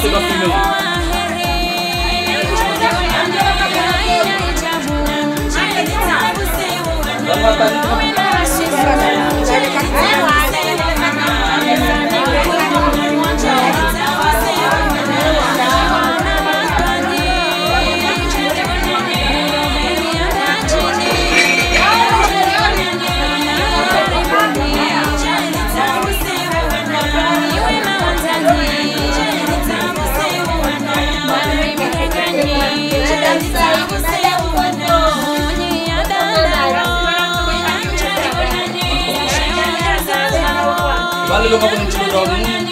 Vale lo que ponen chulo dong.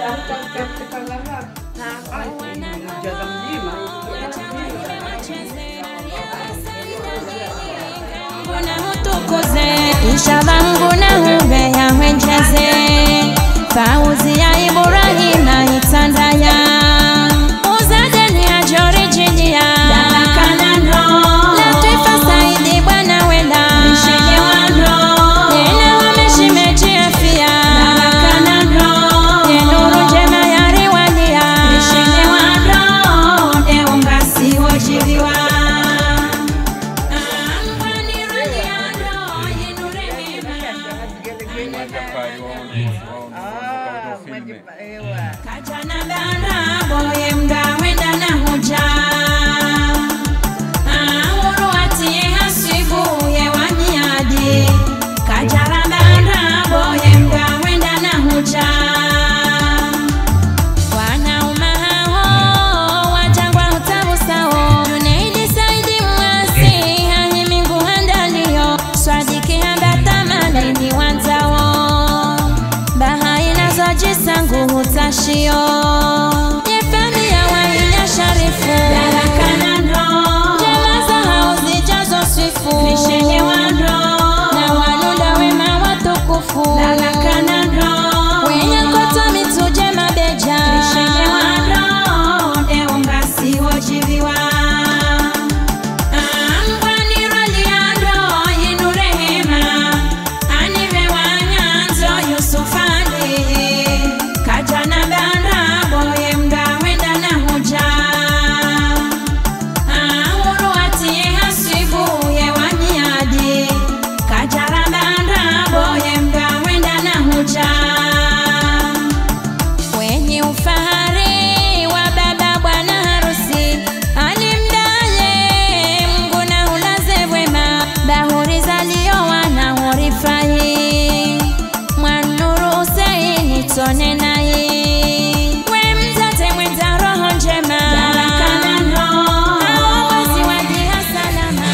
Inshallah na ubeya wenjeze Fauzi ya Ibrahima itandaya Uzaje ni ya Georgia Dalakanano Latifa Saidi bwana wenda Mishike wando Nena wameshimeji afia Dalakanano Yenuru jema ya riwania Mishike wando Neungasi wajiriwa Kajana bana boye mda wenda na huja Uruati hasibu ye wanyadi Kajara bana boye mda wenda na huja Wanaume hao wajangwa hutabu sao Junaidi Saidi mwasi hani mingu handalio Swadiki hamba tamani ni wanzao Bahai nazo jisangu hutashio Yefami ya wahina sharifu Dalakanano Jema za hauzi jazo swifu Mishenye wando Na wanunda wema watukufu Dalakanano Wenye koto mitu jema beja Mishenye wando Neungasi wajiriwa Mbani raliando Yinurehema Anive wanyanzo Yusufani Kajana bana boye mda wenda na huja Uruati hasibu ye wanyadi Kajara bana boye mda wenda na huja Wenye ufahari wa baba bwana harusi Alimdaye Mungu na ulaze wema Bahuri zalio wana horifahi Mwanuru Huseini tone naye We mzate mwenda roho njema Dalakanano Awazi wajiha salama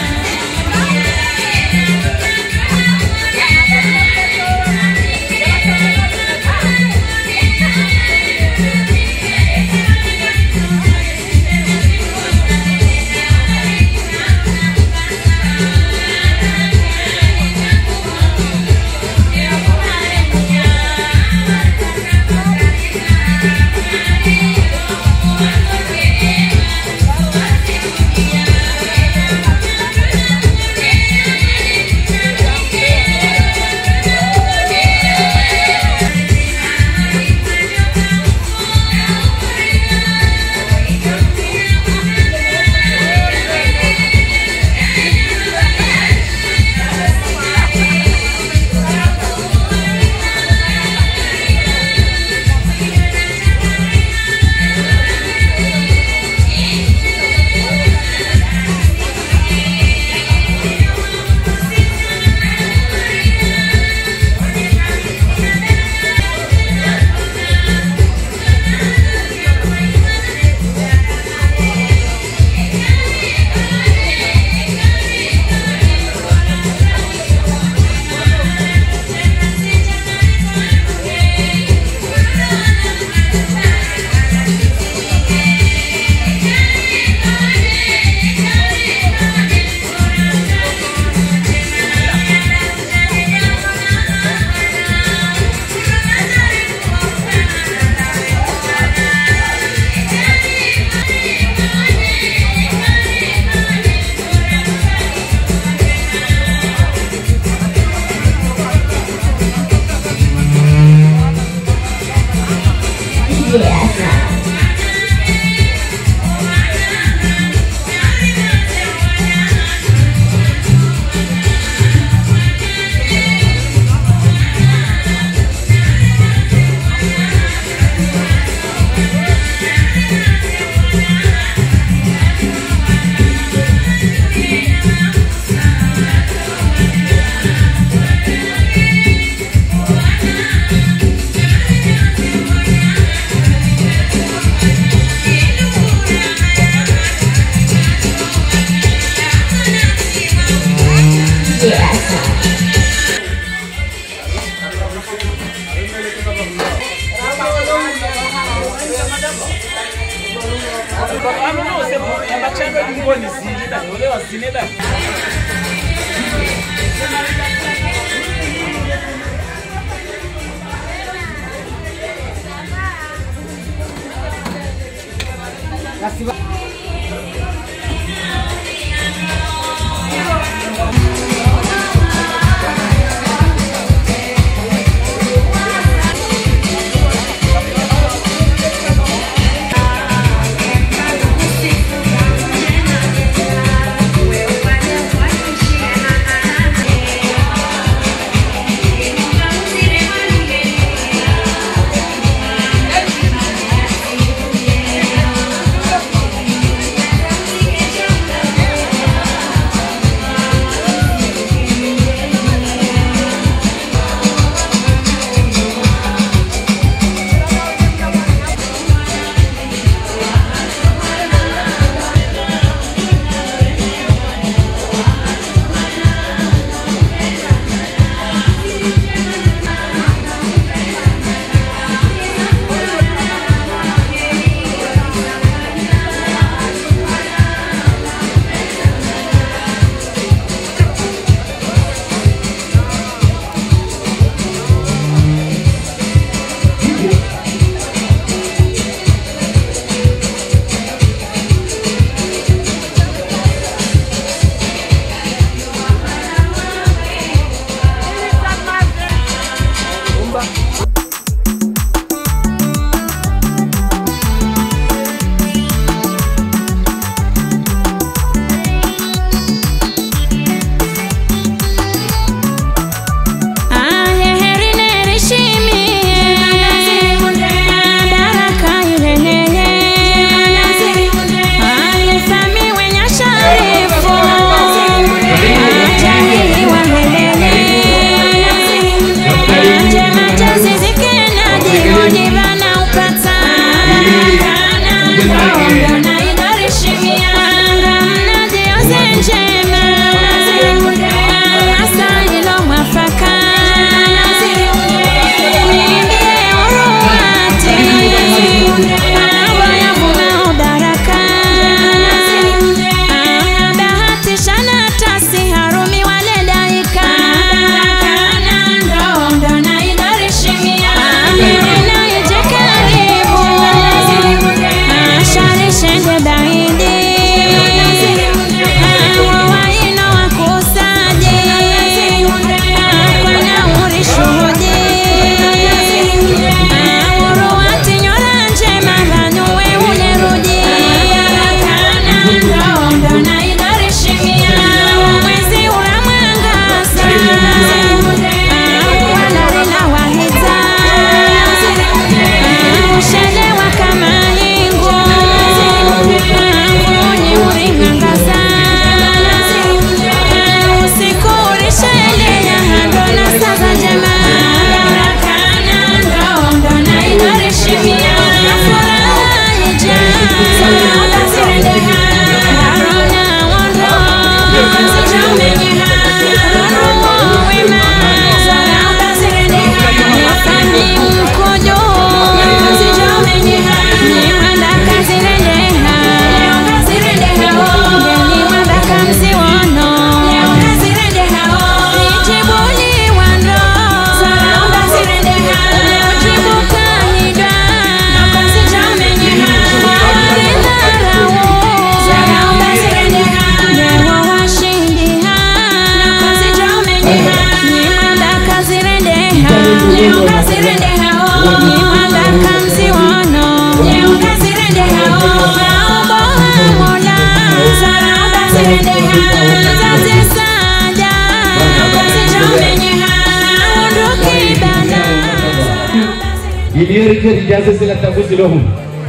Ilirike rijaza sila tafusi lohum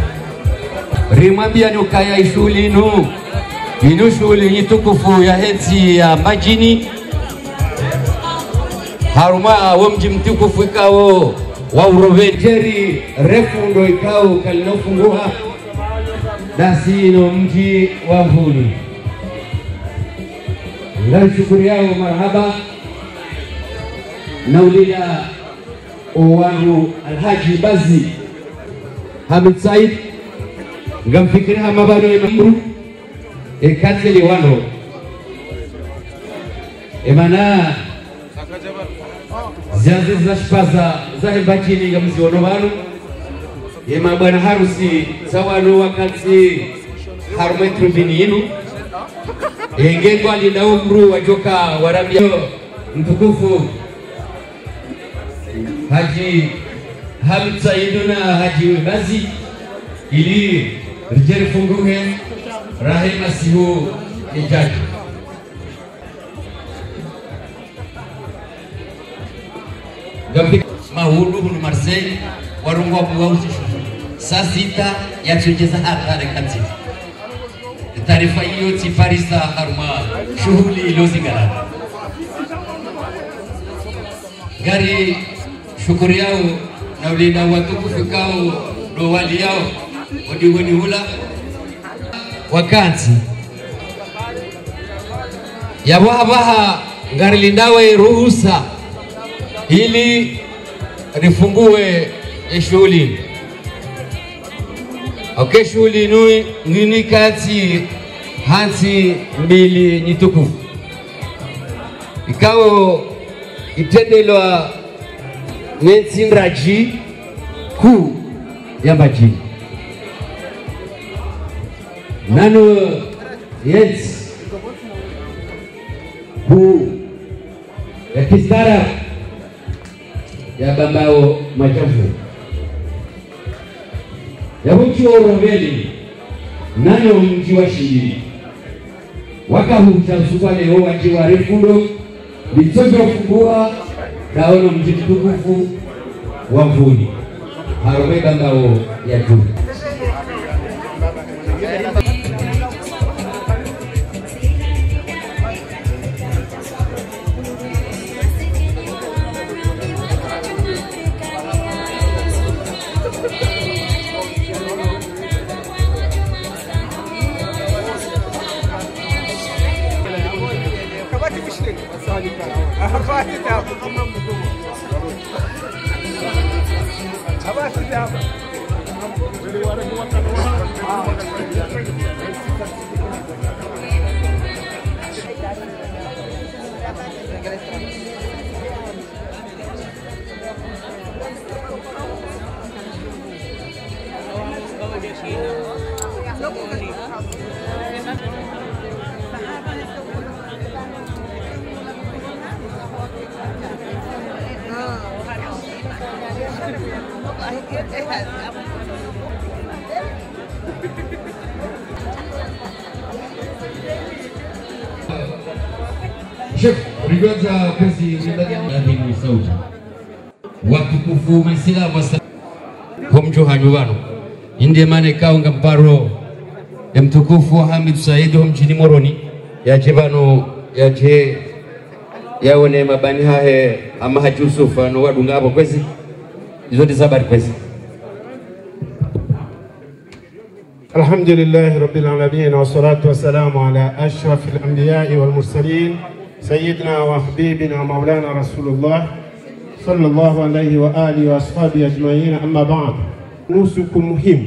rimwambia nukaya ishuli inu shuli nyitukufu ya heti ya majini haruma wa mji mtukufu ikawo wa urovejeri refu ndo ikawo kalinofunguha dasino mji wa Mvuni. Ngai shukuri yao marhaba naulila wangu Alhaji Bazi Hamid Said ngamfikiri hama bado emamru ekazeli wano emana zianze zashpaza zahembachini ngamziono bano ema bwana harusi sawano wakati harumetru bini inu yengengo alina umru wajoka warabio mtukufu Haji Hamid Saiduna Haji Bazi ili rijeri funguhe rahima sihu ijaji gambi mahudu hunu Marseille warungwa buwauzi saa 6 ya chujeza hatare kanzi taarifa hiyo tifarisa haruma shughuli ilozingara gari shukuri yao na ulinda watukufu kao ndo wali yao wadiweni hula wakati ya wabaha gari lindawe ruhusa ili rifungue shughuli. Okay, shughuli nini kati hansi mbili nyitukufu ikao itendelwa netsindraji ku yambaji nano yes ku ya kistara ya bambao machafu ya mchi wa Uroveli nano mji wa Shindiri wakahucha supa leo waji wa Refundo Bitojo kufungua daono mji mtukufu wa Mvuni harobe bambao ya juu Chef, rigoza pesi ndani sauti. Watukufu masila wasa homjo hanyubano. Inde mane kaunga mparo ya mtukufu Hamid Said mjini Moroni ya jebano ya je yaone mabani hahe ama Haji Yusuf no wadunga hapo kwezi izo ndizabari kwezi. الحمد لله رب العالمين والصلاة والسلام على أشرف الأنبياء والمرسلين سيدنا وحبيبنا مولانا رسول الله صلى الله عليه وآله وأصحابه أجمعين. أما بعد نوسكم مهم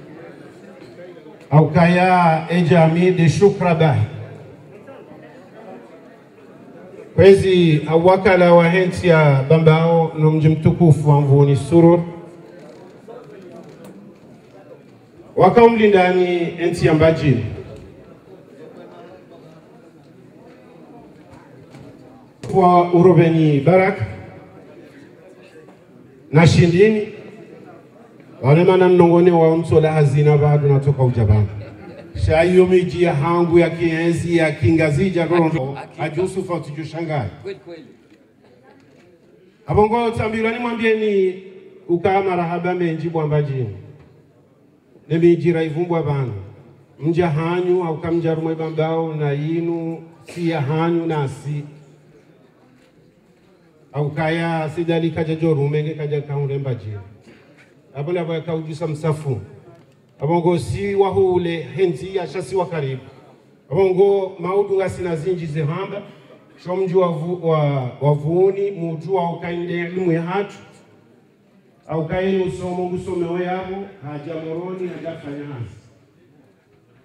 أو كيا إجامي دي شكر به kwezi awakala wa hensi ya bambao no mji mtukufu wa Mvuni Surur wakamlindani enti ya Mbajini kwa Uroveni Barak na Shindini walemana mnongone wa msola hazina bado natoka ujabani shayo miji ya hangu ya kienzi ya kingazija rondo Haji Yusuf atujushangai abongo tambirani mwambieni ukaa marahaba menjibu Mbajini nemijira ivumbwa bana mja hanyu au kamja rumwe bambao na yinu si ya hanyu nasi au kaya sidali kaja joru menge kaja kaunde Mbajini abole abo kaujisa msafu abongo si wahule henzi ya shasi wa karibu abongo maudu ngasi na zinji zehamba shomju wavuni muju au kainde elimu ya hatu au kaini usomo usomewe yabo haja moroni haja fanya hasi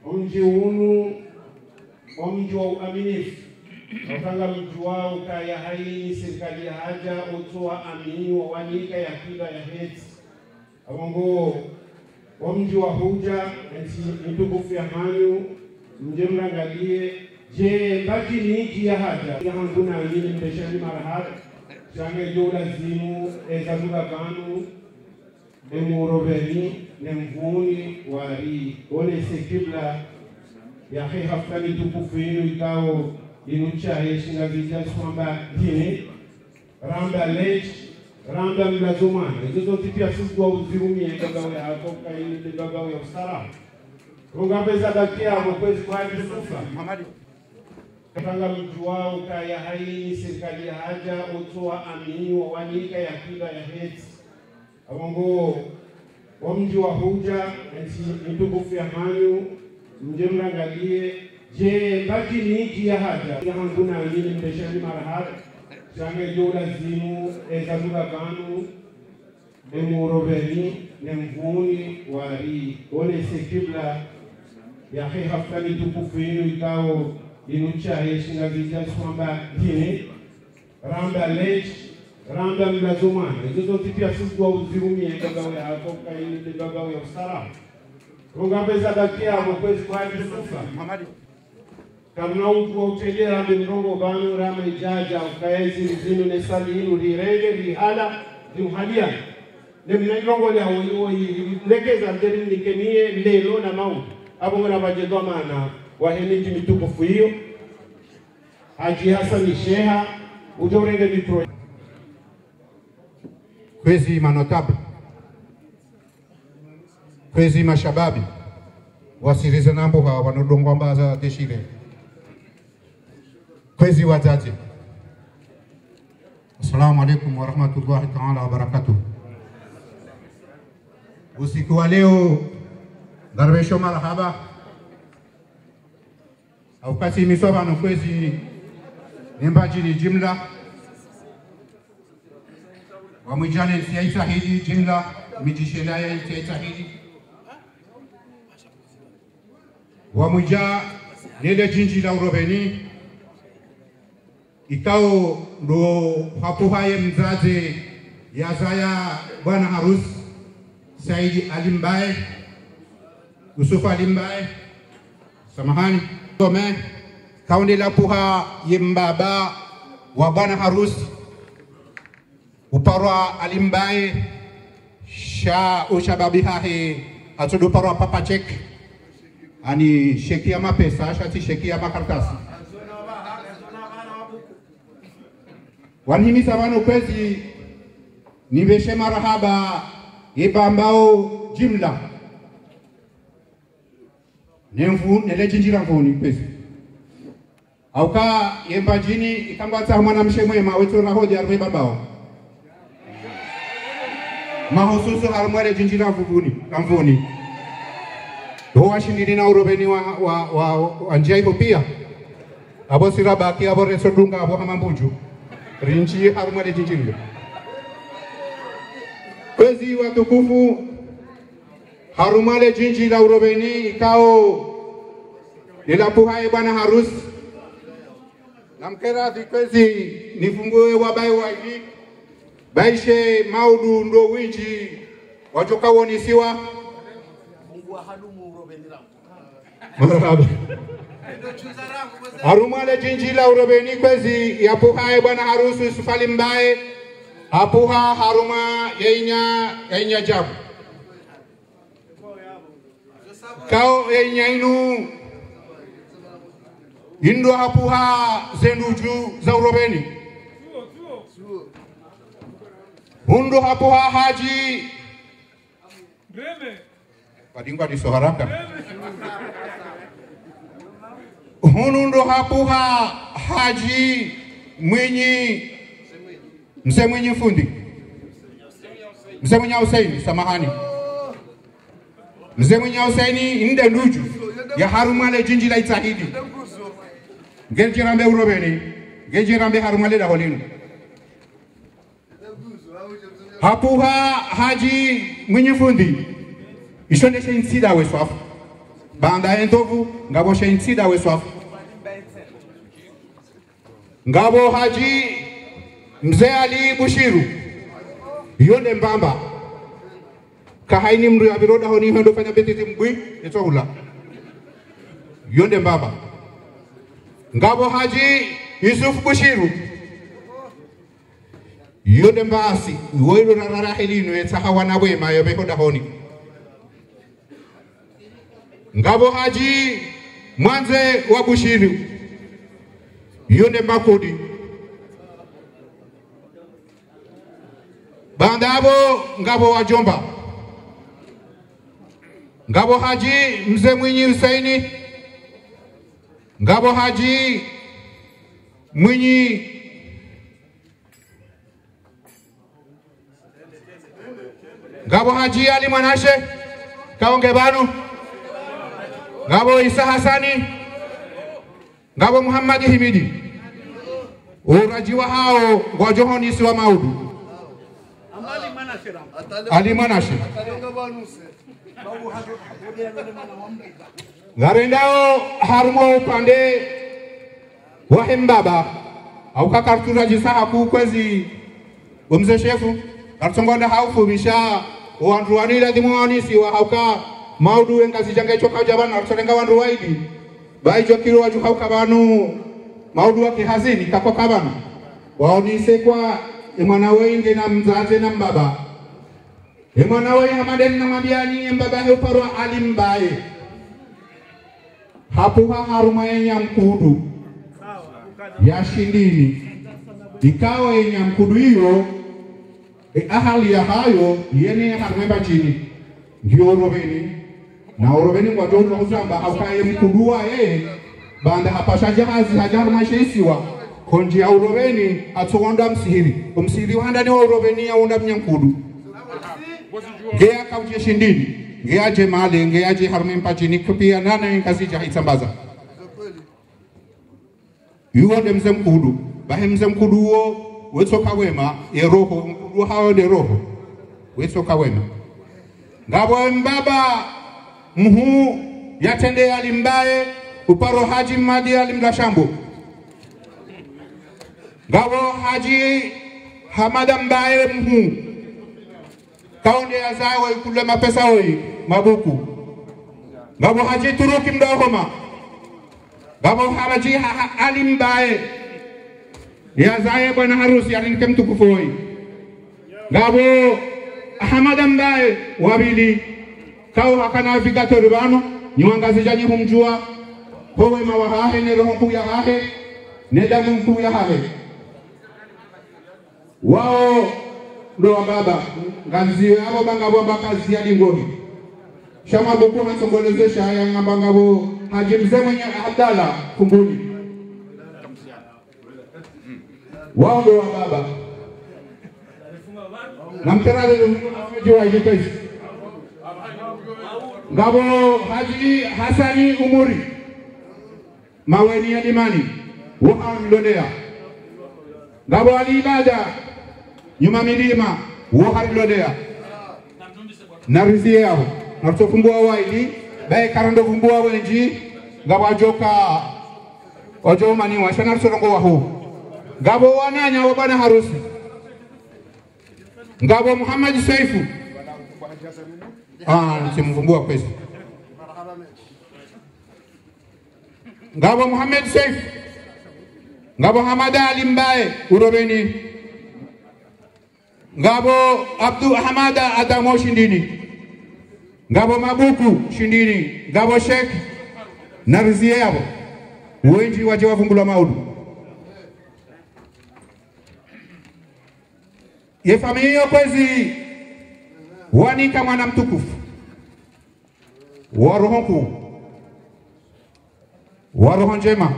mji unu mji wa uaminifu wakanga mji wao kaya haini serikali ya haja utoa amini wa wanika ya kila ya heti abongo mji wa huja ntukufu ya hanyu mjemrangalie je baki niji ya haja ya hanguna wengine mbeshani marahara change jo lazimu ezamuga banu Nemurobeni nemvuni wari ole sekibla ya haftani tukufu yinu ikao inucha heshinga vizia swamba dine ramba lech ramba mlazumana hizo tipia sisi kwa uzirumi ya gagawe ya hatoka ini gagawe ya ustara rungabeza dakia mkwezi kwa hadi sufa katanga mji wao kaya haini serikali ya haja utoa amini wa wanika ya kila ya heti abongo mji wa huja ntukufu ya hanyu mjemrangalie je baki niji ya haja ya hanguna wengine mbeshani marahara change jo lazimu ezamuga banu nemurobeni nemvuni wari ole sekibla ya haftani tukufu yinu ikao inucha heshinga vizia swamba dine ramba lech ramba mlazumana hizo tipia sisi kwa uzirumi ya gagawe ya hatoka ini gagawe ya ustara rungabeza dakia mkwezi kwa hadi sufa kamna utu wa utelia rambi mrongo banu rama ijaja ukaezi rizinu nesali inu rirenge rihala riuhalia nemina ilongo ya legeza mderi nikemie lelo na mau hapo mwana bajedwa mana waheniji mitukufu hiyo Haji Hassan Sheha ujorenge mitro kwezi manotabu kwezi mashababi wasirize nambo hawa wanodongwa mbaza deshire kwezi wazazi. Assalamu alaikum wa rahmatullahi ta'ala wa barakatuh. Usiku wa leo darbesho marhaba au kasi misoba no kwezi nimbaji ni jimla wamujane siyaisa hili jimla mijishelaya siyaisa hili wamuja nile jinji la urobeni ikao ndo hapo haye mzazi ya zaya bwana harusi Saidi Alimbaye Yusufu Alimbaye samahani tome kaunde la puha yembaba wa bwana harusi uparwa Alimbaye sha ushababi hahe atudu parwa papa check ani sheki ya mapesa shati sheki ya makartasi wanhimisa wano kwezi niveshe marahaba ibambao jimla nemfu nelejinjira mfuni kwezi auka yembajini ikambata mwana mshemwema wetu na hoja arwe babao mahususu harmwele jinjira mfuni Doa shindini na urobeni wa njia hiyo pia abo sirabaki abo resodunga abo hamambuju rinchi harumale jinjiri kwezi watukufu harumale jinji la urobeni ikao nilapuhae bwana harusi namkera kwezi nifungue wabai waji baishe maudu ndo winji wajoka wonisiwa marhaba harumale jinji la urobeni kwezi yapuhae bwana harusi Yusuf Alimbaye apuha haruma yainya jabu kao yainya inu indo apuha zenduju za urobeni hundo apuha haji padingwa di soharaka hunundo hapuha haji mwinyi mse mwenye fundi mse mwenye Husaini samahani mse mwenye Husaini inde nduju ya harumale jinji la itahidi genjirambe urobeni genjirambe harumale da holinu hapuha haji mwenye fundi ishonde insida weswafu banda entovu ngabo shensida weswafu ngabo Haji Mzee Ali Bushiru yonde mbamba kahaini mru ya biroda honi hondo fanya betiti mbui etohula yonde mbamba ngabo Haji Yusuf Bushiru yonde mbasi woiro rarahilinu etaha wanawema yobehoda honi ngabo Haji Mwanze wa Bushiru yonde mbakudi bandabo ngabo wa Jomba ngabo Haji Mzee Mwinyi Husaini ngabo Haji Mwinyi ngabo Haji Ali Mwanashe kaonge banu ngabo Isa Hasani ngabo Muhammad Himidi urajiwa hao ngojohoni si wa maudu Ali Manashe Garendao harmo upande wahembaba au kakartura jisaha kukwezi umze shefu kartongonda haufu bisha wanruani la dimwani si wa hauka maudu engazi jange choka jabana artorenga wanru waidi bai jokiro waju hauka banu maudu waki hazini kako kabana waonise kwa imana wenge na mzaze na mbaba imana wenge hamaden na mabiani mbaba heuparwa alimbaye hapuha haruma yenya mkudu ya shindini ikawa yenya mkudu hiyo ahali ya hayo yene harumeba chini ndio orobeni na orobeni kwa jono uzamba haukaye mkudu wa banda hapasha jahazi hajaruma sheisiwa konji ya urobeni atuonda msihiri wanda ni wa urobeni ya unda mnyankudu ngea kauche shindini ngea je male ngea je harme mpachini kupia nana nkasi ja itambaza yuonde mze mkudu bahe mze mkudu wo wetoka wema roho mkudu hao de roho wetoka wema ngabo mbaba mhu yatende alimbaye uparo Haji Madi alimdashambo ngabo Haji Hamada Mbaye mhu kaonde azawe kule mapesa hoi mabuku ngabo Haji Turuki mdohoma ngabo Haji Ali Mbaye ya zaye bwana harusi alinike mtukufu hoi ngabo Hamada Mbaye wabili kao hakana vigatori bano nywangazi janyi humjua kowe mawahahe ne roho kuya hahe ne damu kuya hahe wao ndo baba nganziwe abo bangabo bakazi ya dingoni shama buku nasongolezesha haya ngambangabo Haji Mzee mwenye Abdalla kumbuni wao ndo baba namterale mmoja wa jipesi ngabo Haji Hasani Umuri maweni ya dimani wuhan lodea ngabo Ali Ibada nyuma milima wuhan lodea narizie yao nartofumbua waidi bae karando fumbua wenji ngabo ajoka ojo mani wa shana sorongo wahu ngabo wananya wa bwana harusi ngabo Muhammad Saifu simfumbua kwesi ngabo Muhammad Saif ngabo Hamada Ali Mbaye urobeni ngabo Abdu Hamada Adamo shindini ngabo Mabuku shindini ngabo Sheikh Narzie yabo wenji waje wavumbula maudu ye familia kwezi wanika mwana mtukufu warohoku waroho njema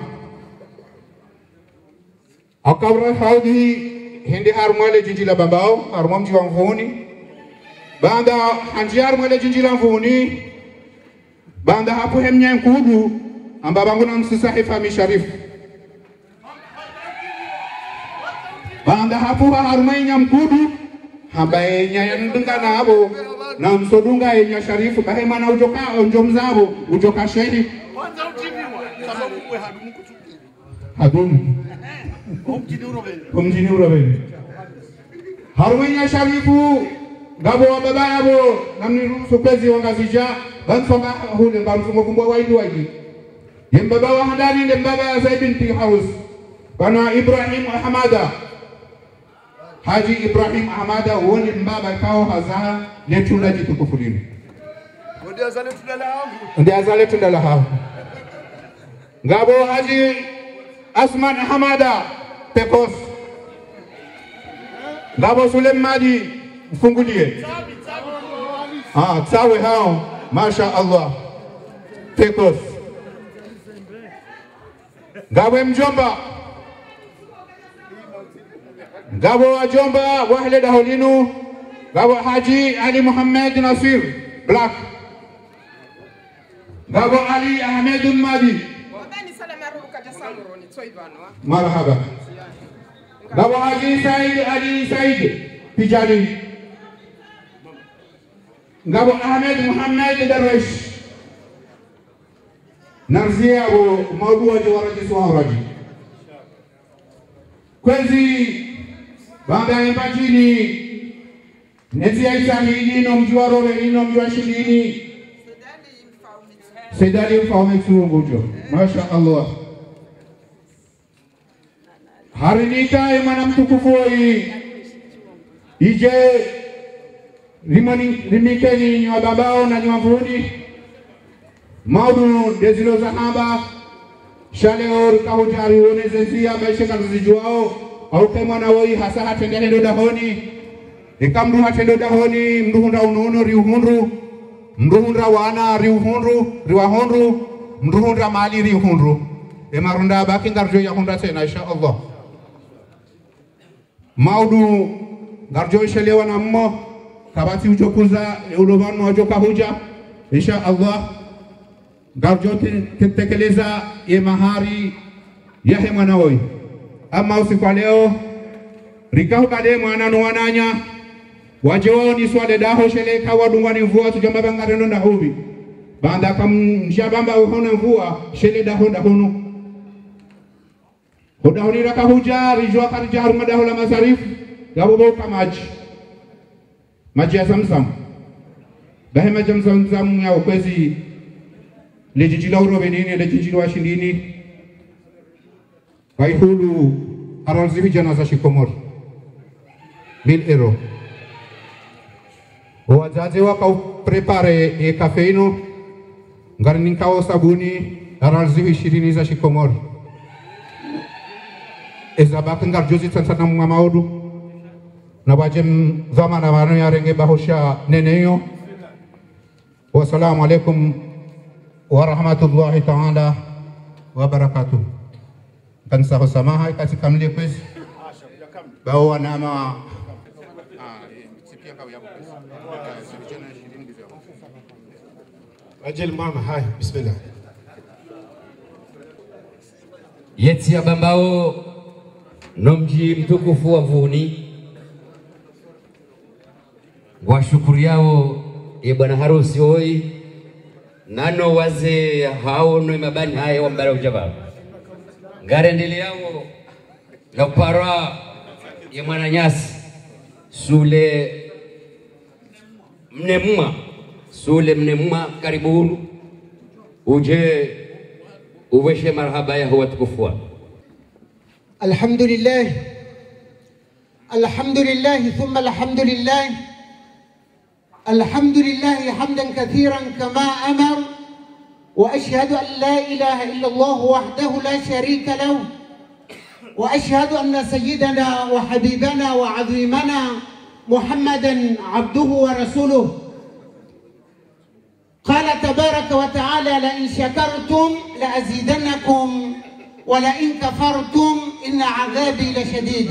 akawra haudi hindi harmale jinjila babao harmam jiwa mvuni banda hanjiar mwele jinjila mvuni banda hapo hemnya nkudu ambabangu na msisahi fami sharifu banda hapo harmainya mkudu ambaye nyayandunga nabo na msodunga yenya sharifu bahe mwana ujoka onjomzabo ujoka shehi kwanza utimiwa sababu kwe hadumu kutuki hadumu omjini urobeni harumenya sharifu ngabo wa baba yabo namni ruhusu kwezi wangazija bansonga hule ngamsumo kumbwa waidi yembaba wa handani le mbaba Zaid binti Haus bana Ibrahim Ahmada Haji Ibrahim Ahmada woni mbaba kao haza letunda jitukufulini ndi azale tundala hawo ngabo Haji Asman Ahmada Pekos ngabo Sulemadi mfungulie tsawe hao masha Allah Pekos ngabo mjomba ngabo wajomba wahle daholinu ngabo Haji Ali Muhammad Nasir Black ngabo Ali Ahmed Madi marhaba ngabo Haji Said Ali Said Pijani ngabo Ahmed Muhammad Darwish Narzia wo maudu waje waraji swahraji kwezi banda empatini neti aisahidi no mjuarore ino mjuashidini sedali mfaume tsungujo masha Allah harinika imana mtukufu ije rimikeni nywa babao na nywa mvuni maudu dezilo zahaba shaleor kahujari wonezezia maisha kazijuao au kama na woi hasa hatendele dahoni ikamdu hatendo dahoni mduhunda unono riuhunru mduhunda wana riuhunru riwahunru mduhunda mali riuhunru emarunda baki ngarjo ya hunda tena insha Allah maudu ngarjo shalewa na mmo kabati ujokuza ulobano wajoka huja insha Allah ngarjo tekeleza ye mahari yahe mwanawoi ama usiku wa leo rikahu kade mwana no wananya wajoni swale daho sheleka wadungwani mvua tujamba bangareno na hubi banda kamshabamba uhona mvua shele daho dahono hodahoni rakahuja rijwa karija haruma daho la masarif gabobo kamaji maji ya Zamzam bahema Zamzam ya ukwezi lejijila urobenini lejijila washindini Kaihulu aranzivi janaza shikomori bil ero wazazi waka prepare e kafeino ngarni kao sabuni aranzivi 20 za shikomori ezabaka ngarjozi tsansana maudu na bajem zamana wano ya renge bahosha neneyo wassalamu alaikum wa rahmatullahi ta'ala wa barakatuh kan saho samaha katika mle kwezi bao wanama ajel mama hai bismillah yeti ya bambao nomji mtukufu wa Mvuni washukuru yao ye bwana harusi hoi nano waze hao no mabani haya wambara ujaba ngarendele yao la para ye mwana nyasi sule mnemma karibuni uje uweshe marhaba ya huwa tukufua الحمد لله ثم الحمد لله الحمد لله حمدا كثيرا كما أمر وأشهد أن لا إله إلا الله وحده لا شريك له وأشهد أن سيدنا وحبيبنا وعظيمنا محمدا عبده ورسوله قال تبارك وتعالى لئن شكرتم لأزيدنكم ولئن كفرتم إن عذابي لشديد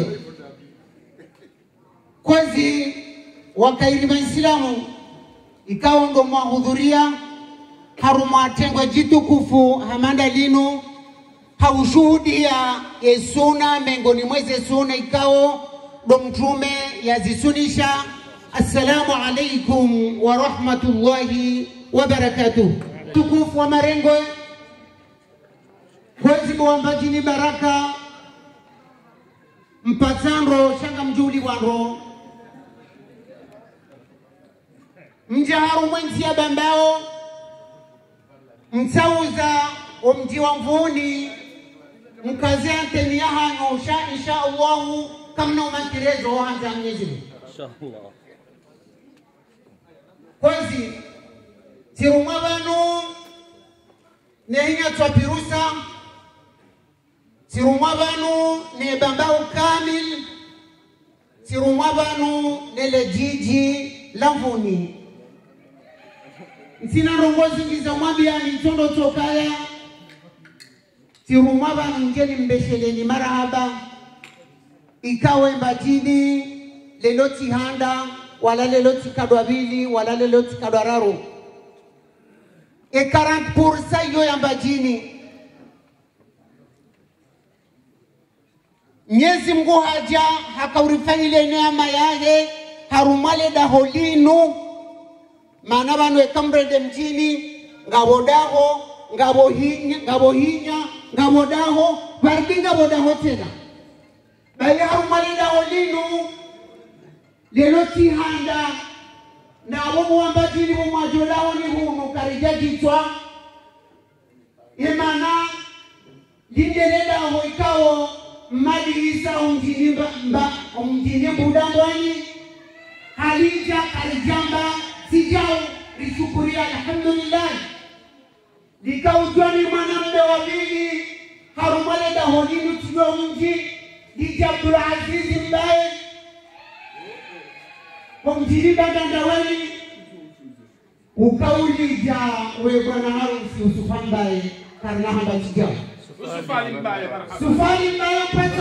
كوزي wakairima Islamu ikawa ndo mahudhuria harumatengwa jitukufu hamanda linu haushuhudia yesuna mengoni mweze suna ikao ndo mtume yazisunisha assalamu alaikum wa rahmatullahi wa barakatuh. Tukufu wa Marengo, kwezi mwambajini baraka mpatsanro shanga mjuli wanro mjaharu mwenzi ya bambao mtauza omji wa mvuni mkazi anteni ya hanyo insha Allahu kamna umantirezo wanja mnyezimu inshallah. Kwezi tirumwa banu nehinya twapirusa tirumwa banu ne bambao kamil tirumwa banu nele jiji lavuni Sina rongozi ngiza mwambia ni tondo tokaya tirumwa banu njeni mbesheleni marahaba ikawe mbatini leloti handa wala leloti kadwabili wala leloti kadwararo 40% yo ya mbajini Mwenyezi Mungu haja hakaurifanyile neema yake harumale daholinu maana banu ekamrede mjini ngabodaho ngabohinya ngabodaho bardinga bodaho tena bali harumale daholinu leloti handa na abo wambajini bo majodaho ni hunu karija kitwa imana lindeleda ho ikawo mali isa umjini budambwani halija kalijamba sijao rishukuria alhamdulillah likaujwani mwanambe wabili harumale daholinu tuyo mji lija Abdul Aziz mbaye mjini bagandawani ukaulija webwana harusi usufambaye karna hamba tijao Sufali mbaye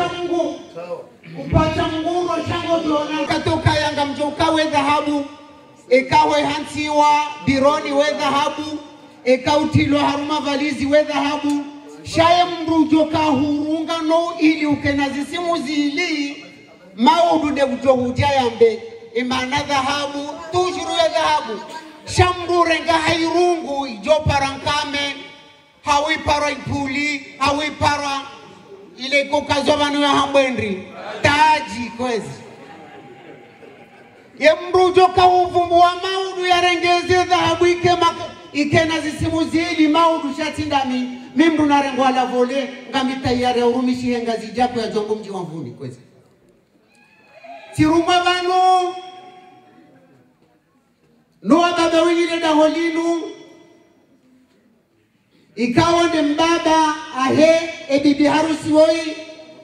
upata Mungu shango dona katoka yanga mjoka we dhahabu ekawe hansiwa bironi we dhahabu ekautilwa haruma valizi we dhahabu shaye mrujoka hurunga no ili ukenazisimu zili maudu de kujohuja yambe imana dhahabu tujuru ya dhahabu shamrure nga hairungu ijoparankame hawi para ipuli hawi para ile kokazobanu ya hambendri taji kwezi ye mrujo ka uvumbu wa maudu ya rengeze dhahabu ike na zisimu zili maudu shatindami mimru na rengo ala vole ngamita yare urumishi henga zijapo ya jongo mji wa mvuni kwezi tiruma banu noa baba wengine daholinu ikawa nde mbaba ahe ebibi harusi woi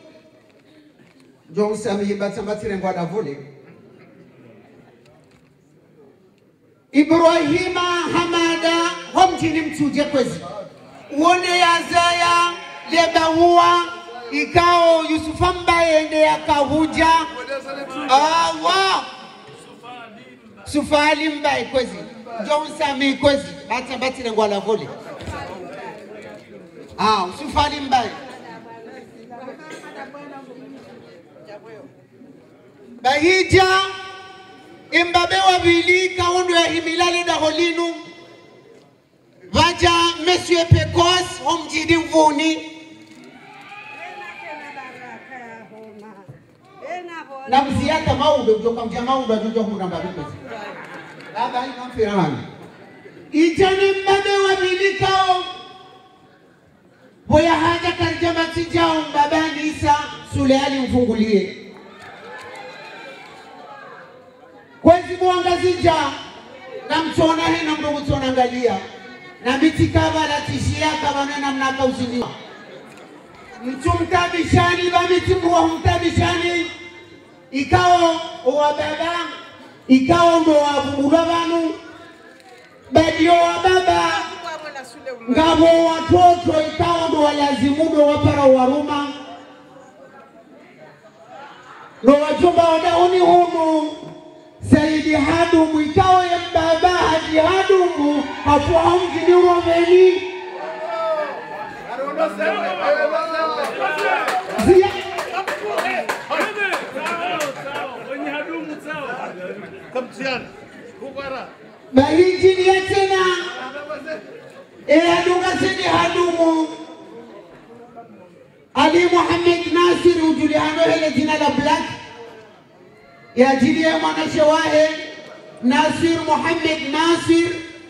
John Sami batsambatire ngwada vole Ibrahima Hamada homjini mtuje kwezi uone ya zaya lebahuwa ikao Yusufa mbaye ende akahuja Allah Sufali mbaye kwezi John Sami kwezi batsambatire ngwada vole Sufali mbaye bahija imbabe wabili kaondo ya himilale daholinu vaja Monsieur Pecos homjidi mvuni na mziyata maudo kutoka mja maudo ajujo kumramba bipezi baba hii kamfira wani ijani mbabe wabili kao Boya haja karjama tijao mbabani Isa Suleali mfungulie Kwezi mwanga zija na mchona hina mdogo tonangalia na miti kaba la tishia kaba nena mnaka usiniwa mtumtabishani ba miti mruwa mtabishani ikao wa baba ikao ndo wa vumulabanu badio wa baba ngabo watoto ikawa ndo walazimudo wapara waruma ndo wajumba wadauni humu Saidi hadumu ikawa ya mbaba hadi hadumu hafu hamjini uromeni zia Kamtiana. Kubara. Bahiji ya tena. Adunga sini hadumu. Ali Muhammad Nasir ujuliano hele jina la Black. Ya jili ya mwanashewahe Nasir Muhammad Nasir.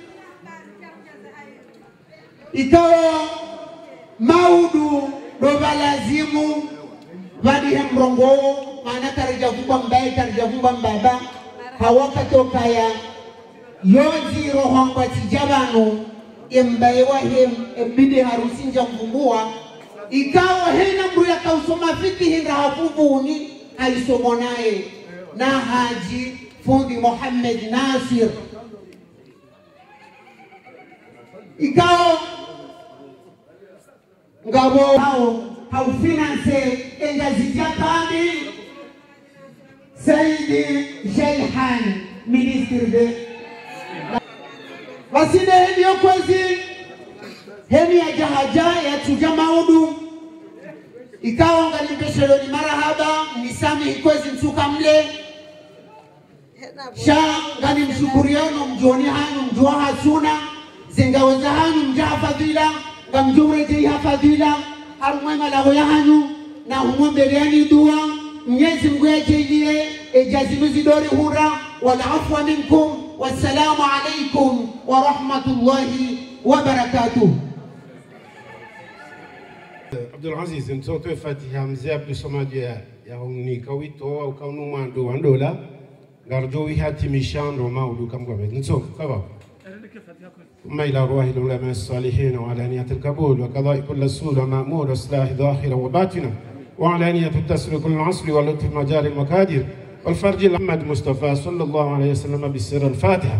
Ikawa maudu doba lazimu vadi hemrongo maana karija vumba mbaba hawaka toka ya yozi rohongwa tijabanu embaye wahem ebide harusi njamvumua ikawa hena mru ya kausoma fiki hinda hafuvuni haisomonaye na haji fundi Muhammad Nasir ikawa ngabo hau finance engazija kami Saidi Jaihan ministre de wasinde hendio kwezi heni ya jahaja ya tuja maudu ikawa ngalimpesheloni marahaba nisami kwezi msuka mle sha ngani mshukuriano mjoni hanu mjua hasuna zingaweza hanu mjaha fadhila ngamjure jiha fadhila harumwema laho ya hanu na humwembeleani dua Mwenyezi Mungu ajalie ejazimuzi dori hura wal afwa minkum wassalamu alaykum wa rahmatullahi wa barakatuh. Abdul Aziz mtoto Fatiha mzee Abdul Samad ya huni kawito au kaunu mando wandola garjo wihati mishando maudu kamgwa nso kaba ثم إلى أرواح العلماء الصالحين وعلى نية القبول وقضاء كل سوء ومأمور وإصلاح ظاهرا وباطنا وعلى نية التسر كل العصر ولطف المجال المكادر والفرج محمد مصطفى صلى الله عليه وسلم بالسر الفاتحة.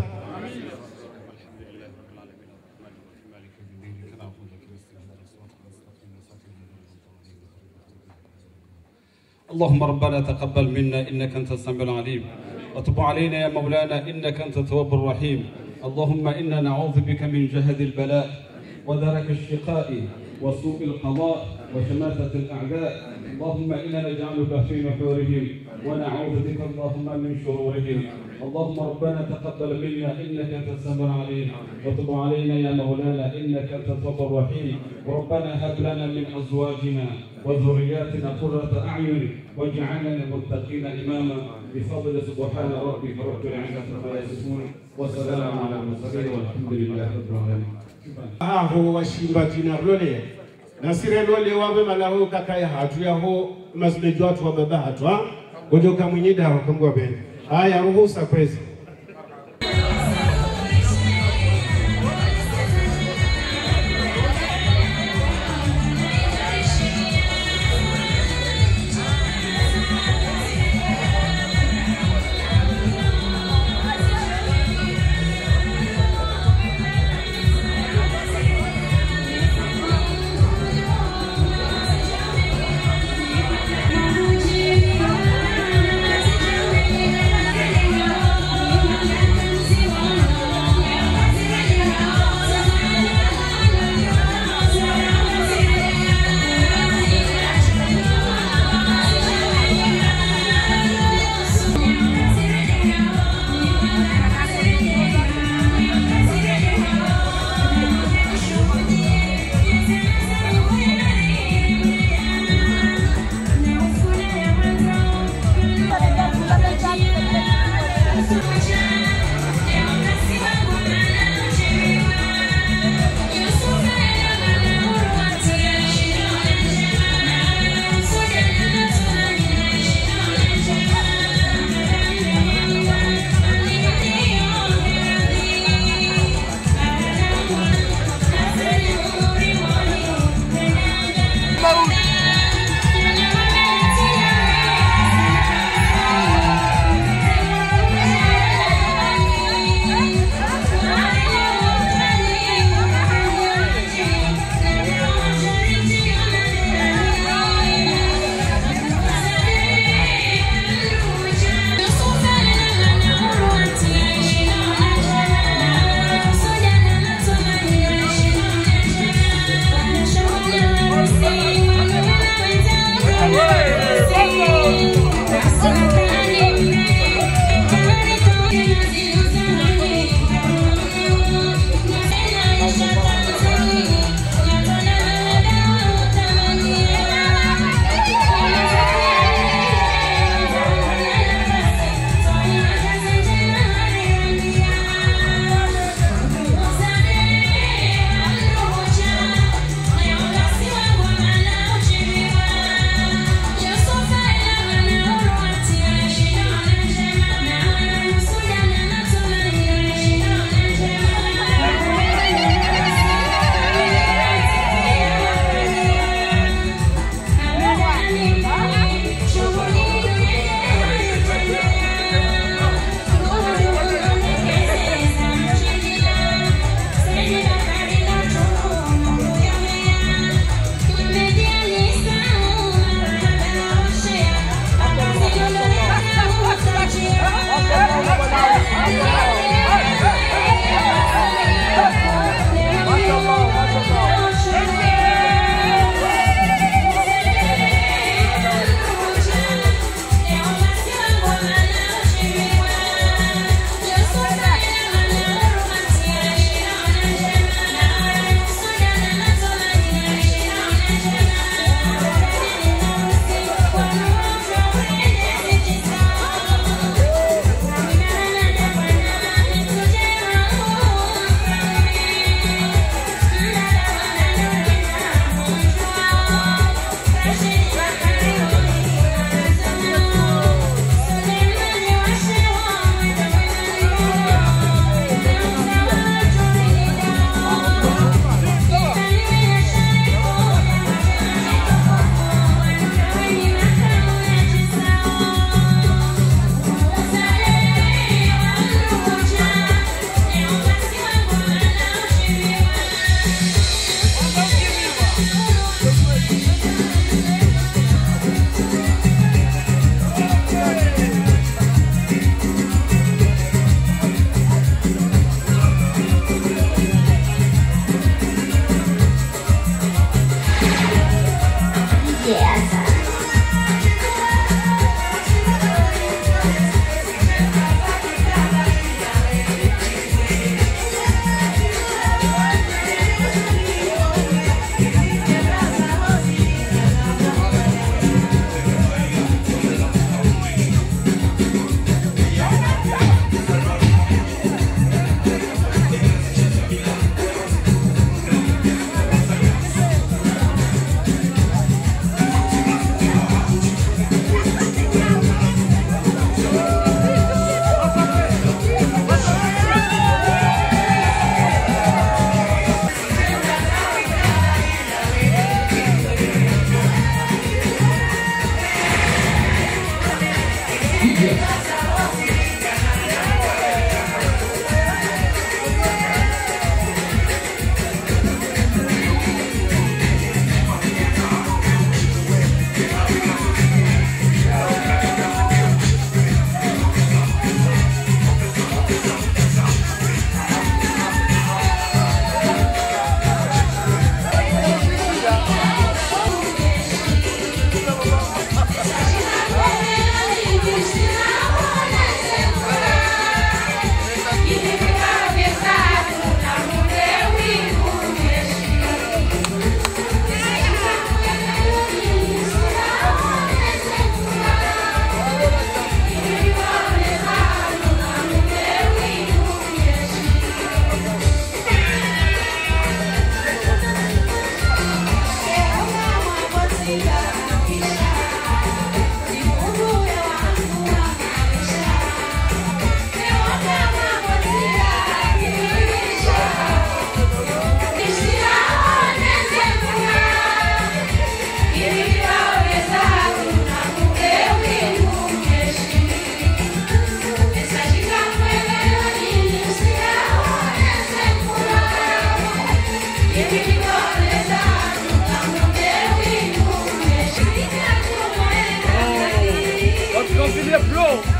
اللهم ربنا تقبل منا إنك أنت السميع العليم وتب علينا يا مولانا إنك أنت التواب الرحيم. اللهم إنا نعوذ بك من جهد البلاء ودرك الشقاء وسوء القضاء وشماتة الأعداء. اللهم إنا نجعلك في نحورهم ونعوذ بك اللهم من شرورهم. اللهم ربنا تقبل منا إنك أنت السميع العليم وتب علينا يا مولانا إنك أنت التواب الرحيم. ربنا هب لنا من أزواجنا وذرياتنا قرة أعين واجعلنا للمتقين إماما بفضل سبحان ربك رب العزة عما يصفون وسلام على المرسلين والحمد لله رب العالمين. Aho washimba tina lole nasire lole wabe malaho kakaya hatu yaho mazmejo watu wababa hatu ha gojo kamwinyida wakambwa bene haya ruhusa kwezi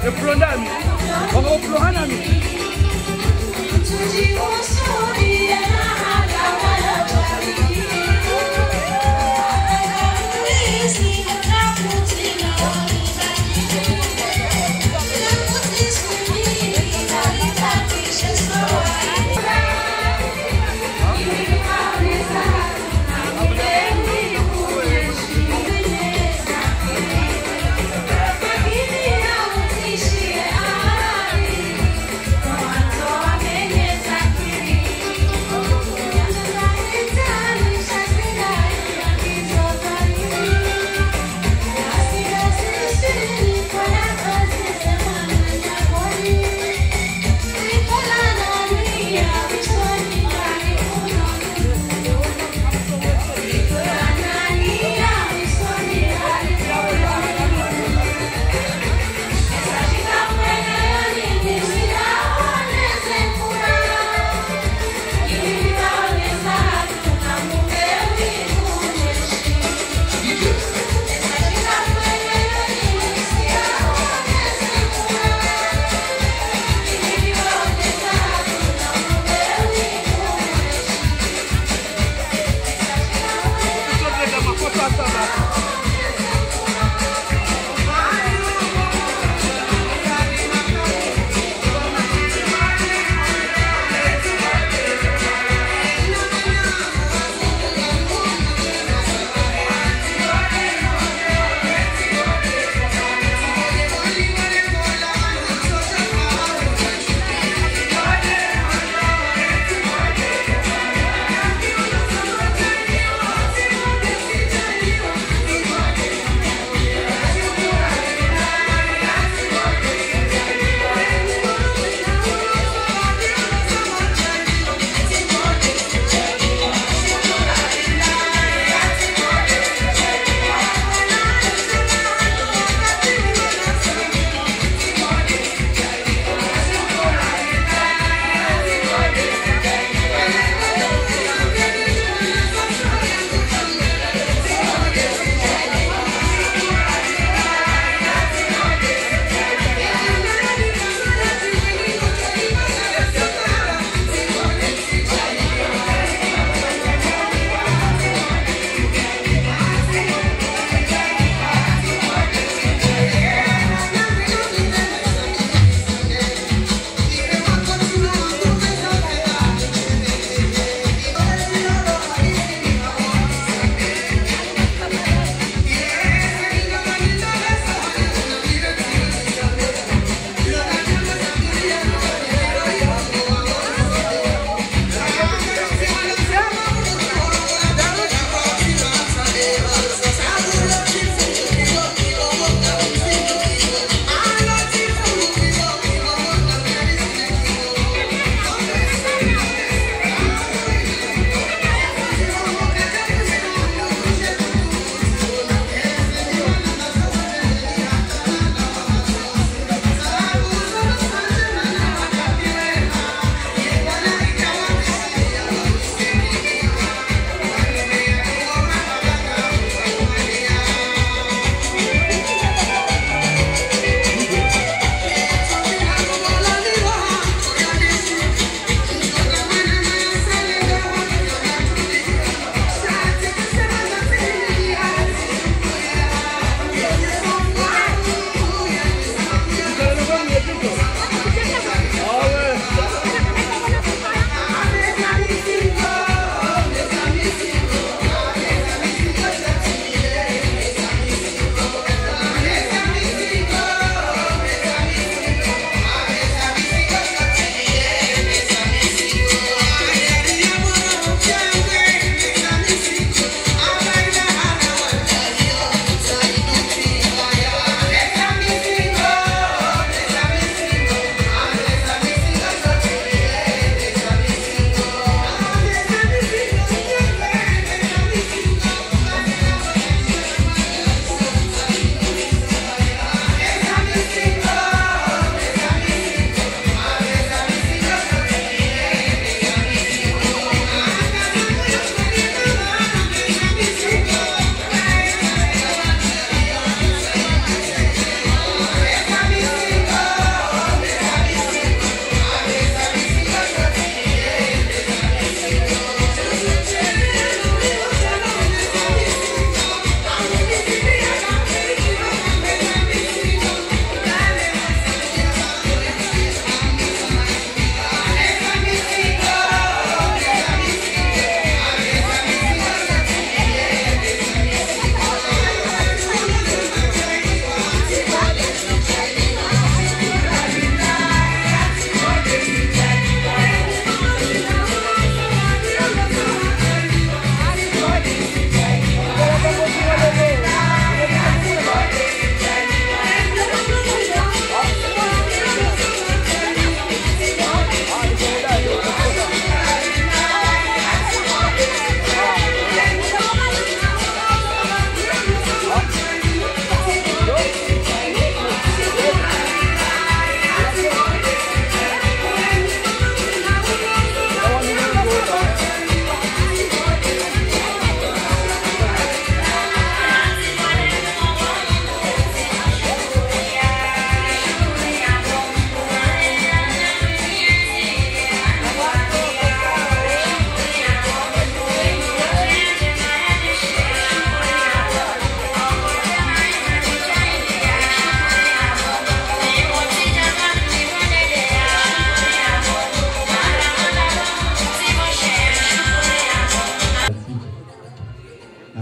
Eplondami. Wako Flohanami. Thank you.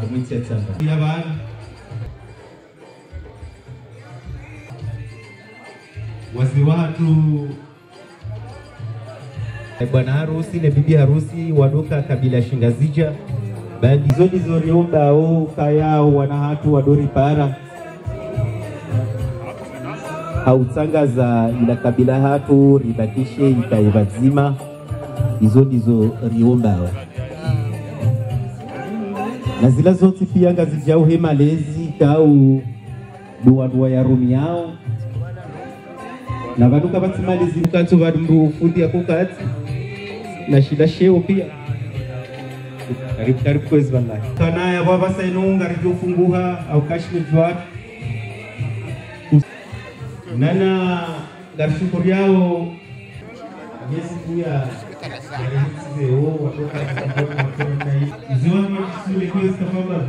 mwiti tsamba ya bana wazee watu bwana harusi na bibi harusi wadoka kabila Shingazija bali zodi zoriomba au kayao wana hatu wadori para au tangaza ila kabila hatu ribakishe ikaivazima izo ndizo riomba na zila zote pia ngazijao hemalezi kau duwa ya rumi yao na vanuka batimalizi kanto vadumbu ufundi yako kati na shida sheo pia karibu kwezi wallahi kana ya baba sainunga rijofunguha au kashmir jwat nana garshukuri yao yesi pia yarehisize o watoka kwa ziwa mwisule kwezi kafaba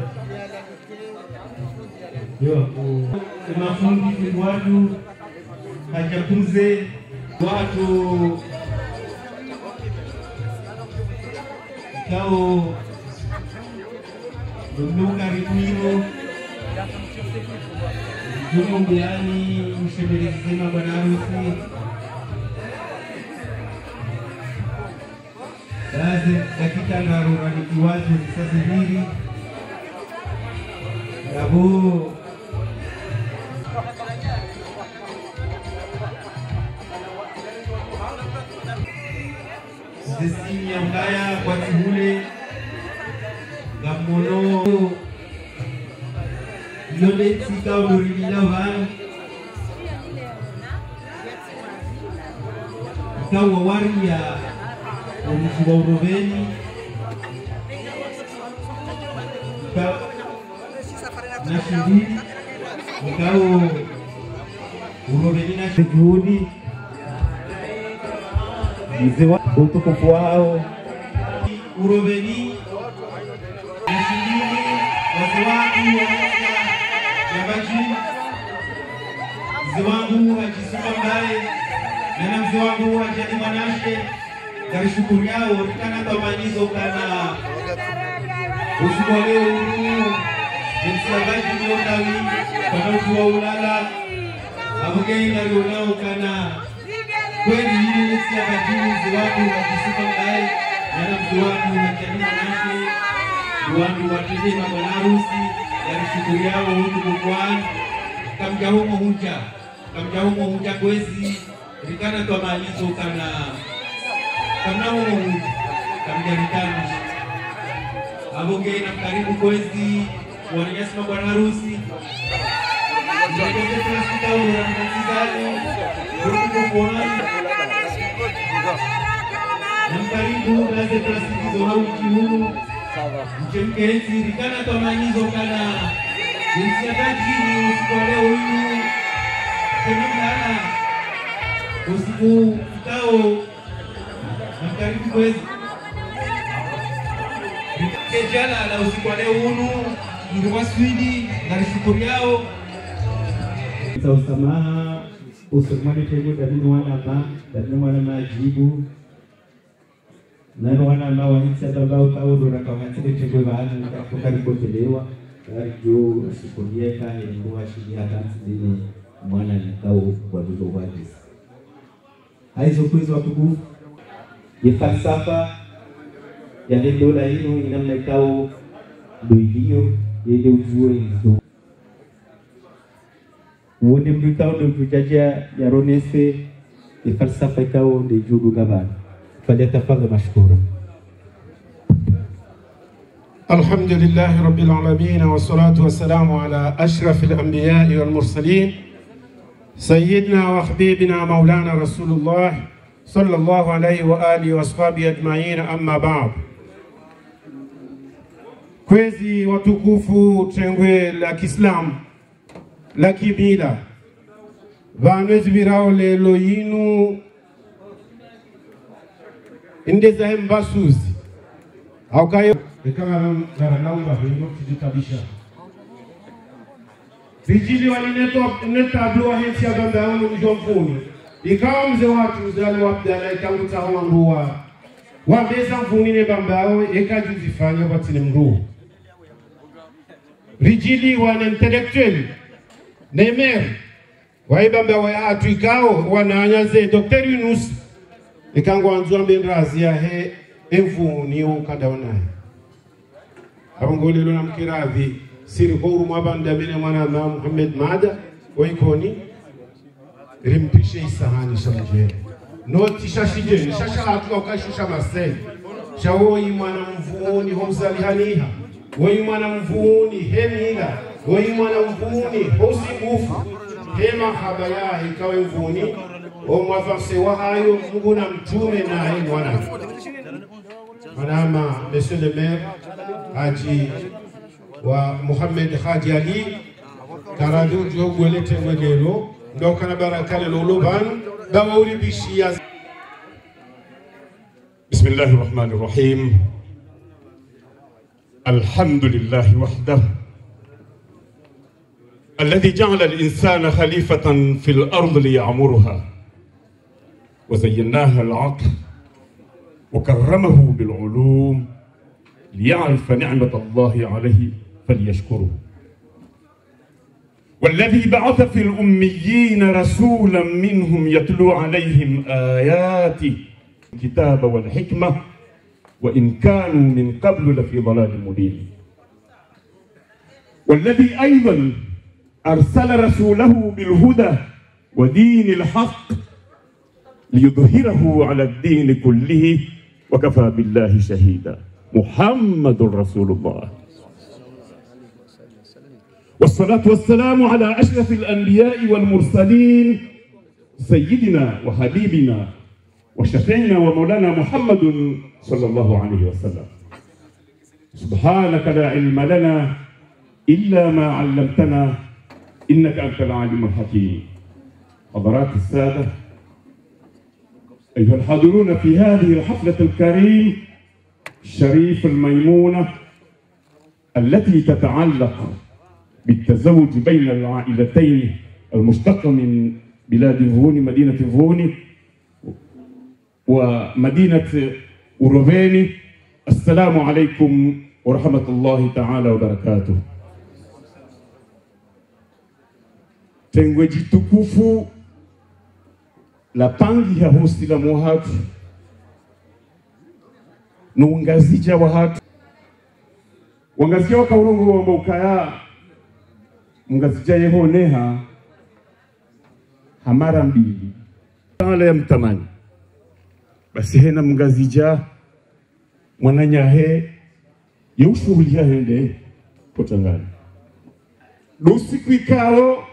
yo mafundi watu hajakuze watu kau Dunduka Ritmiro Jumu Mbiani Mshemeli Zima bwana harusi Daze dakika na rurani kiwazi sasa hili Rabu Zesini ya mgaya kwa tihule Gamono Yole tika unurimila vani Ikawa wari ya Umufuwa uroveni Ikawa Nashindini Ikawa Uroveni na juhudi Mzewa utukufu wao Uroveni Nashindini Waziwangu Yabaji Mzewangu Hajisuka mbae Nana mzewangu Hajani manashe Garishukuri yao Rikana tamanizo kana Usiku leo uru Msiagaji miondawi Kana utuwa ulala Abugei narionao kana Kweli hili nisi ya bajini mziwangu Hajisuka mbae Nana mziwangu Hajani manashe Mziwangu watendema bwana harusi Garishukuri yao Hutu kukwani Kamjahumo huja kwezi Rikana tamanizo kana Kamna umu kamjarikana Abongei na mkaribu kwezi Wananyasima bwana harusi Mkaribu plastika ura mkazizali Kurukuku kuwani Mkaribu blaze plastiki zoha wiki hulu Mchemkezi rikana tamanizo kana Jinsi ya kajini usiku wa leo hulu Kemindana Usiku kitao Mkaribu kwezi Kejana na usiku wa leo unu Nduwa swidi na rishukuri yao Kita usamaha Usumani tegu dabini wana ma Dabini wana ma jibu Nano wana ma wanitsi atabao kaudu na kawansiri tegu wana Kukaribu telewa Karibu rishukuri yeka Nduwa shidi hatansi dini Mwana nikau kwa duzo wadisi Haizo kwezo watukufu ya falsafa ya dola hilo inamna ikao doilio yede ujue hizo uone mdukao ndo kujaja ya ronese ya falsafa ikao ndo judu gabani faliyatafadha mashkura Alhamdulillahi Rabbil Alamin wa salatu wa salamu ala ashrafil anbiya'i wal mursalin Sayyidina wa habibina maulana Rasulullah صلى الله عليه وآله وأصحابه أجمعين أما بعد kwezi watukufu tengwe la Kiislamu la kibila vanwezi virao lelo yinu indeza hembasuzi au kayo ikawa garanaumba vinyo kujitabisha vijili walinetabloa hensi ya gamba yao mjomfuni ikawa mzee watu uzali wabdala ikanguta hawa mruwa wabeza mfungine bambao eka juzifanya kwa tine mruwa rijili wana intellectuel nemer waibamba wa atuikao wanaanyaze Dr. Yunus ikango anzwa mbenrazi ya he envu ni ukadaona abangolelo na mkiradhi siri kouru mwabanda mine mwana na Muhammad Mada oikoni rimpishe isahani shamje noti shashije shasha atwa ukashusha masei shawoi mwana mvuoni homzalihaniha woi mwana mvuoni hemila woi mwana mvuoni hosibufu hema habaya ikawe mvuoni o mwafase wa hayo Mungu na mtume na hai mwana manama monsieur le maire Haji wa Muhammad Haji Ali karadu jogwelete mwegelo ndoka na barakale loloban dawa ulibishia. بسم الله الرحمن الرحيم الحمد لله وحده الذي جعل الإنسان خليفة في الأرض ليعمرها وزيناها العقل وكرمه بالعلوم ليعرف نعمة الله عليه فليشكره والذي بعث في الأميين رسولا منهم يتلو عليهم آياته الكتاب والحكمة وإن كانوا من قبل لفي ضلال مبين والذي أيضا أرسل رسوله بالهدى ودين الحق ليظهره على الدين كله وكفى بالله شهيدا محمد رسول الله والصلاة والسلام على أشرف الأنبياء والمرسلين سيدنا وحبيبنا وشفيعنا ومولانا محمد صلى الله عليه وسلم سبحانك لا علم لنا إلا ما علمتنا إنك أنت العليم الحكيم. حضرات السادة أيها الحاضرون في هذه الحفلة الكريم الشريف الميمونة التي تتعلق بالتزوج بين العائلتين المشتقة من بلاد فوني مدينة فوني ومدينة أوروفيني. السلام عليكم ورحمة الله تعالى وبركاته. Tengweji tukufu la pangi ya hosti la muhatu nuungazija wa hatu wangazija waka urungu wa mbukaya mungazija yeho neha hamara mbili ala ya mtamani basi hena mungazija mwananyahe yeushuhuli ya hende potangani lusiku ikao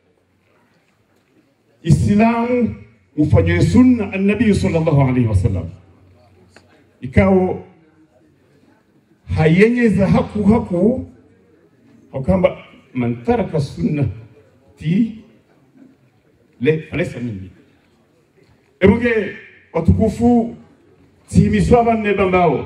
Islamu ufanywe sunna an-nabii sallallahu alayhi wasallam ikao hayenyeza haku hakamba man taraka sunnati alaysa minni. Ebuge watukufu timiswaba nebambao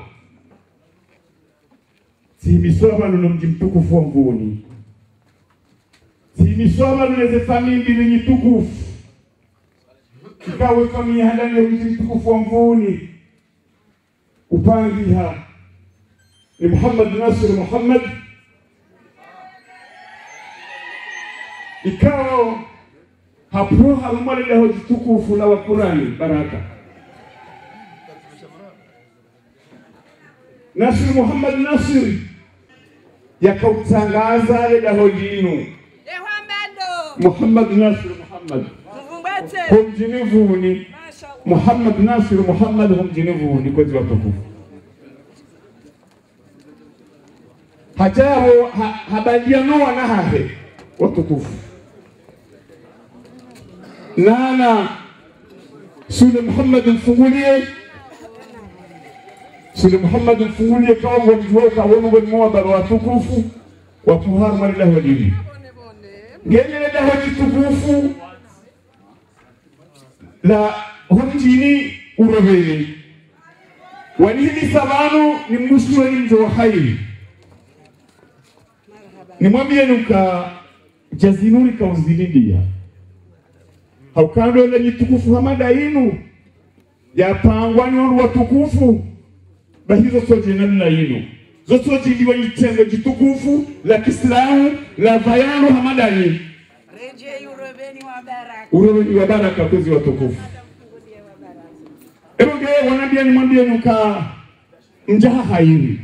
timiswaba mji mtukufu wa Mvuni timiswaba neze famili ni tukufu ikawe familia handani ya mji mtukufu wa Mvuni upangiha ni Muhammad Nasir Muhammad ikawa hapuha lumali leho jitukufu la wa Qurani baraka Nasir Muhammad Nasir yakautangaza leho dinu Muhammad Nasir Muhammad humjini Vuni Muhammad Nasir Muhammad humjini Vuni kwa watukufu hajao habaliano wanahahe watukufu nana Sule Muhammad mfungulie Sule Muhammad mfungulie kwa mjuoka wenu mwa watukufu wapuhar marilahu dini ngene leho jitukufu la humjini Uroveni wanihini sabanu ni mnusura ni mjo wa hairi ni mwambie nuka jazinuri ka uzilidia haukando la jitukufu hamada inu ya pangwani wanu watukufu bahizo soje na inu zote ziliwa itengo jitukufu la Kiislamu la bayano hamadani urobeni wa baraka kwezi watukufu. Eroge wanambia nimwambie nuka mjaha hairi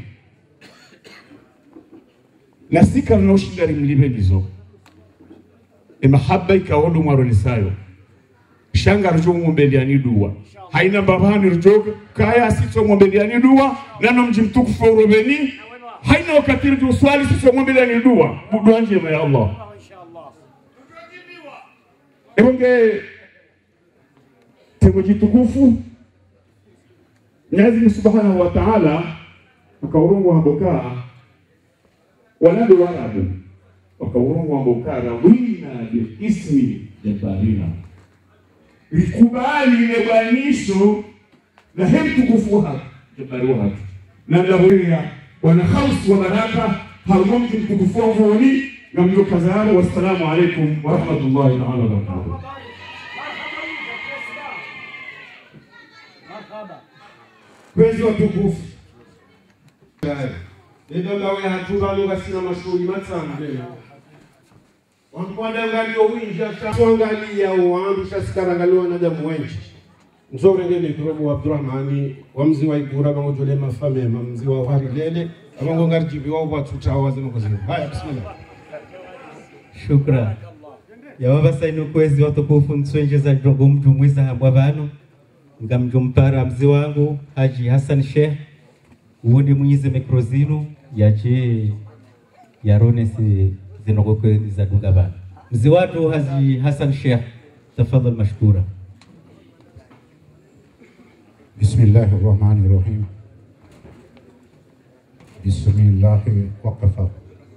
na sika noshindari mlibelizo mahaba ikaodo marolisayo shanga rujo ngombeliani dua haina babani rujo kaya sito ngombeliani dua nano mji mtukufu urobeni haina wakati rujo swali sito ngombeliani dua dua njema ya Allah. Eroge tengo jitukufu Mwenyezi Subhanahu wa Ta'ala akaurongo haboka wanadu warabu wakaurongo haboka rawina ismi jabarina likubali lebanisho la hemtukufu hapa jabariwa na lahuria wana khaus wa baraka harumti mtukufu woni na mlokazaro. Wassalamu alaykum wa rahmatullahi ta'ala wa barakatuh. Kwezi watukufu ndio lawe hatura lunga sina mashuhuri matana leo wanakwenda ngalio winja tuangalia wandu shasikarangaliwa na damu wengi nzore ngene kurobo Abdurrahmani wamzi wa Igura bangojole mafame mzi wa Warilele abango ngarjibi wa watu tawaza mkozini. Haya, bismillah. Shukran ya baba saino kwezi watukufu nswenjeza jongo mtu mwiza habwabano ngamjumpara mzi wangu Haji Hassan Sheikh uone mwize mikrozinu yache yarone si zinogokwe za dunga bana mzi watu Haji Hassan Sheikh tafadhali mashkura. Bismillahirrahmanirrahim. Bismillahi waqafa.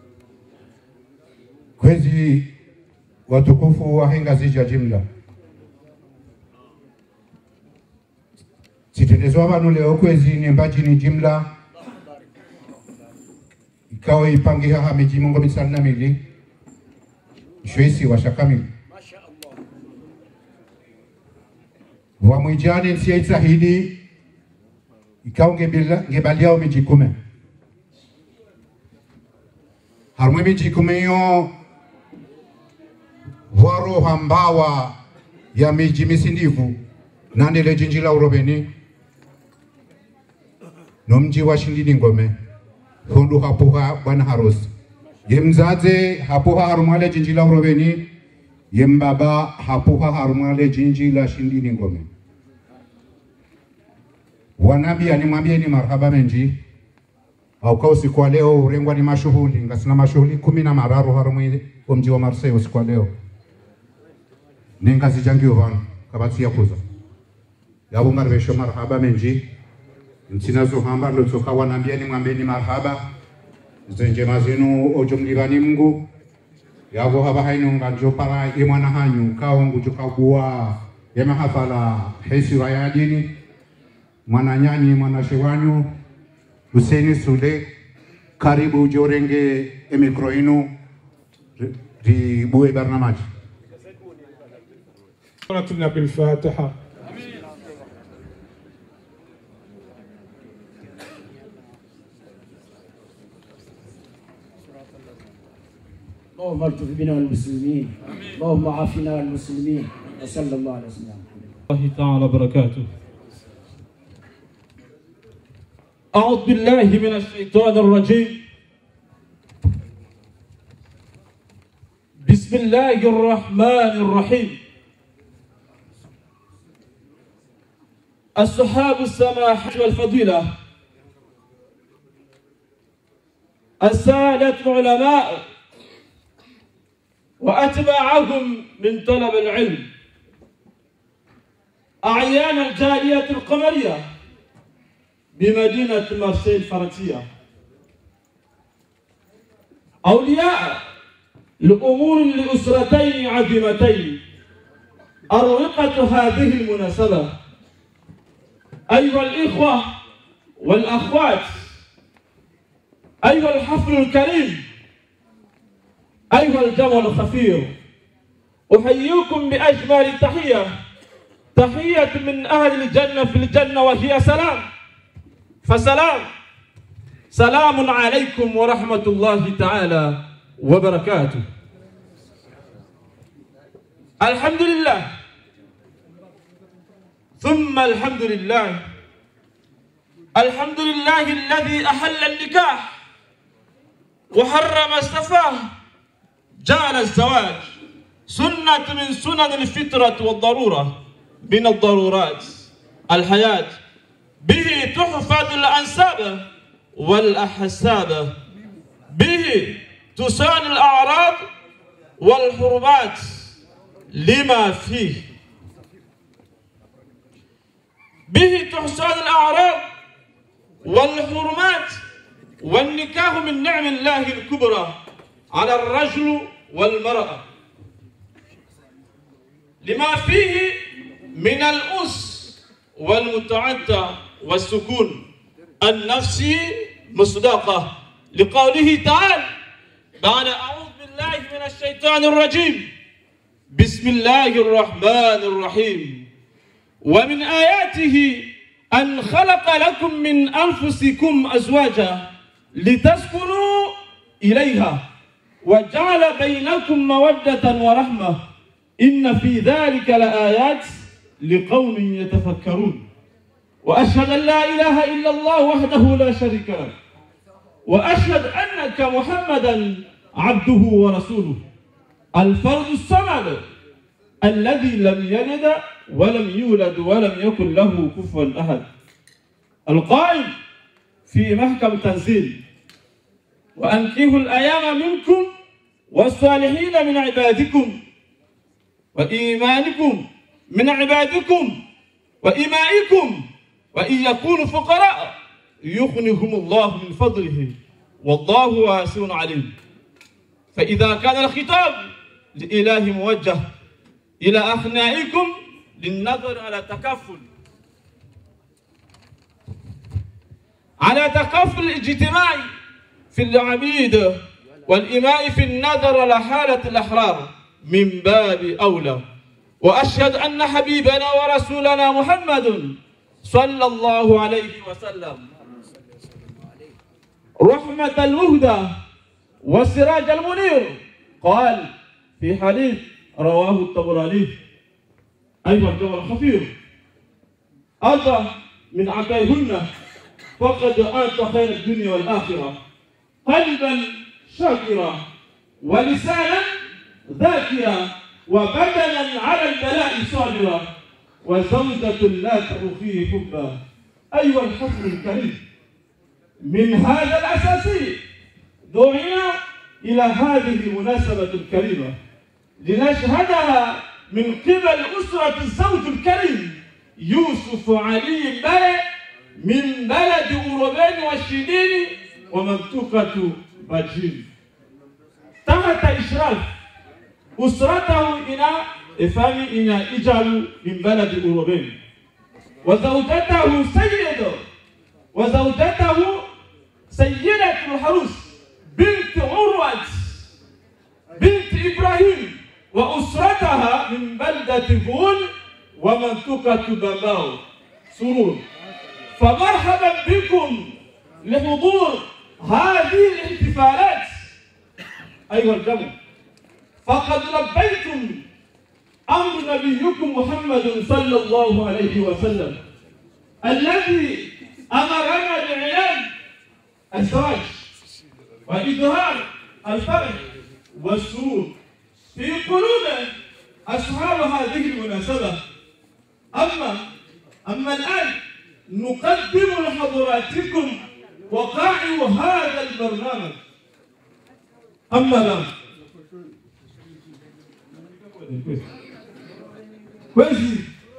Kwezi watukufu wa henga zija jimla sitendezwa vanu leo kwezi nembaji ni jimla ikawa ipangi haha miji mungo misalina mili shwesi wa shakamili wa mwijane nsiya itahidi ikawa ngebaliao miji kume harumwe miji kume yo waro hambawa ya miji misindivu nandele jinjila urobeni nomji wa shindini ngome hondu hapuha bwana harusi yemzaze hapuha harumale jinjila urobeni yembaba hapuha harumale jinjila shindini ngome. Wanabi animwambie ni marhaba menji au kwa usiku wa leo urengwa ni mashuhuli ngasina mashuhuli 10 mararu harumwe mji wa Marseille usiku wa leo ninga zijangio vanu kabati ya kuza yabo marvesho marhaba menji ntinazo hamba lotoka wanambia ni mwambeni marhaba zenje mazinu ojumlibani Mungu yabo haba hainu nganjo para imwana hanyu kaongu jukabua yema hafala hesi wayadini mwana nyanyi mwana shewanyu Hussein Sule karibu jorenge emikroinu ribuwe barnamaji. قرأتنا بالفاتحة. اللهم الطف بنا والمسلمين اللهم عافنا والمسلمين وصلى الله على سيدنا محمد. الله تعالى وبركاته. أعوذ بالله من الشيطان الرجيم. بسم الله الرحمن الرحيم. الصحاب السماحة والفضيلة السادة العلماء وأتباعهم من طلب العلم أعيان الجالية القمرية بمدينة مارسيل الفرنسية أولياء لأمور لأسرتين عظيمتين أروقة هذه المناسبة أيها الإخوة والأخوات أيها الحفل الكريم أيها الجمع الخفير أحييكم بأجمل تحية تحية من أهل الجنة في الجنة وهي سلام فسلام سلام عليكم ورحمة الله تعالى وبركاته. الحمد لله ثم الحمد لله. الحمد لله الذي أحل النكاح وحرم السفاه، جعل الزواج سنة من سنن الفطرة والضرورة من الضرورات الحياة، به تحفظ الأنساب والأحساب، به تصان الأعراض والحرمات لما فيه، به تحصان الأعراض والحرمات، والنكاح من نعم الله الكبرى على الرجل والمرأة لما فيه من الأنس والمتعدى والسكون النفسي مصداقة لقوله تعالى بعد أعوذ بالله من الشيطان الرجيم بسم الله الرحمن الرحيم ومن آياته أن خلق لكم من أنفسكم أزواجا لتسكنوا إليها وجعل بينكم مودة ورحمة إن في ذلك لآيات لقوم يتفكرون. وأشهد أن لا إله إلا الله وحده لا شريك له، وأشهد أنك محمدا عبده ورسوله الفرد الصمد الذي لم يلد ولم يولد ولم يكن له كفوا أحد، القائم في محكم تنزيل وأنكحوا الأيام منكم والصالحين من عبادكم وإيمانكم من عبادكم وإمائكم وإن يكونوا فقراء يغنيهم الله من فضله والله واسع عليم. فإذا كان الخطاب لإله موجه إلى أخنائكم للنظر على تكافل الاجتماع في العبيد والإماء في النظر على حالة الأحرار من باب أولى. وأشهد أن حبيبنا ورسولنا محمد صلى الله عليه وسلم رحمة المهدى والسراج المنير قال في حديث رواه الطبراني أيها الجمل الخفير أنت من عطائهن فقد أنت خير الدنيا والآخرة، قلبا شاكرا ولسانا ذاكرا وبدنا على البلاء صابرا وزوجة لا تخفيه حبا. أيها الحفل الكريم من هذا الأساسي دعينا إلى هذه المناسبة الكريمة لنشهدها من قبل أسرة الزوج الكريم يوسف علي بلد من بلد أوروبين والشدين ومنطقة باجين تحت إشراف أسرته إلى إفهام إن إجعل من بلد أوروبين وزوجته سيدة الحروس بنت عروة بنت إبراهيم وأسرتها من بلدة فون ومنطقة باباو سرور. فمرحبا بكم لحضور هذه الاحتفالات أيها الجمع، فقد لبيتم أمر نبيكم محمد صلى الله عليه وسلم الذي أمرنا بإعلان الزواج وإظهار الفرح والسرور في قلوب أصحاب هذه المناسبة. أما الآن نقدم لحضراتكم وقائع هذا البرنامج. أما الآن kwezi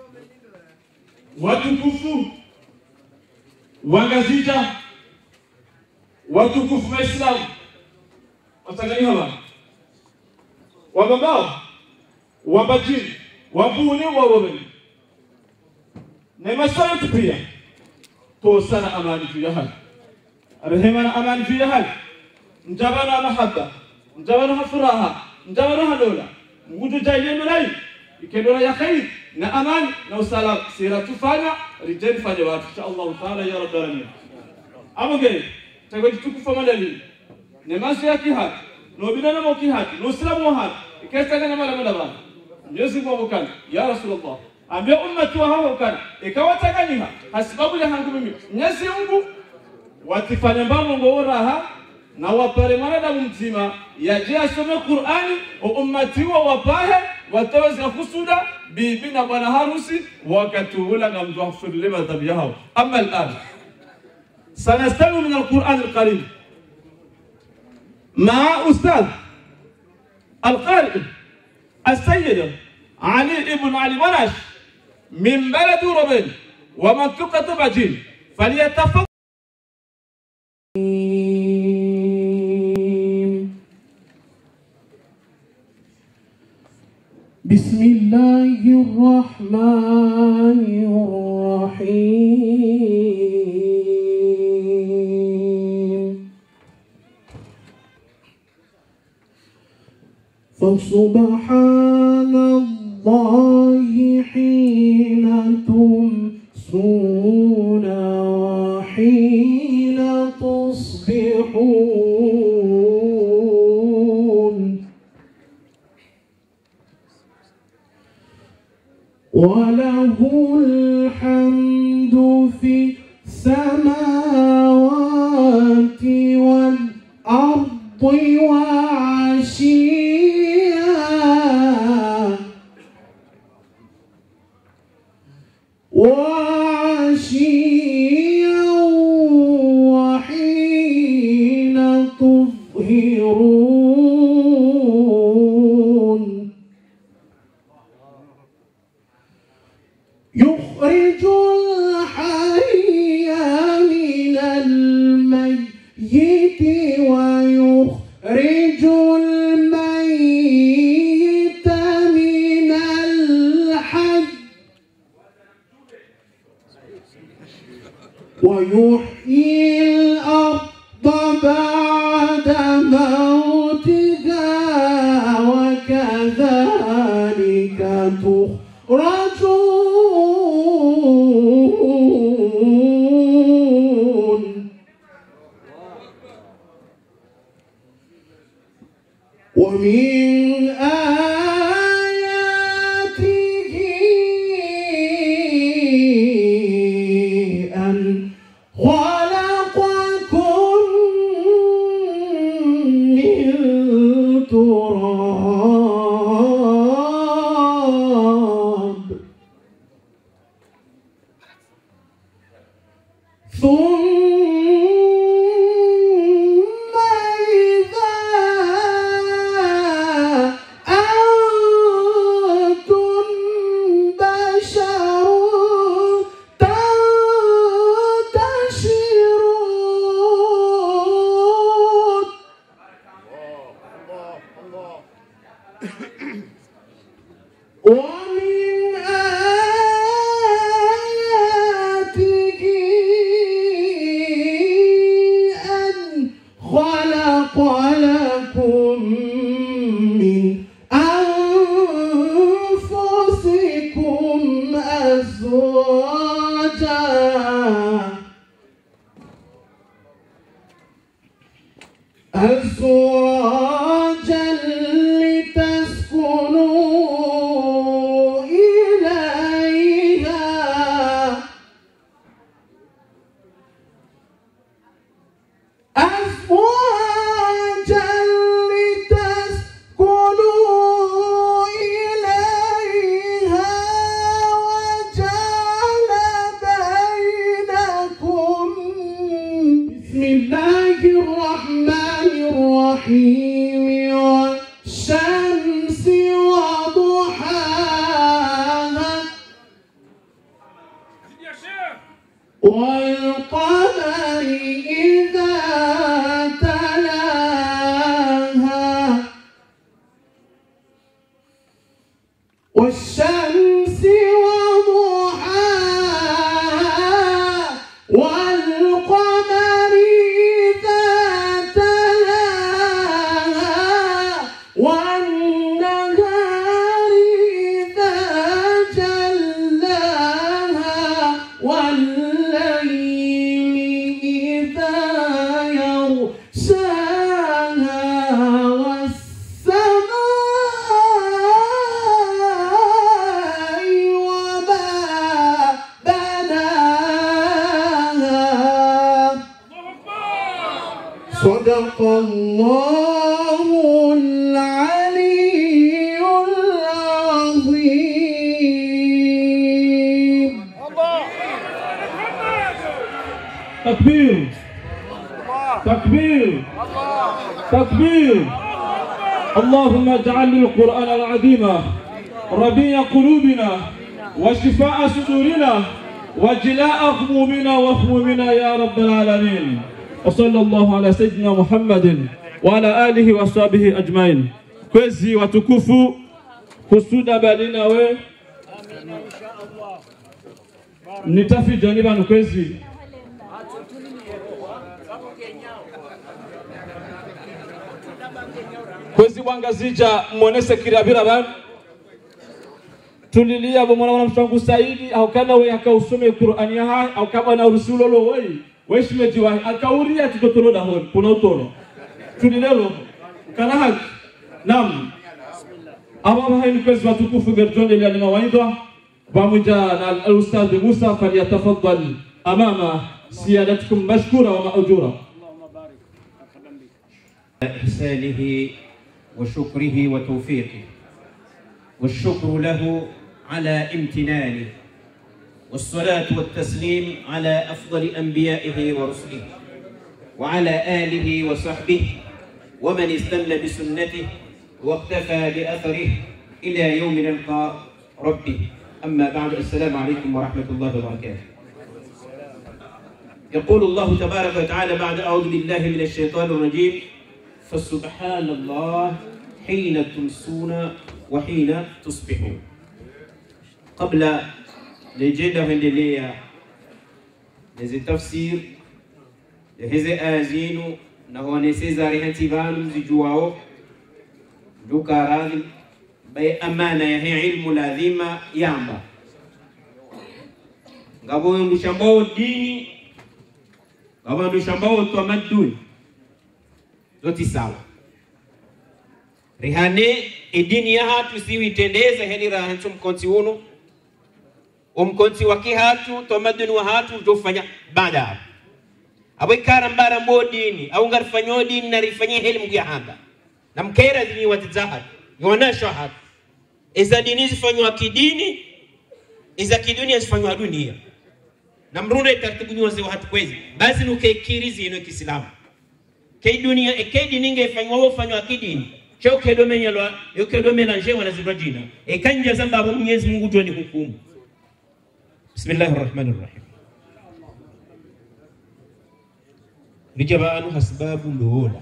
watukufu wangazija watukufu Waislamu watangani hawa wababao wabajini wabuni warobeni na masala pia tosana amani juu ya hali rehema amani juu ya hali njabana mahabba njabana furaha njabana dola ngudu jayenu lai ikendora ya khair na amani na usalam sira tufanya rijeni fanya watu insha Allah taala ya rabbal alamin. Amoge tego tukufa madali ne masu yaki hat no bidana mo ki hat no islamu hat ikesta kana mala mala ba Mwenyezi Mungu kan ya Rasulullah ambia ummati wa hawa kan ikawata kaniha hasibabu ya hangu mimi Mwenyezi Mungu watifanya mbamo ngoraha na wapare mwanadamu mzima yaje asome Qur'ani ummati wa wapahe wataweza kusuda bibi na bwana harusi wakati ule na mtu afudhile madhabi yao amma al'an سنستمع من القرآن الكريم مع أستاذ القارئ السيد علي ابن علي مناش من بلد روبين ومنطقة بجين فليتفضل. بسم الله الرحمن الرحيم فسبحان الله حين تمسون وحين تصبحون وله الحمد في السماوات والأرض وعشيا وحين تظهرون يخرج الحي من الميت ويخرج الميت من الحي ويحيي الأرض بعد موتها وكذلك تخرجون ومن آياته أن خلقكم من تراب ثم إذا أنتم بشر تنتشرون ومن آياته أن خلق لكم من أنفسكم أزواجا لتسكنوا إليها أزواجا لتسكنوا إليها وجعل بينكم بسم الله الرحمن الرحيم والشمس وضحاها والقمر إذا تلاها والشمس وضحاها والقمر إذا تلاها والنهار إذا جلاها والليل إذا صدق الله العلي العظيم. تكبير تكبير تكبير. اللهم اجعل القرآن العظيم ربيع قلوبنا وشفاء صدورنا وجلاء همومنا وهمومنا يا رب العالمين. وصلى الله على سيدنا محمد وعلى آله وصحبه أجمعين. كوزي وتكفو كسودا بالنا we nitafi janiba nukwezi kwezi wangazija mwanese kirabira ban tulilia bo mwana mshangu Saidi au kana we akausome Qur'ani ya au kama na rusulo we weshmeji wa akauria tutotoro da hon kuna utoro tulilelo kana haki nam aba haini kwezi watukufu berjonde ile alima waidha pamoja na al-ustadh Musa falyatafaddal amama siyadatukum mashkura wa ma'jura. إحسانه وشكره وتوفيقه والشكر له على امتنانه والصلاة والتسليم على أفضل أنبيائه ورسله وعلى آله وصحبه ومن استنى بسنته واقتفى بأثره إلى يوم نلقى ربه. أما بعد، السلام عليكم ورحمة الله وبركاته. يقول الله تبارك وتعالى بعد أعوذ بالله من الشيطان الرجيم: فسبحان الله حين تمسون وحين تصبحون. قبل لجينا هندليا لذي تفسير لهذي آزينو نهوني سيزاري هنتيبانو زجواو دوكا راغل بي أمانة يهي علم لازمة يامبا ngabo ndushambao dini ngabo ndushambao tamaduni zote sawa rihane edini ya hatu siwi tendeza heli rahantu mkonti uno umkonti waki hatu tamaduni wa hatu utofanya baada abo ikara mbara mbo dini au ngarfanyo dini na rifanyia heli mguya handa na mkaira dini watizahatu yonasho hatu iza dini zifanywa kidini iza kidunia zifanywa dunia na mrunde taratibu nyoze wa hatu kwezi basi nukekirizi ino Kiislamu kei dunia kei dini ngefanywa wafanywa kidini cheo kedomenya lwa yo kedomela nje wana zibajina kanja zamba abo Mwenyezi Mungu tuwe ni hukumu. Bismillahir Rahmanir Rahim. Lijabanu hasbabu ndola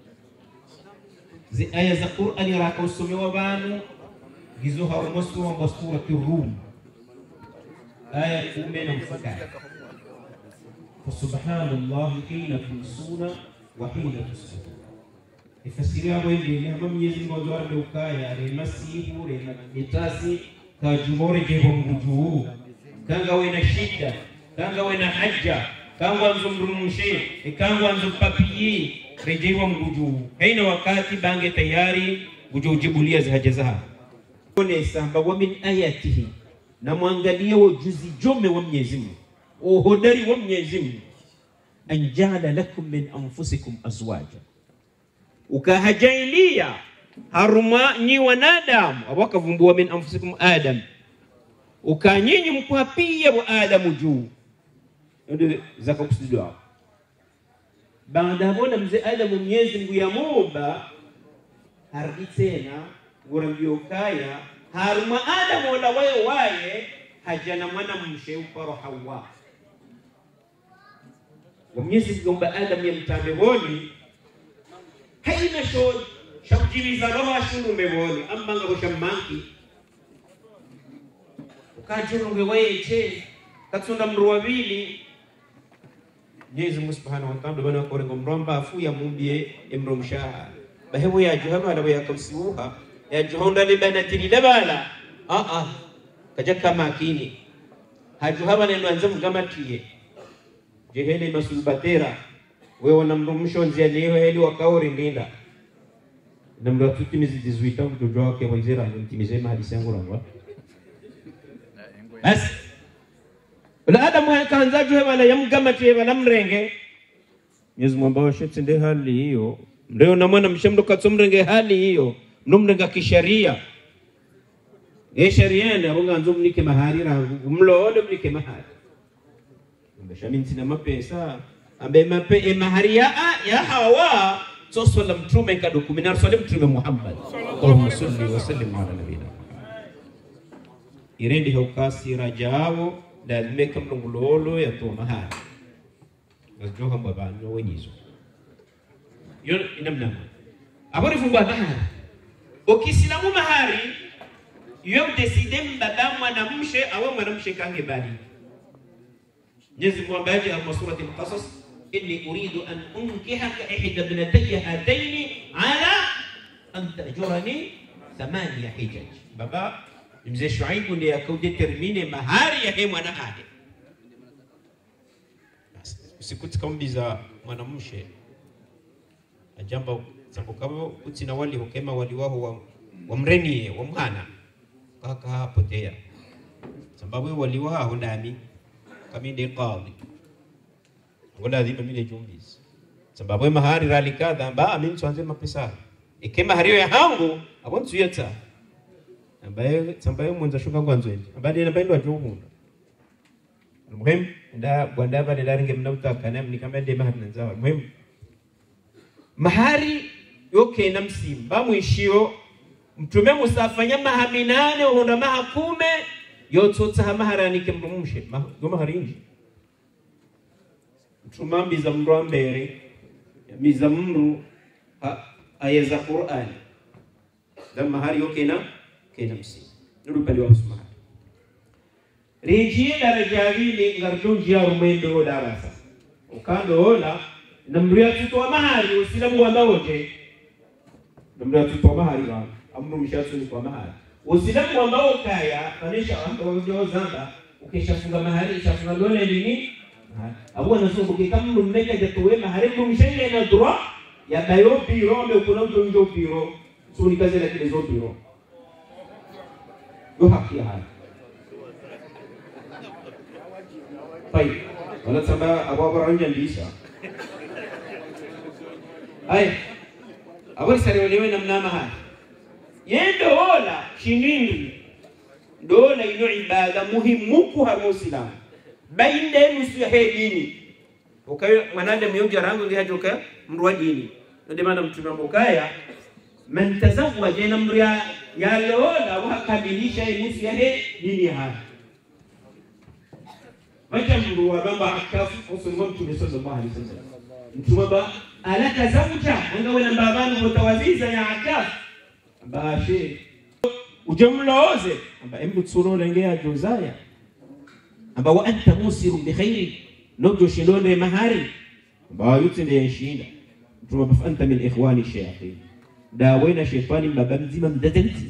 zi aya za Qur'ani raka usomewa banu gizo harumosu wa surati Rum aya 10 na mfaka. Subhanallahi hina tumsuna wa hina tusbihun. Ifasiri hapo hivi ni hapo Mwenyezi Mungu ameukaya remasihu rematasi kajumore jebo mguju kanga wena shida kanga wena haja kanga nzumrumushe kanga nzupapiyi rejewa mguju haina wakati bange tayari ujibulia za haja zao. One samba wa min ayatihi na muangalie ujuzi jome wa Mwenyezi Mungu uhodari wa Mwenyezi Mungu anjala lakum min anfusikum azwaja ukahajailia haruma nyi wanadamu wakavumbua min anfusikum adam ukanyinyi mkwapia wa adamu juu ndio zakakusudiwa baada bona mzee Adamu Mwenyezi Mungu yamuumba harudi tena ngorambio kaya haruma Adamu wala waye hajana mwana mshe uparo Hawa wa Mwenyezi Mungu umba Adamu yamtabehoni haina sho shabjiliza roho shunu meboni ambanga boshamanki ukajurunge weche katsunda mru wabili Mwenyezi Mungu Subhanahu wa Ta'ala bana ko rengo mromba afu ya mumbie emro mshaha bahebu ya juhama na ya kamsiuha ya juhonda libana tilibala kaja kama kini hajuhama neno anza mgamatie jeheli masubatera wewe unamrumsho nzia leo heli wakaori ndinda namro tutimizi 18 ans mtoto wake wanzira mtimize hadithi yangu rangwa bas wala Adamu akaanza juhe wala yamgamatie wala mrenge Mwenyezi Mungu ambao shetende hali hiyo ndio na mwana mshamdo katsomrenge hali hiyo mnomrenga kisharia sharia ndio nganzo mnike mahari rangu mlole mnike mahari mbeshami ntina mapesa ambe mahari ya hawa soswala mtume ka dokuminar swali mtume Muhammad Allahumma salli wa sallim ala nabiyina irendi hukasi rajao lazima kamlongololo ya to mahari ngajoka mbabano wenyizo yo inamna abori fungwa mahari ukisilamu mahari yo decide mbaba mwanamshe au mwanamshe kange bali Mwenyezi Mungu ambaye kwa surati al-Qasas inni uridu an unkihaka ihda ibnatayya hatayn ala an tajurani 8 hijaj baba mzee Shuaib ndiye akadetermine mahari ya mwanamke usikutsikambiza mwanamshe ajamba sambukawo utina wali hukema wali wao wa mrenie wa mwana kaka potea sababu wali wao ndani kaminde qadhi ngola dhima mimi jumbizi sababu mahari ralikadha ba mimi tuanze mapesa ikema hariyo ya hangu abontu yeta ambaye mwanza shuka kwanza hivi ambaye anapendwa tu muhimu nda bwanda bale daringe mnautaka na nikamende mahari nanzawa muhimu mahari yoke na msimba mwishio mtume musafanya mahaminane honda mahakume yototsa maharani kemrumshe mahari inji mtumambiza mru ambere miza mru ayeza Qur'an dan mahari yoke na kena msimba nuru pali wa msuma rijie daraja vile ngarjonji ya rumendo darasa ukando ola namria tutoa mahari usilamu wa maoje namria tutoa mahari wa amru mshatu kwa mahari usilamu ambao kaya kanisha ambao zamba ukishafunga mahari shafunga dole nini au anasoma kama mmeka jatowe mahari kumshenge na dura ya bayo biro ndio kuna ndio biro suni kazi la kile biro yo haki haya pai wala samba ababa ranja ndisa ai awali sariwelewe namna mahari yendo ola shinindi dola ino ibada muhimu kwa Muislamu baina nusu ya dini ukayo mwanade myoja rangu ndio hajoka mrwa dini ndio maana mtume mbokaya man tazawwaja na mria ya lola wakabilisha nusu ya dini hapa wacha mrwa bamba akafu usungo mtume sallallahu alaihi wasallam mtume ba ala tazawwaja ngawe na babanu mutawaziza ya akafu baashe ujamlooze amba embu tsuro lengea jozaya amba wa anta musiru bi khairi nojo shindone mahari amba yutende yashinda mtume anta min ikhwani shayatin dawena shaytani baba mzima mdadanti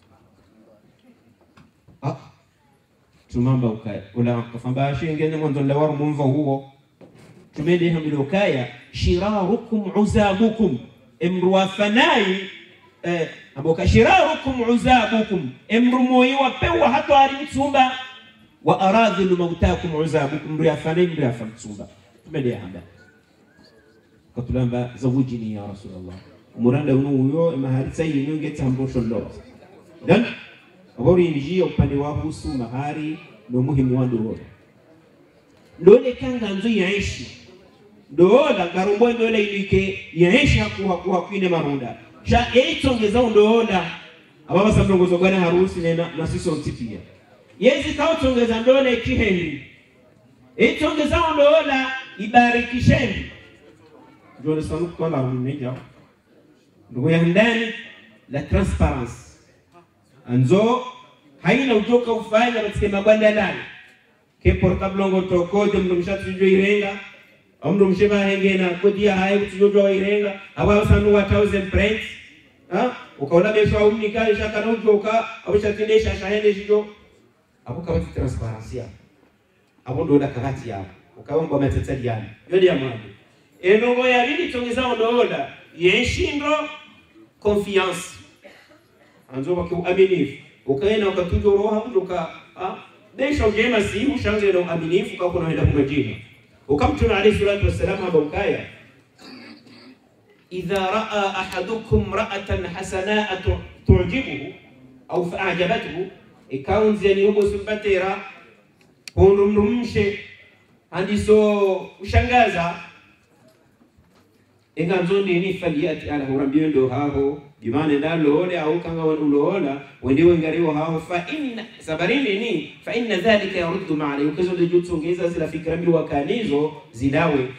tumamba ukaya ula kafamba shingene mwanzo lawar mumva huo tumende hamilo kaya shirarukum uzabukum imruwa fanai aboka shirarukum uzabukum emrumoyi wapewa hata arimtsumba wa aradhilu mautakum uzabukum riyafani riyafamtsumba tumende hamba katulamba zawujini ya rasulullah umuranda huyo mahari sayi nyonge tambosho lo dan abori njia upande wa husu mahari no muhimu wandu ndole kanga nzo yaishi ndola garumbo ndole ilike yaishi hakuwa kwine marunda sha eitongeza ndola ababa samrongozo gana harusi na sisi ontipia yezi kautongeza ndole kihendi eitongeza ndola ibarikisheni ndio sanu kwa la mmeja ndio ya ndani la transparence anzo haina ujoka ufanya katika mabanda ndani ke portablongo tokode mndo mshatu irenga amdo mshema hengena kodia hayo tujojo irenga aba sanu wa 1000 prints ukaona besha umnika shaka na ujoka abushatendesha shahende shijo abo kama transparency abo ndo da kakati yao ukaomba matetaliana yodi ya mwadi enongo ya lili tongeza ndola yeshindo confiance anzo wakiaminifu ukaenda ukatujo roho mtuka besha ujema si ushanze na uaminifu kwa kuna enda kumjini ukamtuna alayhi salatu wasallam abukaya idha raa ahadukum ra'atan hasanaa tu'jibuhu au fa'ajabathu ikaunzi ni hubo simbatera hundumrumshe handiso ushangaza enganzondi ni faliyati ala hurambio ndo haho dimane ndalo ole au kanga wanulola wendiwe ngariwa haho fa inna sabarini ni fa inna dhalika yaruddu ma'ana ukazo lijutungeza zila fikra mbi wakanizo zidawe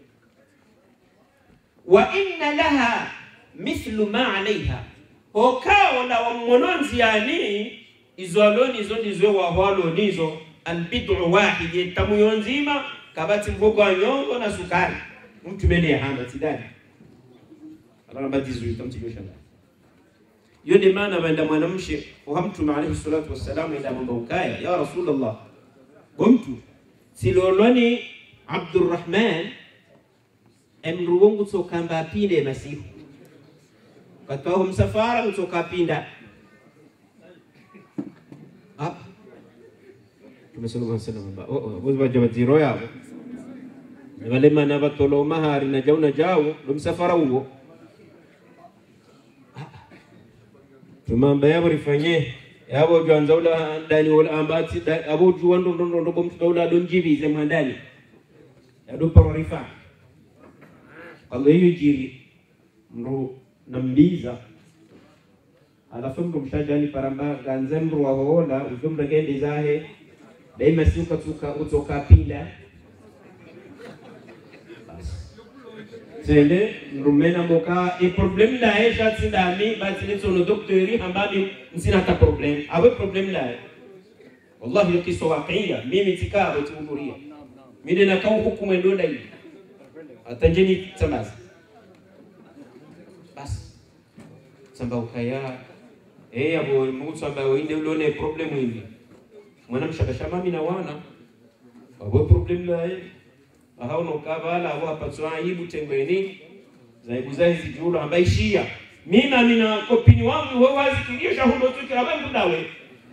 wa inna laha mithlu ma alaiha okao na wamononzi yani izoloni zo ndizo wahwalo nizo albid'u wahid tamuyonzima kabati mbogo wa nyongo na sukari mtu mene hana tidani alama dizu tamtijosha yode maana baada mwanamshe uhamtu alayhi salatu wassalam ila mambo ukaya ya rasulullah mtu siloloni Abdurrahman emruongo tsokamba pinde masihu katoa msafara kutoka pinda tumesema sana mamba wewe wajabaziro yao wale mana batolo mahari na jauna jao ndo msafara huo tumamba yabo rifanye yabo janza ula ndani wala ambati abo juwando ndo bomtu dawla don jibize mwandani yado parorifa Allah yujiri ndo nambiza alafu ndo mshajani paramba ganzemru wa hola ujumbe gende zahe daima siuka utoka pinda sende rumena boka e problem la e jati dami bati ni sono docteur hambabi nsina ta problem awe problem la wallahi yokiso waqiya mimi tikaro tuhuria mimi na kau hukumu ndo dai atanjeni tamaza bas samba ukaya abo mtu ambaye winde ulone problem hivi mwana mshakashama mimi na wana abo problem la hao no kabala abo apatwa aibu tembeni zaibu zai zijuro ambaye shia mimi na kopini wangu wewe wazikiria shahudo tuki abantu dawe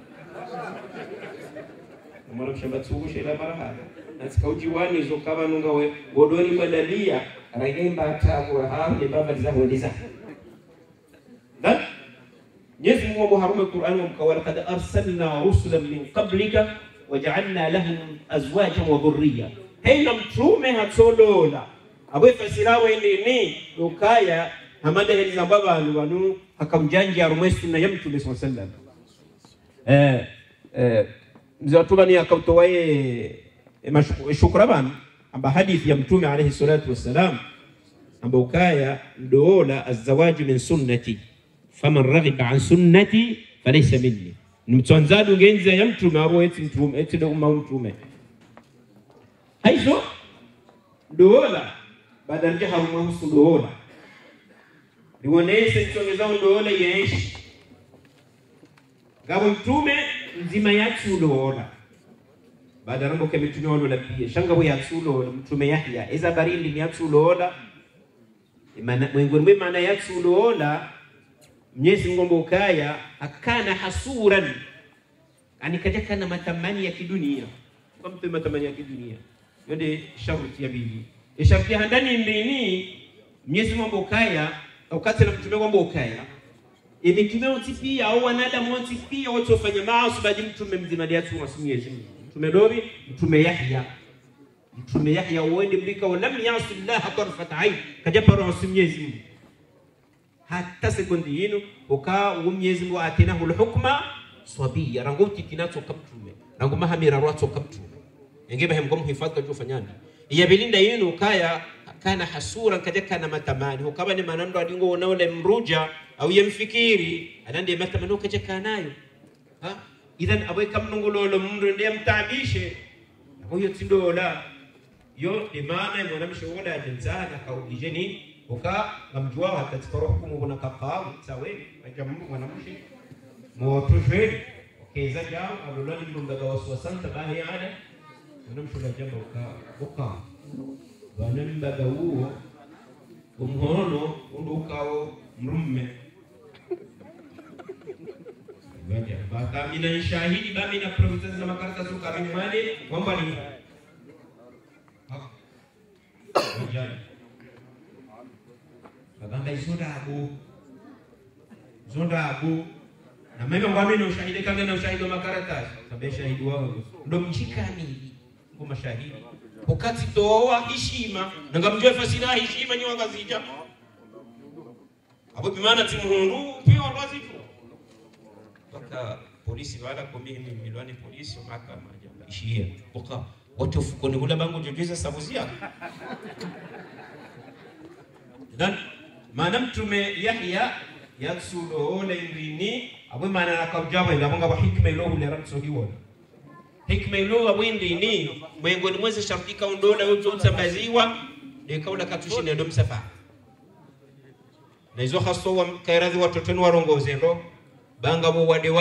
mwana mshabatsuushe la maraha nasika ujiwani zo kaba nunga we godoni badalia ragemba tabu hao ni baba za hodiza dan Mwenyezi Mungu harume Qur'an mkawala kad arsalna rusulan min qablika waja'alna lahum azwajan wa dhurriyya hayna mtume hatolola abwe fasirawe ni ukaya hamada heliza baba wanu akamjanja arumwesu na yamtu sallallahu mzatubani akautowaye shukraban amba hadithi ya mtume alayhi salatu wassalam amba ukaya ndola azwaju min sunnati faman raghiba an sunnati falaysa minni mtwanzadu ngenza ya mtume abo eti ndo mtume haizo dola badal jaha mhusu dola niwonese tsongeza dola yeshi gabo mtume nzima yatu dola badal mboke mtume wala pia shanga bo yatu dola mtume Yahya eza barindi yatu dola imana mwengwe maana yatu dola Mwenyezi Mungu ukaya akana hasuran yani kaja kana matamani ya kidunia kwa mtu matamani ya kidunia yode sharti ya bibi sharti handani mbini Mwenyezi Mungu ukaya wakati na mtume wangu ukaya mtume utipia au wanadamu utipia watu wafanya maasi baada mtume mzima dia tu Mwenyezi Mungu mtume Dobi mtume Yahya uende mlika wa lam yasillah tarfat ain kaja para Mwenyezi Mungu hata sekundi hino uka Mwenyezi Mungu atinahu alhukma sabiya ranguti kinacho kamtume rangu mahamira rato kamtume ingebe hemgom hifadhi kufanyana ya belinda hino ukaya kana hasura kaja kana matamani ukaba ni manando adingo unaole mruja au yemfikiri anande matamani kaja kanayo idhan aboy kamnungulolo mndo ndiye mtabishe huyo tindola yo imana mwanamshe woda ajenzana kaudijeni uka ngamjua hata hukumu kuna kapao sawe ajamu mwanamshi mwotoshwe keza jao alolani mndaga waswasanta bahi ada mwanamshi la jambo uka bana mbaga huo umhono ukao mrumme waje baka mina shahidi ba mina profesa za makarata sukari mali kwamba ni bamba zondabu na mimi ngwamini ushahidi kanga na ushahidi wa makaratasi sababu shahidi wao ndo mchikamili kwa mashahidi wakati toa heshima na ngamjua fasira heshima ni wangazija hapo bimaana timuhundu pia wazifu toka polisi wala kombi ni milwani polisi mahakama jambo ishia toka watu fukoni kula bango jojuza sabuzia dan maana mtume Yahya yaksulo la indini abwe maana nakabjawa ngabanga wa hikma ilo ule ramsohiwa hikma ilo wa indini mwengo ni mwezi shartika undola yote utambaziwa kaula katushine ndo msafa na hizo haso wa kairadhi watoto ni warongoze ndo banga bo wade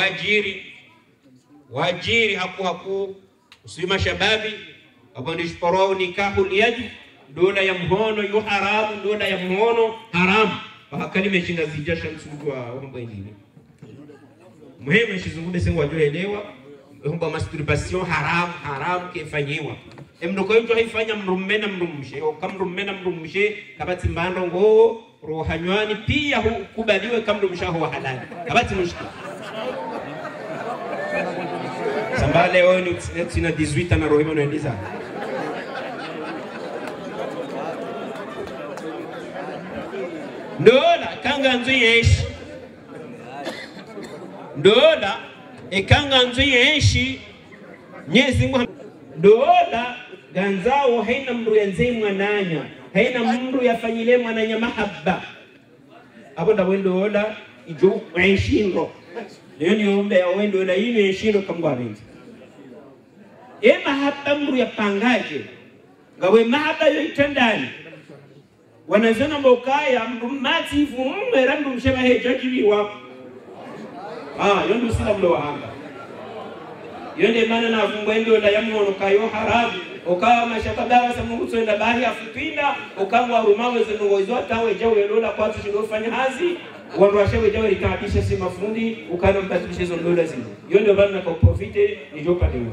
wajiri haku usima shababi abandi shparao nikahu liyadi dola ya mhono yu haramu dola ya mhono haramu kalime chinga zijasha msugwa omba indini muhimu shizungumbe sengo wajoelewa omba masturbation haramu kefanyiwa emdoko yetu haifanya mrummena mrumshe au kamrummena mrumshe kabati mbando ngo rohanywani pia hukubaliwe kamrumshaho wa halali kabati mushkila sambale wao ni 18 na rohimo na ndiza ndola kanga nzuyeshi ndola ekanga nzuyeshi nyezi mwa ndola ganzao haina mru yanzei mwananya haina mru yafanyile mwananya mahabba hapo ndo ndola ijo enshindo yoni ombe awendo la yini enshindo kamgwarinzi mahabba mru yapangaje ngawe mahabba yoitandani wanazona mbokaya mrumati fumera mrumsheba hejo kibiwa yondo sila mlo wahanga yonde maana na fungwendo la yamono kayo haramu okawa mashakabara samungu twenda bahi afupinda okangwa rumawe zenongozo tawe jawe lola kwatu shindofanya hazi wanwashewe jawe litabisha si mafundi ukana mbadilisha hizo dola zile yonde maana kwa profite ni jopa dewa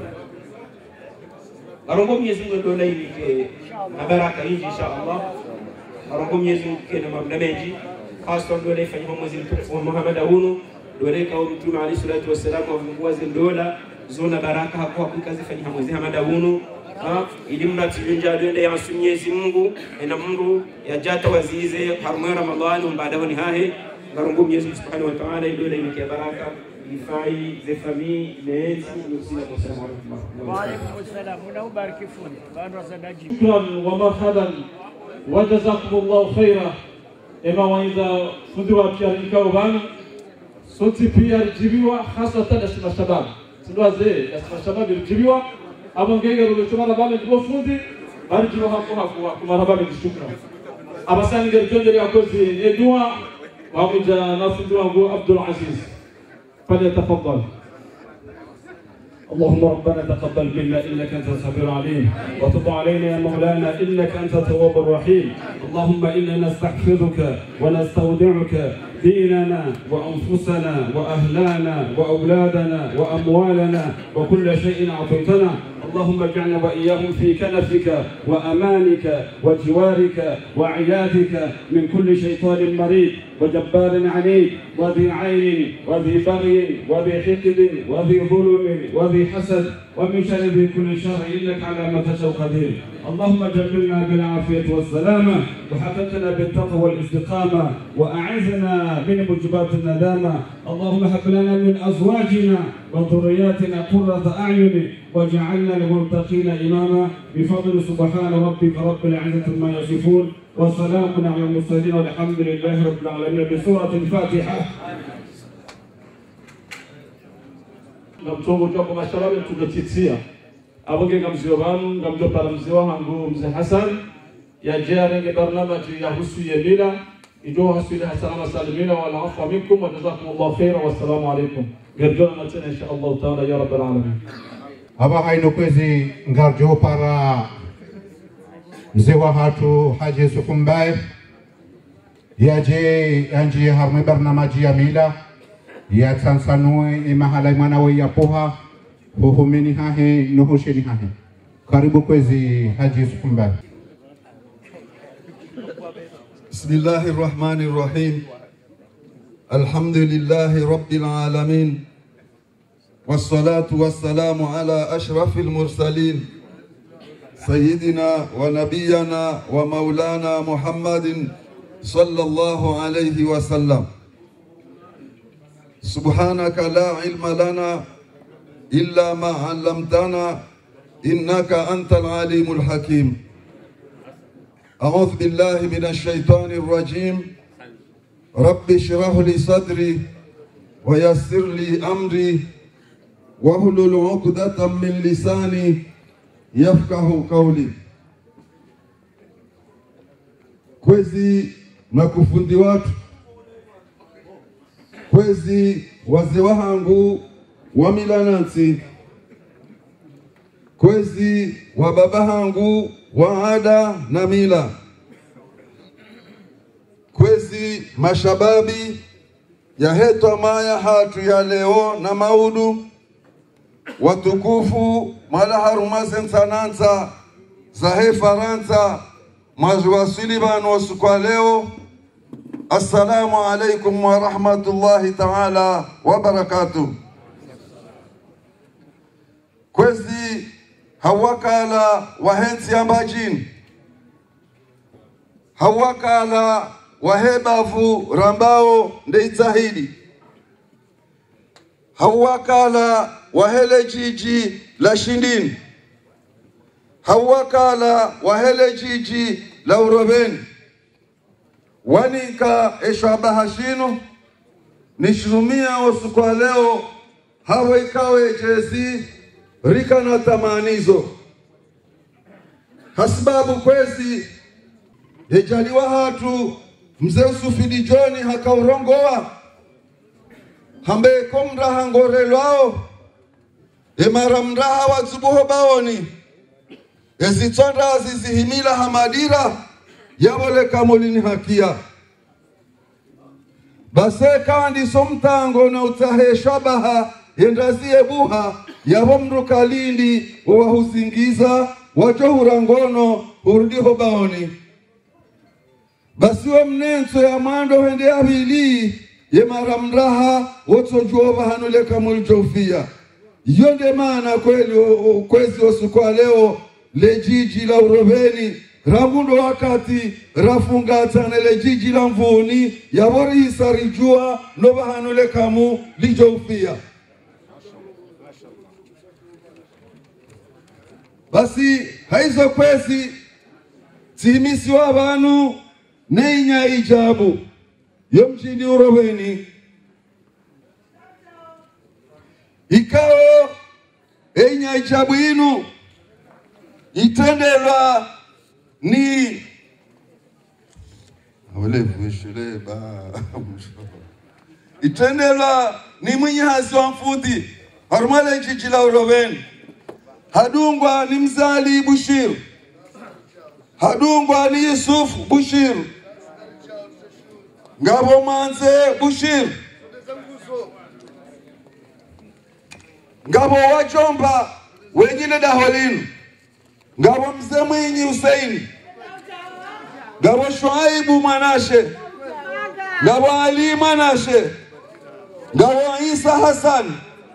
arombo Mwenyezi Mungu dola hili na baraka hizi inshallah arombo Mwenyezi Mungu kena mamdameji hasa dola ifanye mwezi mtukufu wa Muhammad hunu dola kwa Mtume Ali sallallahu wasallam wavunguaze dola zona baraka hapo kazi fanya mwezi Muhammad hunu ili mnatijunja dola ya Mwenyezi Mungu na Mungu yajata wazize harmu Ramadhani baada ni hahe arombo Mwenyezi Mungu subhanahu wa ta'ala dola imeke baraka ifai ze famille nezi nusina kusema wa alaykum assalam na ubariki fundi bado wasadaji wa marhaban wajazakumullahu khaira ema waida fundi wa pia bana soti pia rijibiwa hasatan asma shabab tunwaze asma shabab rijibiwa abongege rulichoma bana ndipo fundi bali jiwa hapo marhaba shukran abasani gerjonde yakozi edua wa kuja na fundi wangu Abdul Aziz فليتفضل. اللهم ربنا تقبل منا انك انت السميع العليم وتب علينا يا مولانا انك انت التواب الرحيم. اللهم انا نستحفظك ونستودعك ديننا وانفسنا واهلنا واولادنا واموالنا وكل شيء اعطيتنا. اللهم اجعلنا واياهم في كنفك وامانك وجوارك وعيادك من كل شيطان مريض وجبار عنيد وذي عين وذي بغي وذي حقد وذي ظلم وذي حسد ومن شر كل شر انك على ما تشاء قدير. اللهم جملنا بالعافيه والسلامه وحققنا بالتقوى والاستقامه واعزنا من موجبات الندامه. اللهم هب لنا من ازواجنا وذرياتنا قرة اعين واجعلنا للمتقين اماما بفضل سبحان ربك رب العزه عما يصفون وسلام على المرسلين والحمد لله رب العالمين. بسوره الفاتحه. Namtongo kwa mashauri tungetitsia abonge ngamzio banu ngamjo para mzee wangu mzee Hassan ya jarenge barnamaji ya husu yelila ido hasila salama salimina wala afwa minkum wa jazakumullahu khairan wa assalamu alaykum garjona tena insha Allah taala ya rabbal alamin. Aba haino kwezi ngarjo para mzee wa hatu Haji Yusuf Mbaye yaje anji harme barnamaji ya mila ya tansanue mahala mwanawe ya poha huhumeni hahe nuhusheni hahe. Karibu kwezi Haji Yusuf Mbaye. بسم الله الرحمن الرحيم الحمد لله رب العالمين والصلاة والسلام على أشرف المرسلين سيدنا ونبينا ومولانا محمد صلى الله عليه وسلم سبحانك لا علم لنا إلا ما علمتنا إنك أنت العليم الحكيم أعوذ بالله من الشيطان الرجيم رب اشرح لي صدري ويسر لي أمري واحلل عقدة من لساني يفقه قولي. Kwezi makufundi watu, kwezi wazee wangu wa milanansi, kwezi wa baba hangu wa ada na mila, kwezi mashababi ya hetwa maya hatu ya leo na maudu watukufu mala harumazen sananza zahe faransa majwasili banu kwa leo. Assalamu alaikum wa rahmatullahi ta'ala wa barakatuh. Kwezi hawakala wahensi ambajini, hawakala wahebavu rambao ndeitahidi, hawakala wahele jiji la Shindini, hawakala wahele jiji la Urobeni, wanika eshabaha shinu nishurumia osukwa leo hawe ikawe jezi rika na tamanizo hasibabu kwezi yejaliwa hatu mzee Usufidi Joni hakaurongoa hambe komraha ngorelwao emara mraha wazubuho baoni ezitonda zizihimila hamadira yabole kamolini hakia base kandi somtango na utahe shabaha yendazie buha yabo mrukalindi wahuzingiza wajohura ngono urudiho baoni basiwe mnenso ya mando hende abili yemara mraha wotojuova hanule kamuljofia yonde maana kweli kwezi osukwa leo lejiji la Urobeni rabundo wakati rafungata lejiji la Mvuni yabori hisarijua noba hanule kamu lijofia. Basi haizo kwezi timisi wa banu neinya ijabu yomjini Urobeni ikao enya ijabu inu itendelwa ni wale vishile ba itendelwa ni mwenyazi wa Mfuti harumale jiji la Urobeni hadungwa ni Mzali Bushir, hadungwa ni Yusuf Bushir, ngabo Manze Bushir, ngabo wajomba wengine daholinu, ngabo mzee Mwinyi Hussein, ngabo Shuaibu Manashe, ngabo Ali Manashe, ngabo Isa Hassan,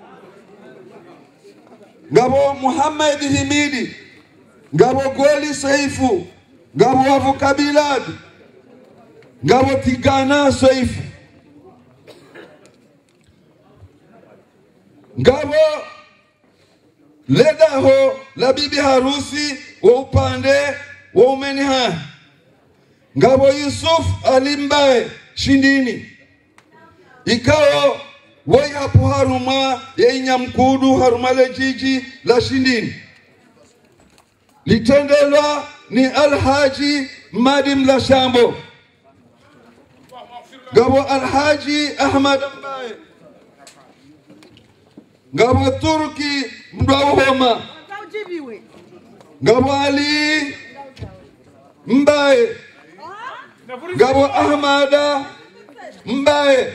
ngabo Muhammad Himidi, ngabo Goli Saifu, ngabo Abu Kabilad, ngabo Tigana Saifu, ngabo ledaho la bibi harusi wa upande wa umeniha, ngabo Yusuf Alimbae Shindini, ikao wai hapu haruma ya Inyamkudu harumale jiji la Shindini litendelwa ni Alhaji Madim la Shambo, ngabo Alhaji Ahmad Mbae, ngabo Turki Mdwahoma, ngabo Ali Mbae, ngabo Ahmada Mbae,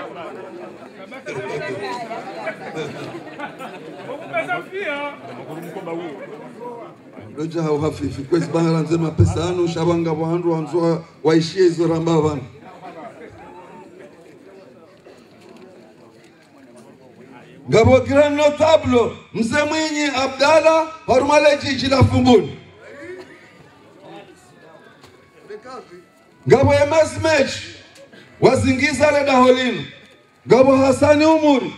Roja hau hafifi kwezi bahara nzema pesa anu shabanga wahandu wanzua waishie hizo ramba vanu. Gabo grand notable mzee Mwinyi Abdalla Hormale jiji la Fumbuni. Gabo MS Match wazingiza le daholino. Gabo Hasani Umuri.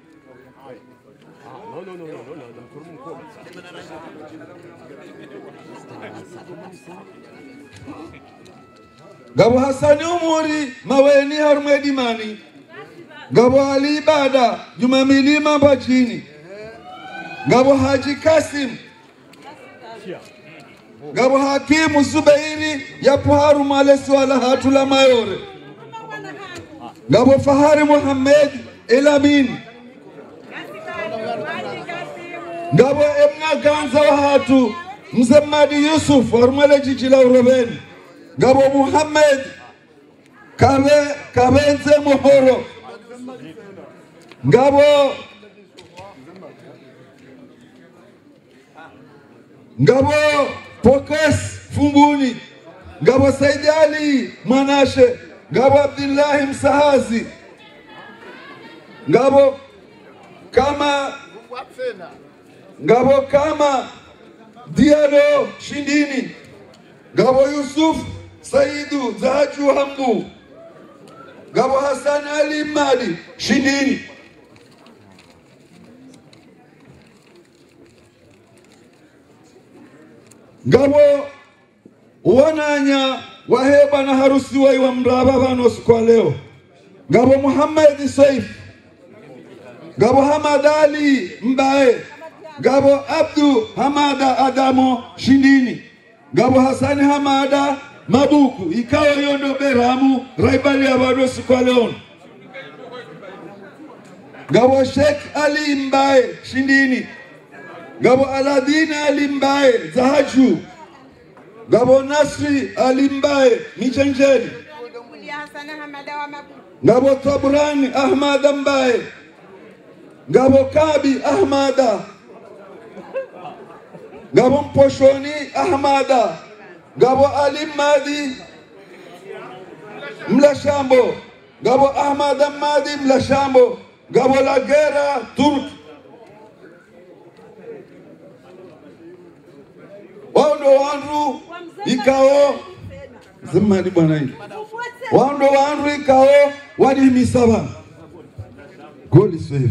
Gabo Hasani Umuri maweni Harumedi Mani. Gabo Ali Ibada Juma Milima Bajini. Gabo Haji Kasim. Gabo Hakimu Zubairi yapo Harumale swala hatula mayore. Gabo Fahari Muhammad Elamin. Gabo Emna Ganza wa hatu Mzemadi Yusuf Harumale jiji la Urobeni. Gabo Muhammad Kabenze Mohoro. Gabo Pokes Fumbuni. Gabo Saidi Ali Manashe. Gabo Abdullahi Msahazi. Gabo kama Diado Shindini. Gabo Yusuf Saidu Zahaju Hambu. Gabo Hassan Ali Madi Shindini. Gabo wananya waheba na harusi wa mraba bano kwa leo. Gabo Muhammad Saif. Gabo Hamad Ali Mbae. Gabo Abdu Hamada Adamo Shindini. Gabo Hasani Hamada Mabuku ikawa yondo beramu raibali ya bado kwa leo. Gabo Sheikh Ali Mbae Shindini. Gabo Aladin Ali Mbae Zahaju. Gabo Nasri Ali Mbae Michenjeri. Gabo Tabrani Ahmad Mbae. Gabo Kabi Ahmada. Gabo Mposhoni Ahmada. Gabo Ali Madi Mlashambo. Gabo Ahmad Madi Mlashambo. Gabo Lagera Turk. Wando wandu ikao zemani bwana hii. Wando wandu ikao wadi misaba. Goli save.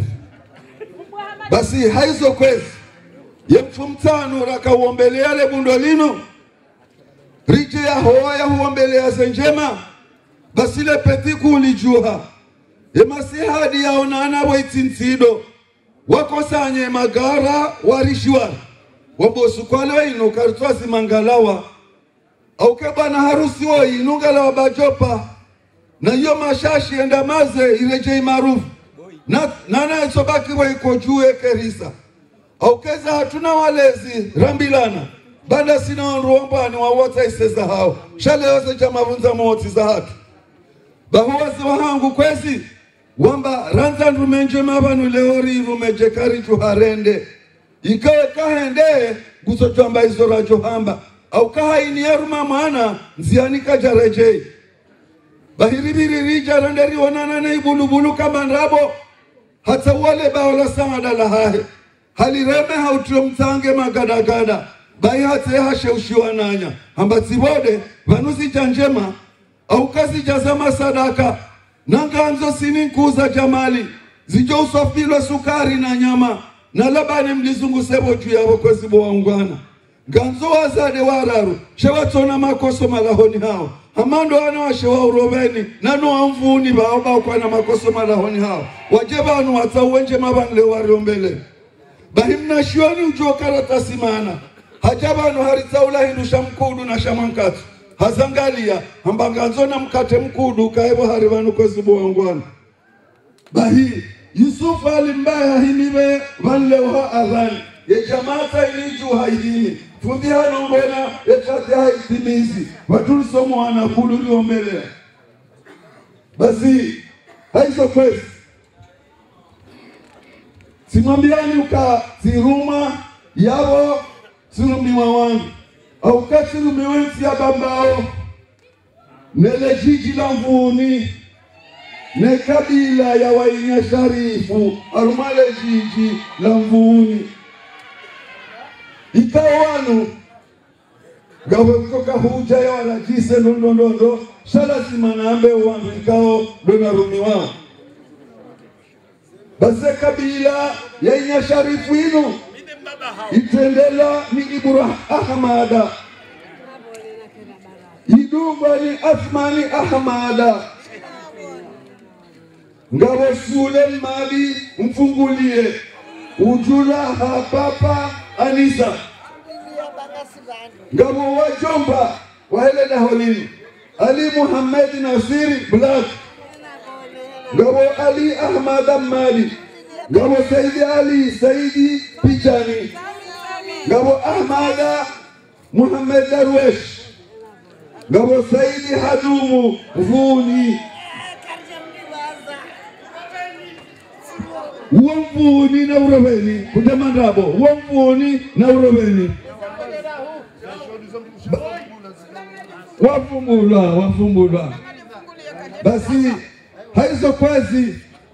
Basi haizo kwezi. Yemfumtano raka uombelea le bundolino. Rije ya hoa ya uombelea zenjema. Basi le petiku ulijuha. Yemasi hadi ya onana wa itintido. Wakosanye magara warishiwara. Wabosu kwa leo ino kartuasi mangalawa. Au kebana harusi wa ino galawa bajopa. Na hiyo mashashi endamaze ireje marufu. Nana isobaki wa ikojue kerisa. Au keza hatuna walezi rambilana. Banda sina wanruomba ni wawota iseza hao. Shale yose jamavunza mwoti za hatu. Bahuwazi wahangu kwezi. Wamba ranza nrumenje mabanu leori rumeje kari juharende. Ikawe kahende guso chamba izo rajo hamba. Au kaha ini yaruma maana nziani kajarejei. Bahiribiri rija randeri wanana na ibulubulu kama nrabo. Hata wale baola samada lahahe. Halireme hautio mtange magadagada. Bayi hate hashe ushiwananya. Hamba tibode vanusi janjema. Au kazi jazama sadaka. Nanga anzo sini nkuza jamali. Zijo usofilo sukari na nyama. Na labani mlizungu sebo juu ya wakwezi buwaungwana. Ganzo wazade wararu. Shewa tona makoso malahoni hao. Hamando wana wa shewa urobeni. Nanu wa mvuni baoba ukwana makoso malahoni hao. Wajeba anu wata uwenje mabangle wariombele. Bahimna shioni ujuo karatasi maana. Hajaba anu haritaula hindusha mkudu na shamankatu. Hazangalia. Hamba ganzo na mkate mkudu kaebo harivanu kwezi buwaungwana. Bahi. Yusuf alimbaya hiniwe vanleuha adhani. Ye jamata iliju haidini. Fundi hanombena ye chate haitimizi. Waturi somo wanakuduri ombele. Basi haizo kwezi simwambiani ukaziruma yabo sirumiwa wangu au kasirumiwensi ya babao nele jiji la Mvuni ne kabila ya Wainya Sharifu arumale jiji la Mvuni ikawanu gawe kutoka huja ya wanajise ndondo shala simanambe wangu ikao dona rumi wao base kabila ya Inya Sharifu ino itendela ni Ibura Ahmada idumba ni Athmani Ahmada ngabo sule mali mfungulie ujula hapapa Anisa ngabo wajomba waheleda holini Ali Muhammad Nasiri Black ngabo Ali Ahmad Mali ngabo Saidi Ali Saidi Pichani ngabo Ahmada Muhammad Darwesh ngabo Saidi Hadumu Mvuni Mvuni na Urobeni kutemandabo Mvuni na Urobeni wafumbulwa basi haizo kwazi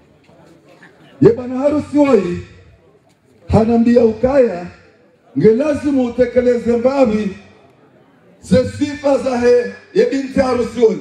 ye bana harusi woi hanambia ukaya ngelazimu utekeleze mbavi ze sifa za he ye binti harusi woi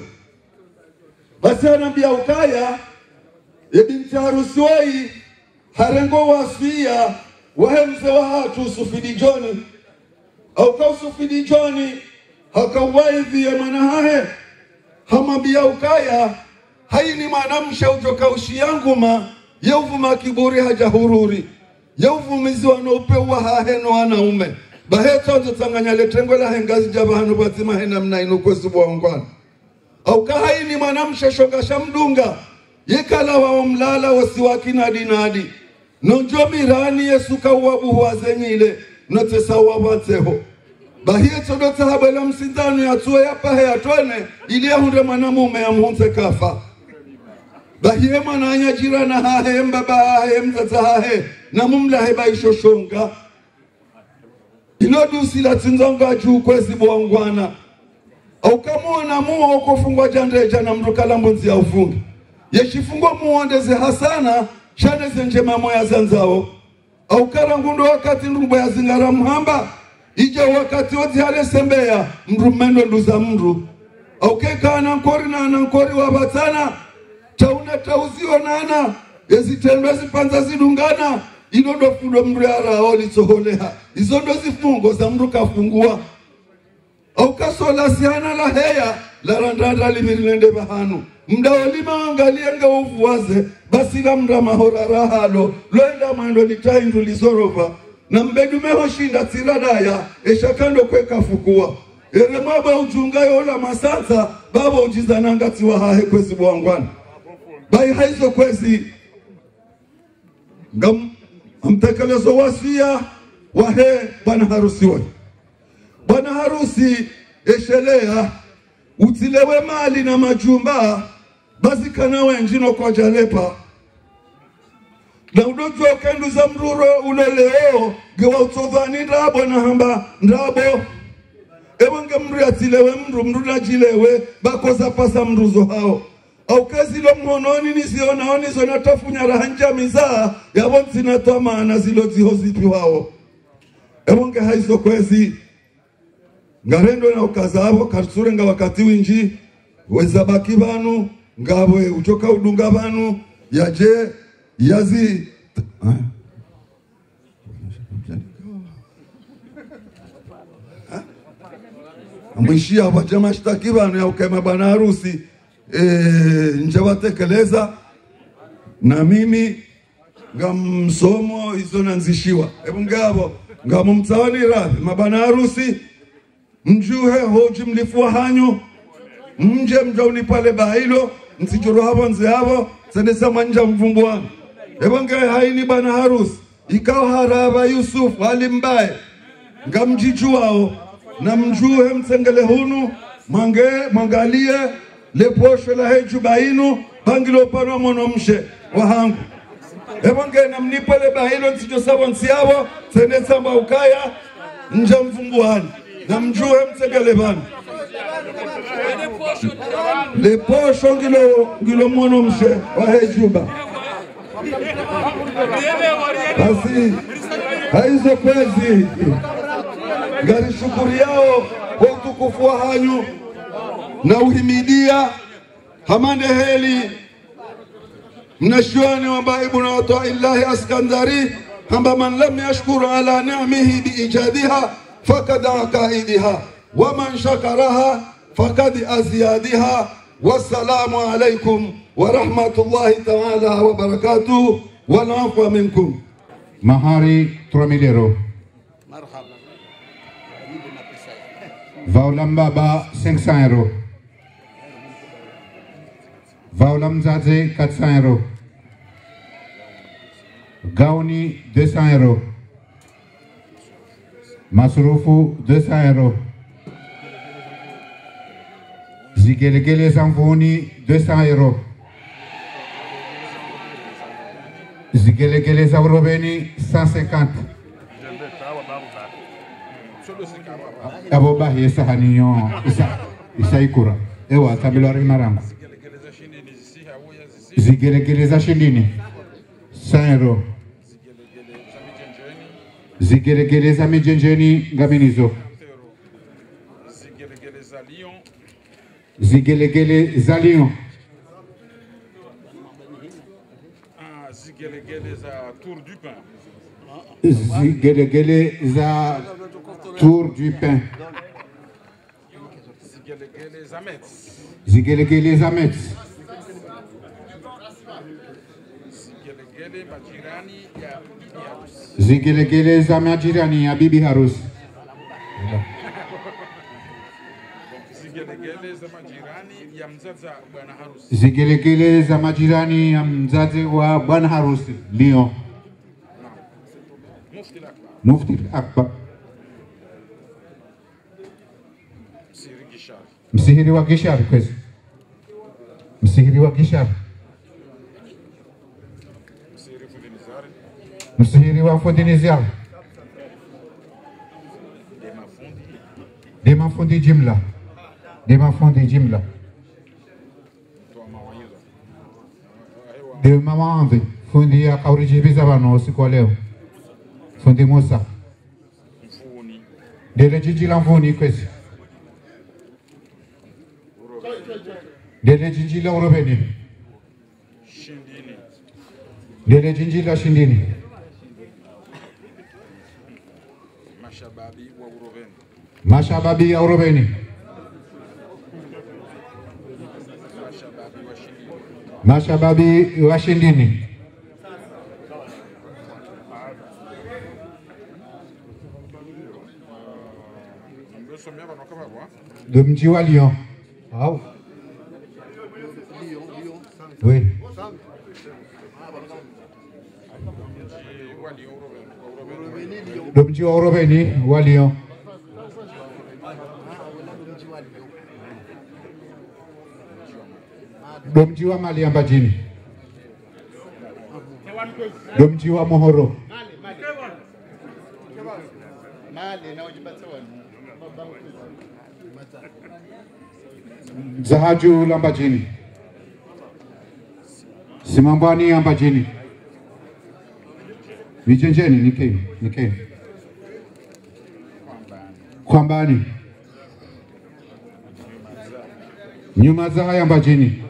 basi hanambia ukaya ye binti harusi woi harengo wasfia wahemze wa hatu Sufidi Joni au kwa Sufidi Joni hakawaidhi ya mwanahahe hamambia ukaya haini manamsha utoka ushi yangu ma yeuvuma kiburi hajahururi yeuvumizi wanaupewa haheno wanaume baheto nzotanganya letengo la hengazi jabahanu batima hena mnainu kwesubu wa ungwana au kahaini manamsha shogasha mdunga yekala wa mlala wasiwaki nadi nonjo mirani yesuka uwabu wazenyile notesa wabateho bahie todota habela msindano ya tuwe ya pahe ya tuene ili ya hunde mwanamume ya mhunze kafa bahie mananya jirana hahe mbaba hahe mtata hahe na mumla heba ishoshonga ilodu sila tinzonga juu kwezi buwangwana au kamuona muwa ukofungwa jandeja na mrukala mbunzi ya ufungi yeshifungwa muondeze hasana shadeze njema moya zanzao au karangundo wakati nrubo ya zingara muhamba ija wakati oti hale sembea mrumendo nduza mru au keka anankori na anankori wabatana tauna tauzio nana yezitendwe zipanza zidungana inodo fundo mru ya raoli soholeha izondo zifungo za mru kafungua au kasola siana la heya la randanda limirinde bahanu mdaolima wangalie nga uvuwaze basi la mra mahora rahalo loenda mando litaindu lizorova na mbedu meho shinda tiradaya eshakando kweka fukua ere maba ujungayo ola masanza baba ujizananga tiwa hahe kwezi buwangwana bai haizo kwezi ngam mtekelezo wasia wahe bwana harusi wa bwana harusi eshelea utilewe mali na majumba basi kanawe njino kwa jalepa na udojo kendu za mruro uleleo gewa utodhani ndabo na hamba ndabo ewange mru atilewe mru na jilewe bakoza pasa mruzo hao au kazi lo mhononi nisionaoni zona tafunya rahanja mizaa yabonzi na tama na zilo zihozipi wao ewange haizo kwezi ngarendo na ukazabo karsure nga wakati winji weza baki banu ngabwe utoka udunga banu yaje yazi amwishia wajama shtaki banu ya ukema bana harusi njawatekeleza na mimi ngamsomo hizo nanzishiwa hebu ngabo ngamumtawani radhi mabana harusi mjuhe hoji mlifua hanyo mje mjauni pale bahilo msijuru hapo nze hapo sendesa manja mvumbuana ebonge haini bana harusi ikaw haraba Yusuf alimbaye ngamjijuao na mjuhe msengele hunu mangalie le posho la heju bainu hangilo pano mwono mshe wahangu ebongena mnipele bahilo nsijo sabo nsiabo sene samba ukaya nja mfunguani na mjue mtsegele bana le posho ngilo mwono mshe wahejuba basi haizo kwezi ngari shukuri yao kwa utukufu wa hanyu na uhimidia hamande heli mnashuani wa baibu na watoa illahi askandari hamba man lam yashkuru ala ni'mihi biijadiha fakad akaidiha wa man shakaraha fakad aziyadiha. Wassalamu alaikum wa rahmatullahi ta'ala wa barakatuh wal afwa minkum. Mahari 3000 euros. Vaulam Baba 500 euros. Vaulam Zaze 400 euros. Gaoni 200 euros. Masrufu 200 euros. Zigelegele Zamvoni 200 euros. Zigelegele Zavrobeni 150. Abo bahi sahaniyo isa ikura ewa tabilari marangu zigelegele za shindini 100 euros. Zigelegele za mijenjeni ngaminizo. Zigelegele za Lyon. Zigelegele za Tour du Pain. Zigelegele za Tour du Pain. Zigelegele za Metz. Zigelegele za Metz. Zigelegele majirani ya Bibi Harusi. Zigelegele za majirani ya Bibi Harusi. Zigelegele za majirani ya mzazi wa bwana harusi. Zigelegele za majirani ya mzazi wa bwana harusi Lyon. Mufti Akbar. Msihiri wa Gishari kwezi. Msihiri wa Gishari. Msihiri wa Fundinizari. Dema fundi jimla. Dema fundi jimla. Dema maandhi fundi ya kaurijibiza bano usiku wa leo. Fundi Musa. Dele jiji la Mvuni kwezi. Dele jiji la Urobeni. Dele jiji la Shindini. Mashababi wa Urobeni. Mashababi ya Urobeni. Mashababi wa Shindini. De mji wa Lyon. Au. Oui. De mji wa Urobeni wa Lyon. De mji wa Mali ambajini. De mji wa Mohoro. Zahaju lambajini. Simambani ambajini. Mijenjeni nikeni. Kwambani. Nyuma za haya ambajini.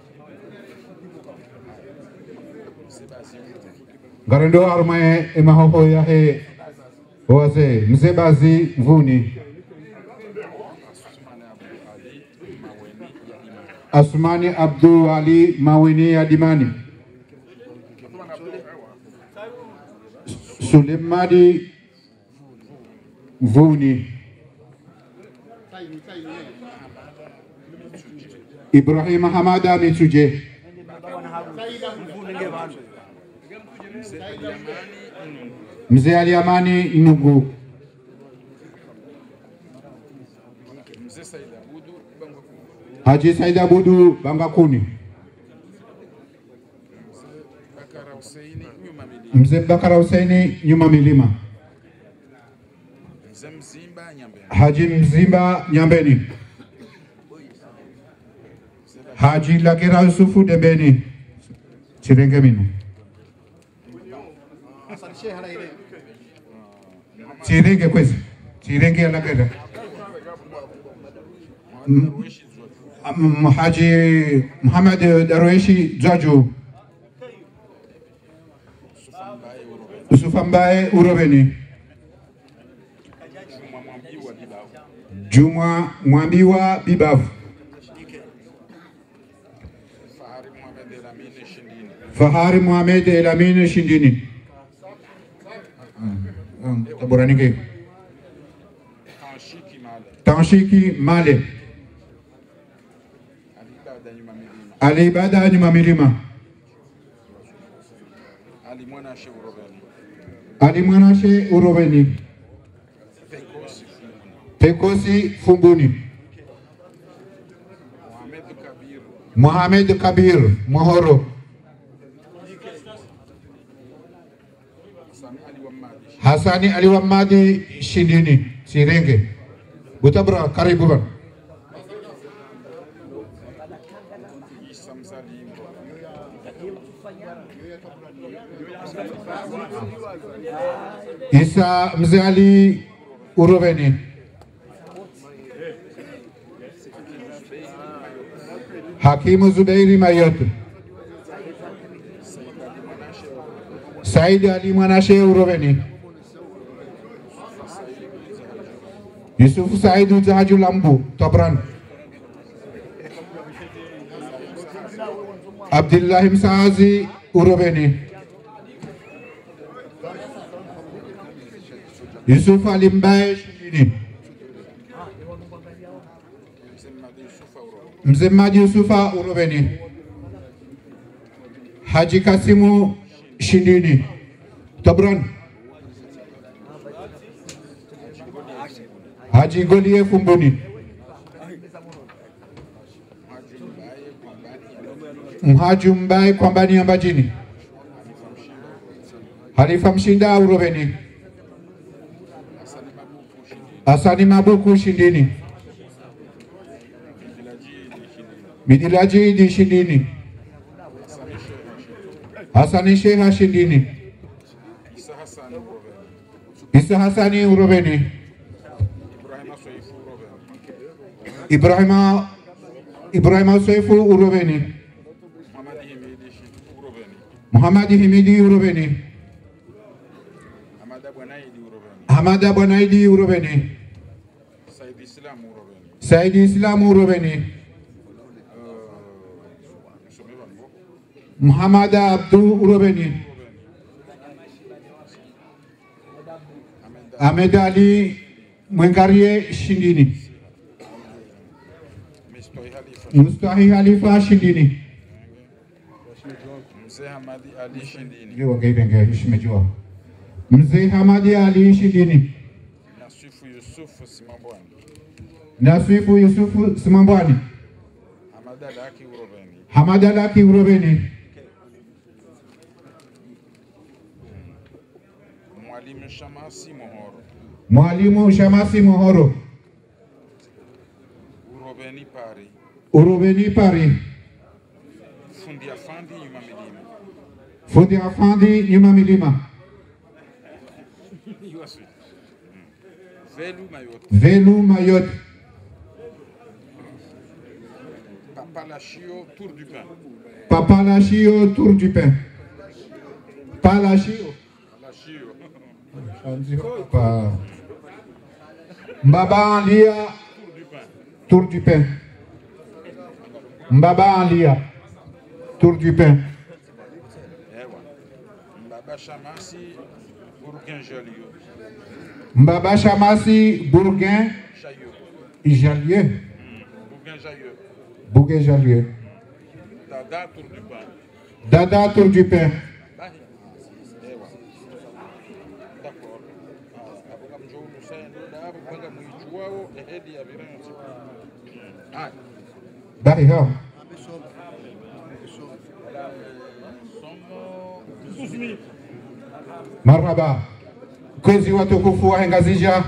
Garendo armae emahoho ya he oase mzebazi Mvuni. Asmani Abdul Ali Maweni ya Dimani. Sulemadi Mvuni. Ibrahim Hamada Mitsuje. Mzee Ali Amani Nugu. Haji Said Abudu Bangakuni. Mzee Bakara Husaini nyuma milima. Haji Mzimba Nyambeni. Haji Lakira Yusufu Dembeni. Chirenge minu. Chirenge kwezi. Chirenge ya Lakira. Haji Muhammad Darweshi Jaju. Yusufa Mbaye Urobeni. Juma Mwambiwa Bibavu. Fahari Mohamed Elamine Shindini. Taburanike. Tanshiki Male. Ali Bada Nyuma Milima. Ali Mwanashe Urobeni. Pekosi Fumbuni. Mohamed Kabir Mohoro. Hasani Ali Wamadi Shindini Sirenge. Butabra karibu bana. Isa Mzee Ali Urobeni. Hakimu Zubairi Mayot. Said Ali Mwanashe Urobeni. Yusuf Saidu Zahaju Lambu Tabran. Abdullah Msaazi Urobeni. Yusuf Ali Mbaye Shindini. Mzemadi Yusufa Urobeni. Haji Kasimu Shindini Tabran. Haji Golie Fumbuni. Mhaji Mbaye Kwambani Ambajini. Halifa Mshinda Urobeni. Asani Mabuku Shindini. Midilaji di Shindini. Hasani Sheha Shindini. Isa Hasani Urobeni. Ibrahima Soifu Urobeni. Muhammadi Himidi Urobeni. Hamada Bwanaidi Urobeni. Saidi Islam Urobeni. Muhammad Abdu Urobeni. Ahmed Ali Mwengarie Shindini. Mustahi Halifa Shindini. Mzee Hamadi Ali Shindini. Yo gaibenge hishimejua. Mzee Hamadi Ali Shindini. Nasifu Yusufu Simambwani. Nasifu Yusufu Simambwani. Hamadalaki Urobeni. Hamadalaki Urobeni. Mwalimu Shamasi Mohoro. Mwalimu Shamasi Mohoro. Urobeni Pari. Urobeni Pari. Fundi Afandi Nyuma Milima. Fundi Afandi Nyuma Milima. Velu Mayot. Velu Mayot. Papa Lachio Tour du Pain. Papa Lachio Tour du Pain. Palachio. Mbaba Alia Tour du Pain. Mbaba Alia Tour du Pain. Mbaba Chamasi Bourguin Jalieu. Mbaba Chamasi Bourguin Jalieu. Bourguin Jalieu. Dada Tour du Pain. Dada Tour du Pain. Bahi hao. marhaba kwezi watukufu wa Hengazija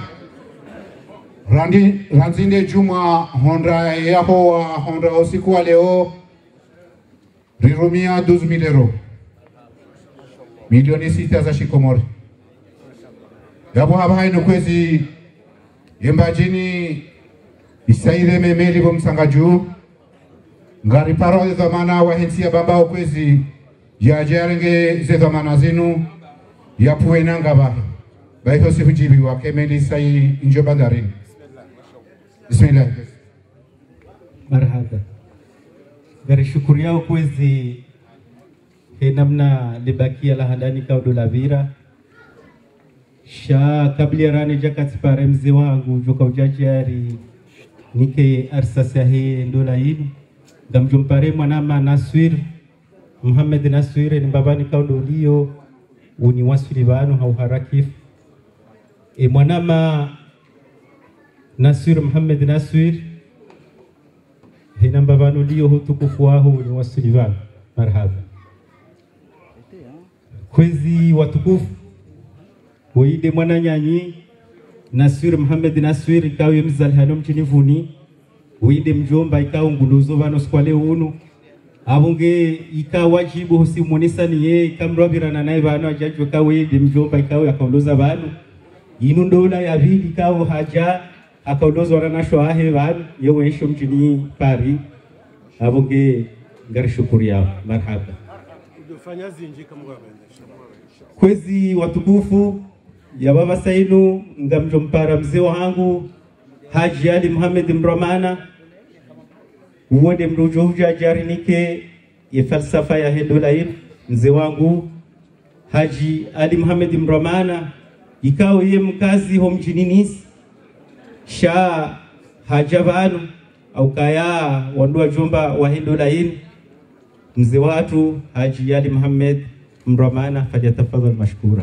ranzinde juma honda yaho wa honda usiku wa leo rirumia 12,000 euro milioni 6 za shikomori yapo haba haino kwezi yembajini isaire memeli bomsanga juu ngari paro dhamana wa hensia baba kwezi ya jarenge ze dhamana zinu ya puena ngaba baito sifujibi wa kemeli sai injo bandarini. Bismillah. Marhaba. Gari shukuri yao kwezi namna libakia la handani kaudo la vira sha kabla rani jakati pare mzee wangu joka ujajari nike arsasa he ndola hili gamjumpare mwanama Naswir Muhammad Naswir ni babani kaudo lio uni wasuli banu hauharakif mwanama Naswir Muhammad Naswir hina babanu lio hutukufu wahu uni wasuli banu. Marhaba. Kwezi watukufu Waide mwana nyanyi Naswir Muhammad Naswir ikawe mzali hano mchinivuni Waide mjomba ikawe nguluzo vano skwale unu Abunge ikawa wajibu husi monisa niye ikamrobirana nae vano ajajwe kawe waide mjomba ikawe akauloza vano Inu ndola ya vili ikawe haja akauloza waranasho ahe vano Yewe isho mchini pari Abunge ngari shukuri yao. Marhaba. Kwezi watukufu ya baba sainu ngamjompara mzee wangu Haji Ali Muhammad Mromana uwode mrujo huja jarinike ya falsafa ya Hedolair mzee wangu Haji Ali Muhammad Mromana ikawa ye mkazi ho mjininis sha hajabanu au kaya wandua jomba wa Hedolair mzee watu Haji Ali Muhammad Mromana falyatafadhal mashkura.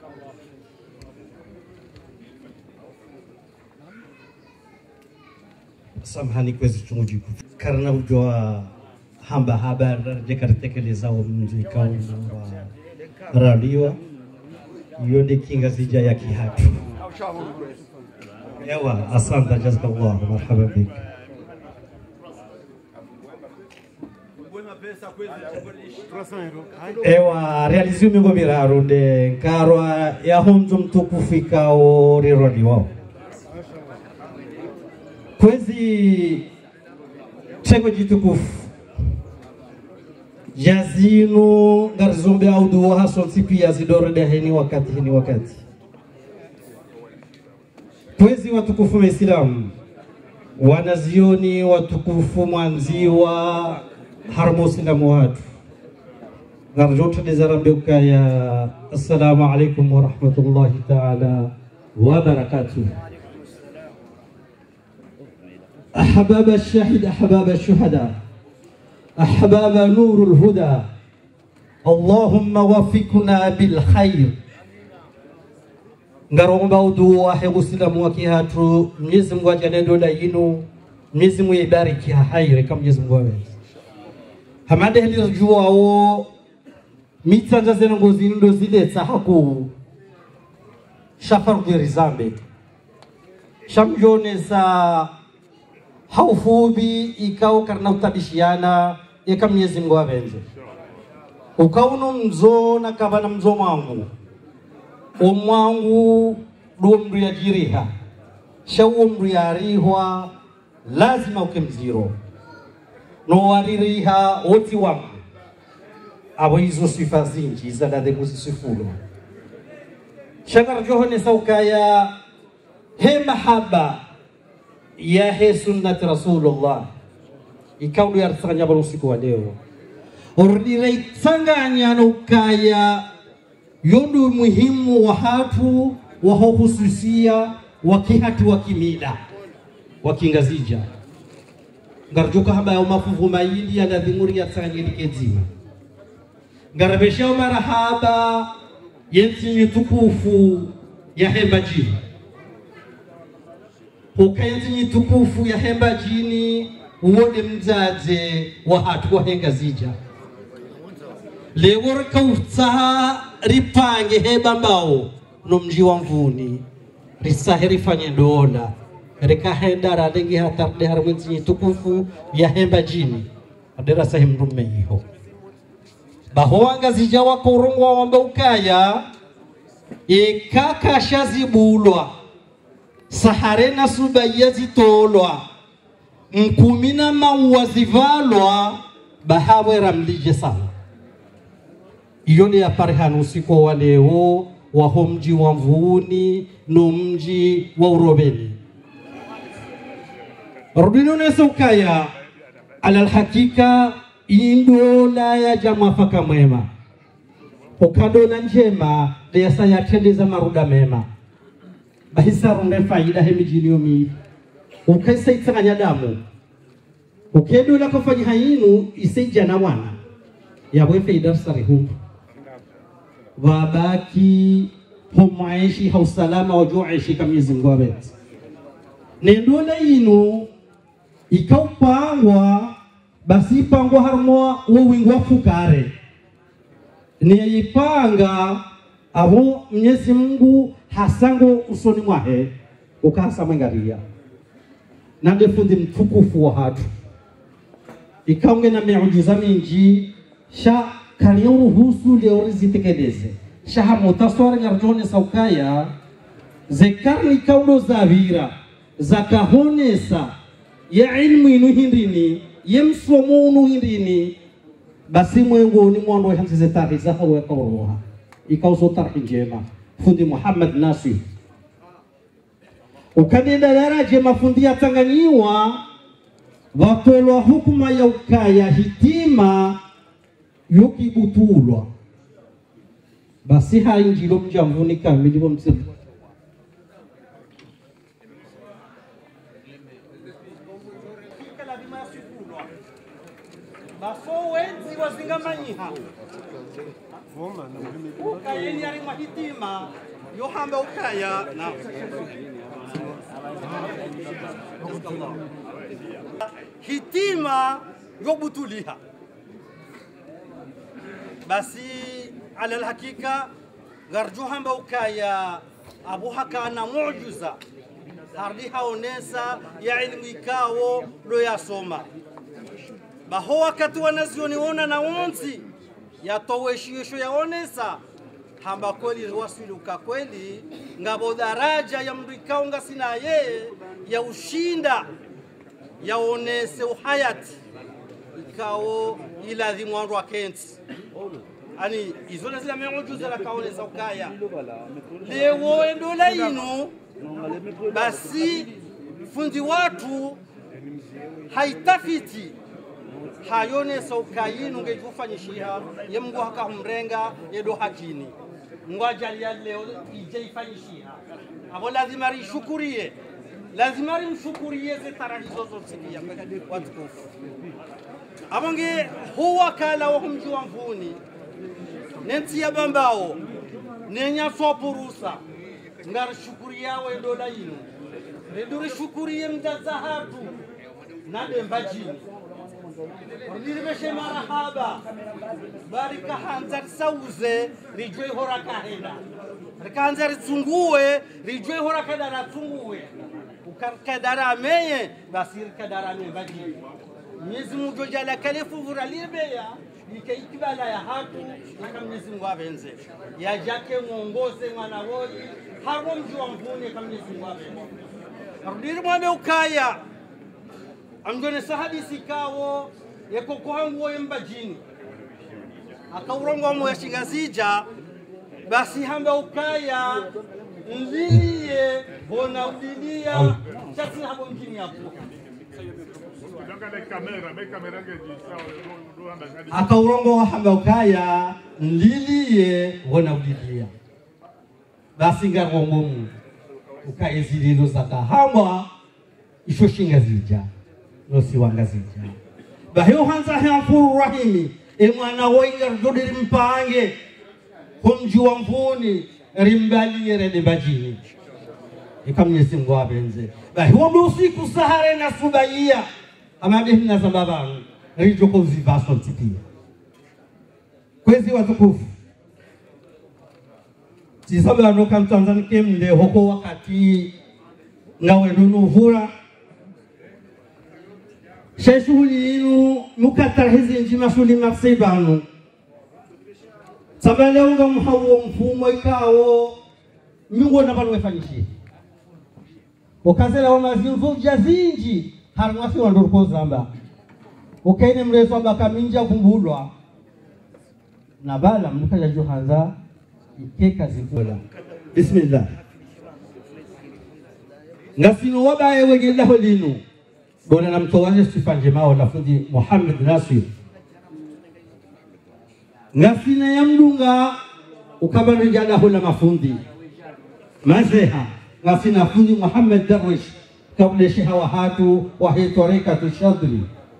Samahani kwezi chunguji karena ujua hamba habar jekartekeleza mji kauni wa radiwa yonde kinga zija ya kihatu yawa asante jazakallah marhaba bik. Ewa realiziu mingo miraro de karwa ya honzo mtukufu ikao rirodi wao kwezi chego jitukufu jazinu garzombe audu wa hason sipi ya zidoro de heni wakati kwezi watukufu Waislamu wanazioni watukufu mwanziwa harmosi na muhatu narjote de zarambeuka ya assalamu alaikum wa rahmatullahi ta'ala wa barakatuh. أحباب الشاهد أحباب الشهداء أحباب نور الهدى اللهم وفقنا بالخير ngaromba udua he Uislamu wakihatu Mwenyezi Mungu ajalie dola yinu Mwenyezi Mungu ibariki haire kama Mwenyezi Mungu awe hamade hili jua o mitanja zenu ngozi ndo zile tsahaku shafar dirizambe shamjone za haufubi ikao karna utabishiana yeka Mwenyezi Mungu avenze ukauno mzo na kabana mzo mwangu omwangu domru ya jiriha shawumru ya rihwa lazima ukemziro no waririha oti wangu abo hizo sifa zinji za de kusisifulo shagar johone saukaya he mahaba ya he sunnat Rasulullah ikaudu ya tsanya barusiku wa leo ordire tsanganya no kaya yondu muhimu wa hatu wa hususia wa kihatu wa kimila wa kingazija ngarjuka haba ya mafuvu maili ya nadhimuri ya tsanya likezima ngarabesha marahaba yensi tukufu ya hemba jini ukayensi tukufu ya hemba jini uwode mzaze wa hatu wa henga zija lewor kautsaha ripange heba mbao no mji wa mvuni risahiri fanye dola rikahenda radengi hatarde harwenzi tukufu ya hemba jini adera sahim rume hiho bahowanga zijawa kurungwa wamba ukaya ikaka shazibulwa saharena subaya zitolwa mkumina mauwazivalwa bahawe ramlije sana. Iyo ni apari hanusiku wa leo wa mji wa mvuni no mji wa urobeni. Rubino nesa ukaya alal hakika indola ya jama faka mwema ukadola njema ya saya tendeza maruda mema bahisa runde faida hemijini yomi ukaisa itanganya damu ukedola kufanya hainu isija na wana ya wefe idafsari huu wabaki humaishi hausalama wajuishi kamizi mgwabet nendola inu ikaupangwa basi pangwa harmoa wawingwa fukare ni ipanga abo Mwenyezi Mungu hasango usoni mwahe ukahasa mwengaria na ndefundi mtukufu wa hatu ikaunge na miujiza mingi sha kaliyo ruhusu leo zitekeleze sha hamutaswara ngarjone saukaya zekarni kaulo zavira zakahonesa ya ilmu inu hindini yemsomo unu hindini basi mwengo ni mwando hanzize tariza hawa kawroha ikauso tarhi njema fundi Muhammad Nasir ukadenda daraja mafundi yatanganyiwa watolwa hukuma ya ukaya hitima yokibutulwa basi hainjilo mjamvuni kamili wa msimu bafo wenzi wazingamanyiha ukayeni yari mahitima yohamba ukaya na hitima yobutuliha basi ala alhakika garju hamba ukaya abu hakana muujiza hardi haonesa ya ilmu ikawo lo yasoma baho wakati wanazioniona na wonzi yatoweshiesho yaonesa hamba kweli wasiluka kweli ngabo daraja ya mrikao ngasina ye ya ushinda yaonese uhayati ikao ila dhimwandu akensi ani izona zila miujiza la kaonesa ukaya lewo endola inu basi fundi watu haitafiti hayone saukayinu ngejufanyishiha ye Mungu hakamrenga yedo hakini ngwajalia leo ije ifanyishiha abo lazima rishukurie lazima rimshukurie zitara hizo zote ya watukufu abonge huwa kala wa mji wa mvuni nenti ya bambao nenya sopurusa ngarishukuria we dola yinu reduri shukurie mtazahatu na dembajini Niribeshe marahaba barika hanzar sauze rijwe horaka henda rika hanzar tsungue rijwe horaka dara tsungue ukakadara meye basir kadara me baji Mwenyezi Mungu jala kalefu vuralibeya ikaikibala ya hatu aka Mwenyezi Mungu abenze ya jake muongoze mwana woi haro mji wa mvuni kama Mwenyezi Mungu abenze rudiri mwame ukaya amgone sahadisi kawo yeko kwangu yemba jini akaurongo mo yashingazija basi hamba ukaya nliye bona udilia chati habo mjini hapo akaurongo hamba ukaya nliye bona udilia basi ngarombo ukaezililo zakahamba isho shingazija nosi wangazija bahiyo hanza hafuru rahimi mwana woinga rudiri mpange kumji wa mvuni rimbali rede bajini ikamnyesi Mungu abenze bahiyo usiku sahare na subaiya amabihi na sababangu rijoko zivaso tipia kwezi watukufu Tisaba anoka Tanzania mde hoko wakati ngawe nunuvura shughuli inu mukatar hizi njima shuli maksibanu sabale unga mhawo mfumo ikao nyungo na banu wefanyishi ukazela wa mazimvu jazinji harumasi wa ndurko zamba ukaine mrefu bakaminja kumbulwa na bala mkaja juhanza ikeka zikula bismillah ngasino wabaye wegela holinu bona na mtowaje sifanje mao lafundi Muhammad Nasir ngasina ya mdunga ukabana jada hola mafundi mazeha ngasina fundi Muhammad Darwish kabla sheha wa hatu wa hitorika tushadri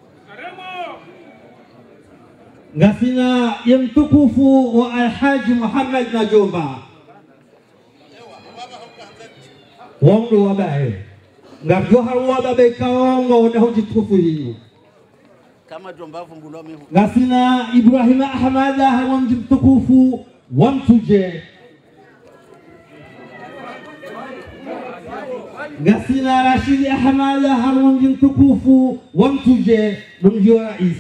ngasina ya mtukufu wa Alhaji Muhammad Najomba wangu wabaye ngabyo harwa babe kaongo na hujitukufu hii kama jombavu mbulomi ngasina Ibrahim Ahmada harwa mtukufu wa Mtuje ngasina Rashid Ahmada harwa mtukufu wa Mtuje mji wa rais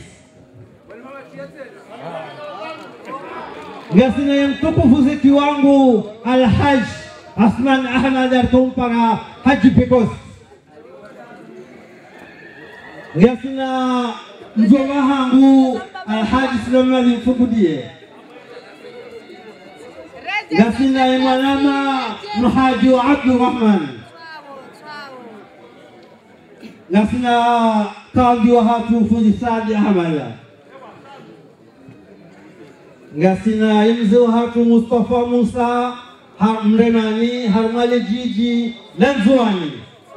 ngasina ya mtukufu zeki wangu Alhaj Asman Ahmad Artumpara Haji Pekos ngasina mjomba hangu Alhaji Sulaiman Mfukudie ngasina ya mwanama Muhaji Abdurrahman ngasina kaldi wa hatu fundi Saadi Ahmada ngasina yimze wa hatu Mustafa Musa Mremani Harmale Jiji Lanzuani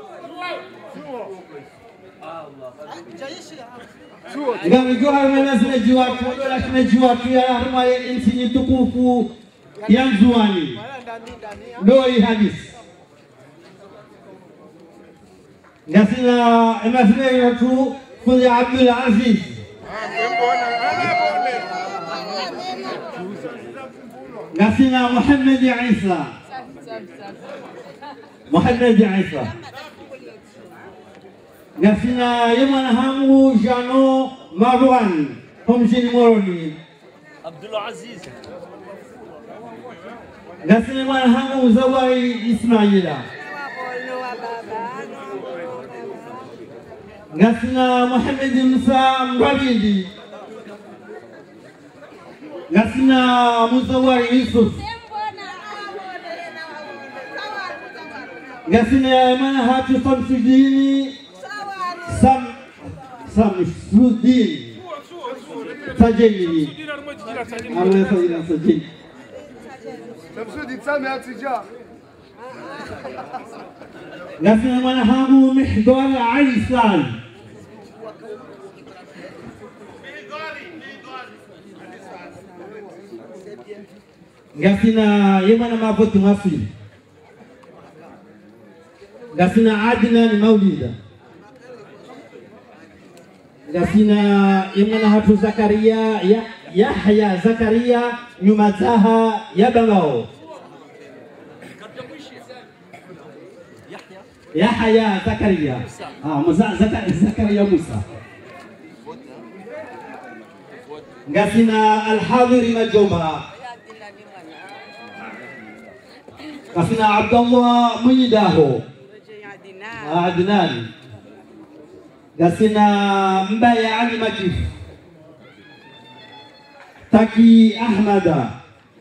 ngam johar mena sene jiwatu dola sene jiwatu ya Harmale insini tukufu Yanzuani doi hadis ngasina emasine yatu fundi Abdul Aziz ngasina Muhammad Isa ngasina yemana hamu Jano Marwan Homjini Moroni Abdul Aziz ngasina yemana hamu Zawai Ismaila ngasina Muhammad Musa Mrabidi ngasina Muzawari Yusuf ngasina yemana hatu Samsudini Samsudini Sajeni Allah Sajeni Sajeni Samsudini Sami Atija ngasina yemana hamu Mihdar Aisal ngasina yemana maboti masuli ngasina Adnan Maulida ngasina yemana hatu Zakaria Yahya Zakaria Nyumataha Yabangao Yahya Zakaria Musa Zakaria Musa ngasina Al-Hadiri Majomba ngasina Abdullah Munyidaho Adnan ngasina Mbaya Ali Makif Taki Ahmada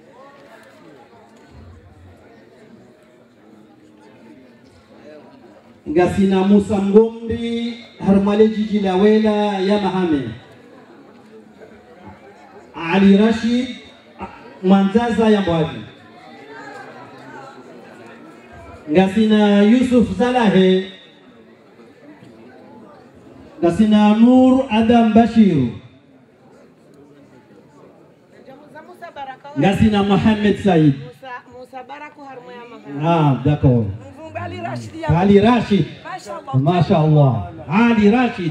ngasina Musa Mgombi Harmale Jiji Lawela ya Mahame Ali Rashid Manzaza ya Mbwaji ngasina Yusuf Zalahe ngasina Nur Adam Bashir ngasina Mohamed Said d'accord Ali Rashid Mashallah Ali Rashid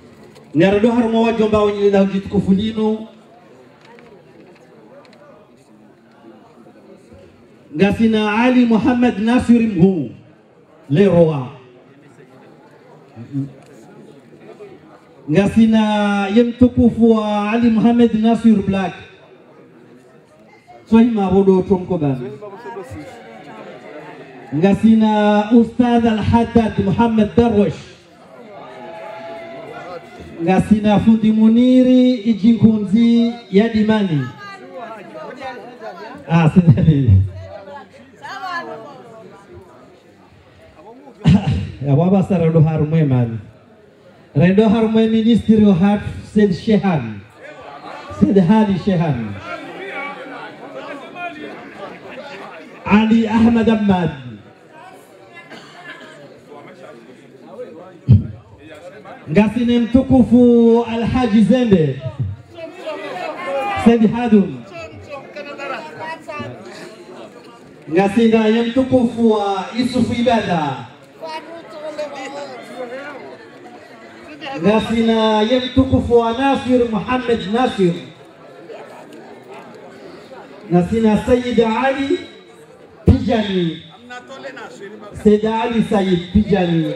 Nyarudo harmo wajomba wanyile na hujitukufu lino ngasina Ali Muhammad Nasir Mhu le roa ngasina yemtukufu wa Ali Muhammad Nasir Black sohima bodo tonko ban ngasina Ustadh Al-Haddad Muhammad Darwish ngasina fundi Muniri Ijinkunzi ya Dimani sedali ya baba sara do harumwe man redo harumwe ministry of heart said Shehan said Hadi Shehan Ali Ahmad Ahmad ngasine mtukufu Alhaji Zembe said Hadum ngasina yemtukufu wa Yusufu Ibada ngasina yemtukufu wa Nasir Muhammad Nasir ngasina Sayyid Ali Pijani Sayyid Ali Sayyid Pijani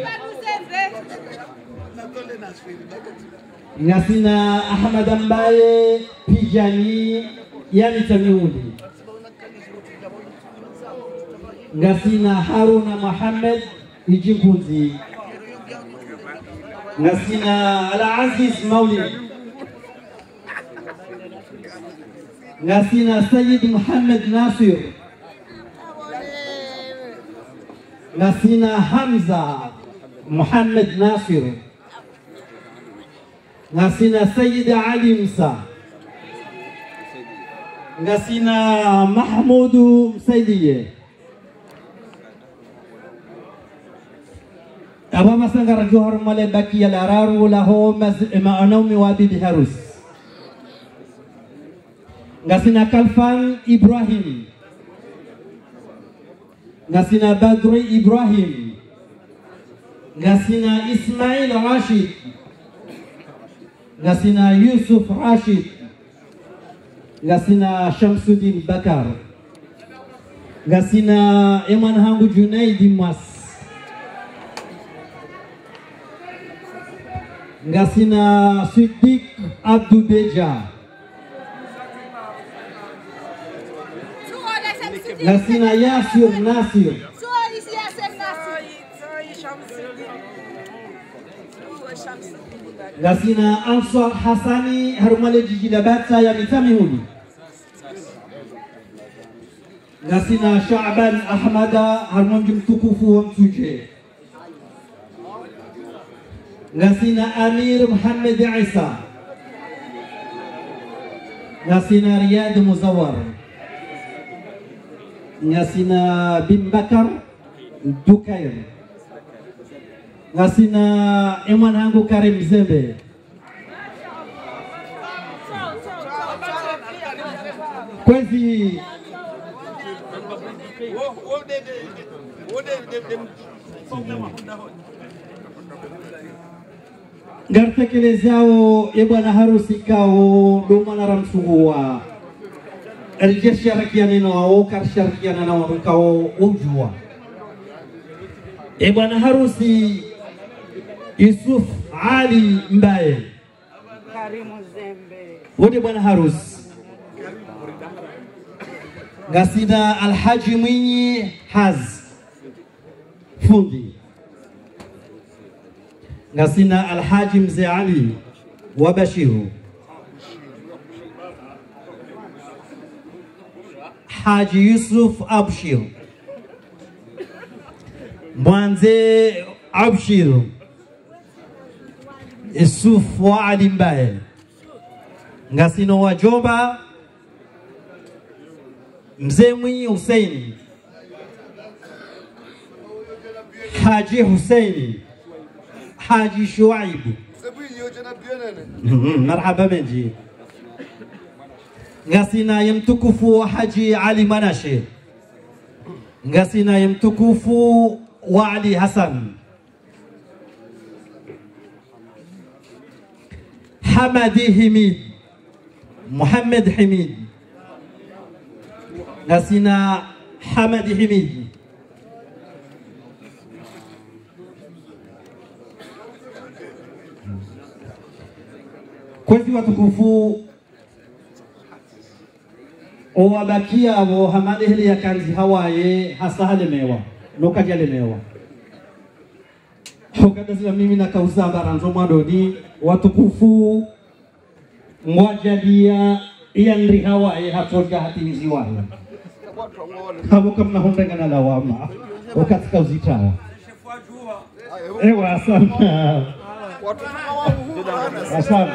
ngasina Ahmad Ambaye Pijani yani Tamiudi ngasina Haruna Muhammad Ijinkunzi ngasina Al-Aziz Maulid ngasina Sayyid Muhammad Nasir ngasina Hamza Muhammad Nasir ngasina Sayyid Ali Musa ngasina Mahmudu Msaidiye abama sangara johor male baki ya lararu laho maanaumi wa bibi harus ngasina Kalfan Ibrahim ngasina Badri Ibrahim ngasina Ismail Rashid ngasina Yusuf Rashid ngasina Shamsuddin Bakar ngasina Eman Hangu Junaidi Mas ngasina Siddiq Abdou Beja ngasina Yasir Nasir ngasina Ansar Hasani harumale jiji la Batsa ya Mitamihuni ngasina Shaaban Ahmada harumji mtukufu wa Mtuje ngasina Amir Muhammad Isa ngasina Riyad Muzawar ngasina Bin Bakar Dukair ngasina Eman Hangu Karim Zembe kwezi ngartekelezao bwana harusi kao domana ramsuwa alijashirikiana nao karshirikiana nao kao ujua bwana harusi Yusuf Ali Mbaye Karimu Zembe wode bwana harusi ngasina Alhaji Mwinyi Haz fundi ngasina Alhaji Mzee Ali wa Bashiru Haji Yusuf Abshir Mwanze Abshir Yusuf wa Ali Mbaye ngasino wajomba Mzee Mwinyi Hussein Haji Hussein Haji Shuaib marhaba menji ngasina yemtukufu wa Haji Ali Manashe ngasina yemtukufu wa Ali Hassan Hamadi Hamid Muhammad Hamid ngasina Hamadi Himidi. Kwezi watukufu owabakia abo Hamadi hili ya kanzi hawaye hasa halemewa nokaja lemewa hokadazila mimi na kausa baranzo mwadodi watukufu mwajalia iandri hawaye hatoja hatimizi wae habo kamna hondenga na lawama wakatika uzitawa ewa asana asana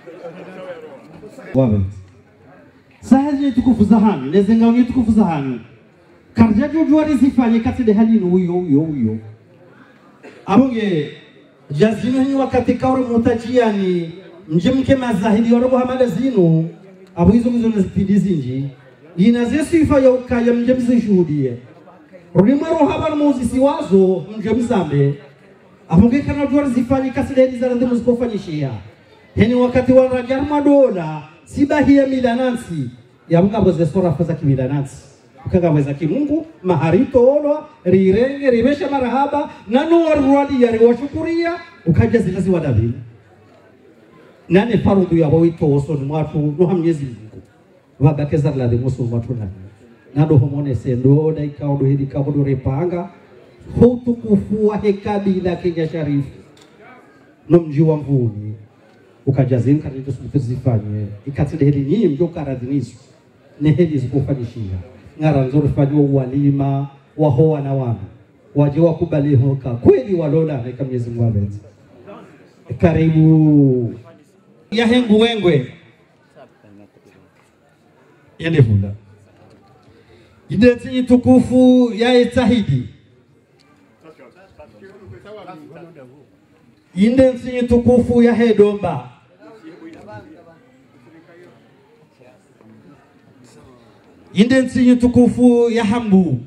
wabe sahaji tukufu zahani nezenga unye tukufu zahani karja jujuari zifanye katide halinu uyo abonge jazino hini wakati kauri mutajiani mjemke mazahidi yorobo hamada zinu abo hizo nezipindi zinji inaze sifa ya ukaya mjemzi shuhudie rimaro habar muzisi wazo mjemzambe abonge kana juari zifanye katide hali zarande muzikofanyishia hini wakati warajar madola sibahia milanansi ya mkabo zesora faza kimilanansi ukagaweza kimungu maharito olwa rirenge ribesha marahaba nanu warwali yari washukuria ukaja zilazi wadabili nane farudhu ya wawito osoni mwatu nuha mnyezi mungu wabakeza la demosu mwatu nani nado homone sendo da ikaudu hidi kaudu repanga hutu kufua hekabila Kenya Sharifu no mji wa Mvuni ukajazini kanito zifanye ikatide hedi nyinyi mjoka radhinisu ne hedi zikufanyishia ngara nzuri fanywa uwalima wahoa na wana waje wakubali hoka kweli walola na Mwenyezi Mungu abenzi karibu ya hengu wengwe yende hula ideti tukufu ya itahidi indeti tukufu ya hedomba indeti tukufu ya hambu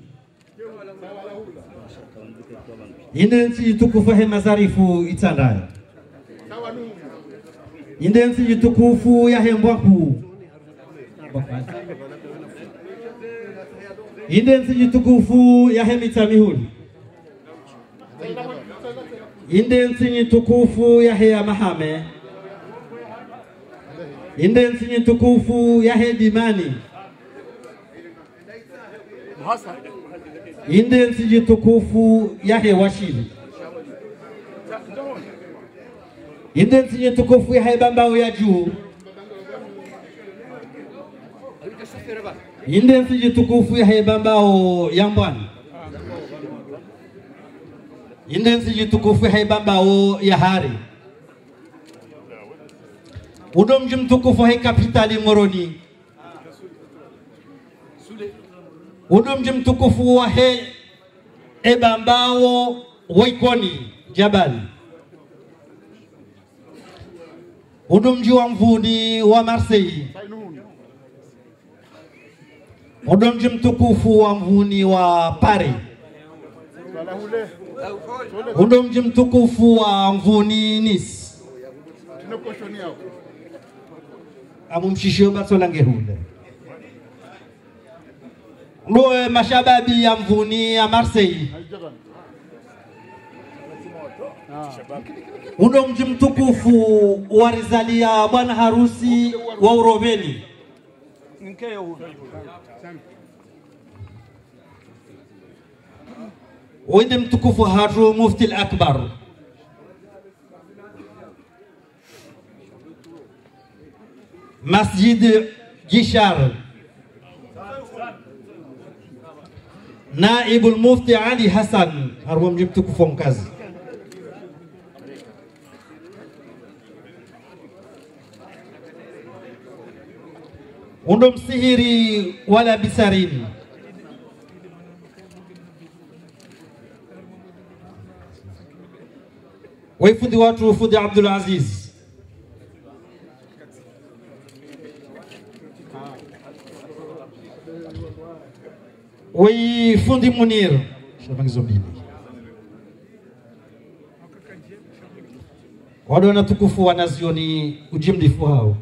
indeti tukufu ya mazarifu itandaya indeti tukufu ya hembwaku indeti tukufu ya hemitamihuli indeti tukufu ya heya mahame indeti tukufu ya hedimani indeti tukufu ya hewashili indeti tukufu ya hebambao ya juu indeti tukufu ya hebambao ya mbwani indeti tukufu ya hebambao ya hari udomji mtukufu ya kapitali Moroni udomji mtukufu wa he ebambao waikoni Jabali udomji wa Mvuni wa Marseille udomji mtukufu wa Mvuni wa Paris udomji mtukufu wa Mvuni Nice amumshishio batsolange hule ndo mashababi ya Mvuni ya Marseille undo mji mtukufu wa rizalia bwana harusi wa Urobeni wende mtukufu hatu mufti al-akbar Masjid Gishar Naibul Mufti Ali Hassan arwa mji mtukufu mkazi undo msihiri wala bisarini waifundi watu ufundi Abdul Aziz waifundi Munir shabangizo mbili wado wanatukufu wanazioni ujimdifu hao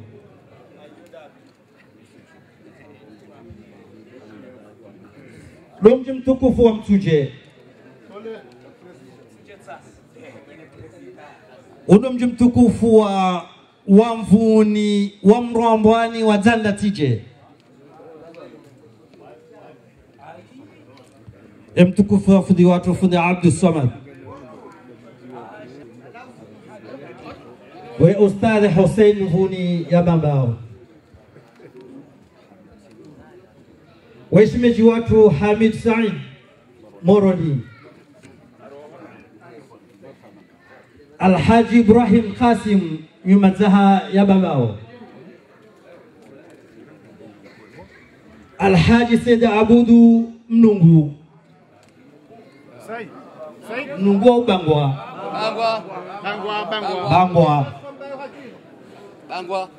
mji mtukufu wa Mtuje. Uno mji mtukufu wa Mvuni, wa Mrambwani, wa Zanda Tije. Mtukufu wa fudhi watu fudhi Abdul Samad. We Ustadh Hussein Mvuni ya Bambao. Waheshimiwa watu Hamid Said Moroni. Alhaji Ibrahim Qasim Nyumazaha ya Bambao. Alhaji Said Abudu Mnungu. Mnungu au Bangwa? Bangwa.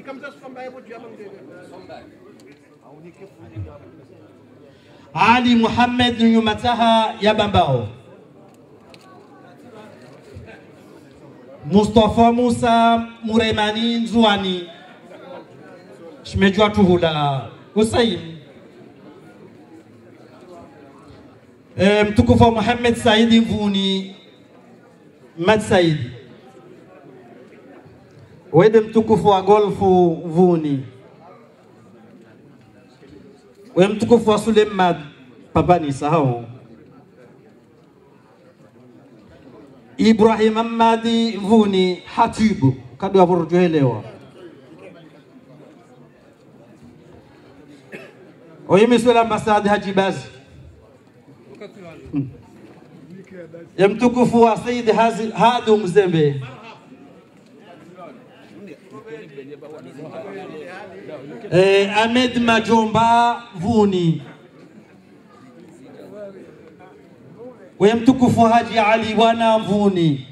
Ali Muhammad Nyumataha ya Bambao. Mustafa Musa Muremani Nzuani. Shimejua tuhula Usaim. Mtukufu Muhammad Saidi Mvuni Mad Saidi. Wede mtukufu wa golfu Mvuni. We mtukufu wa Suleiman Papani sahau. Ibrahim Ahmadi Mvuni Hatibu kadu avurujuelewa. Oyemi swela ambasadi Hajibazi. Ya mtukufu wa Said Hadu Mzembe. Ahmed Majomba Vuni. We mtukufu Haji Ali Bwana Mvuni.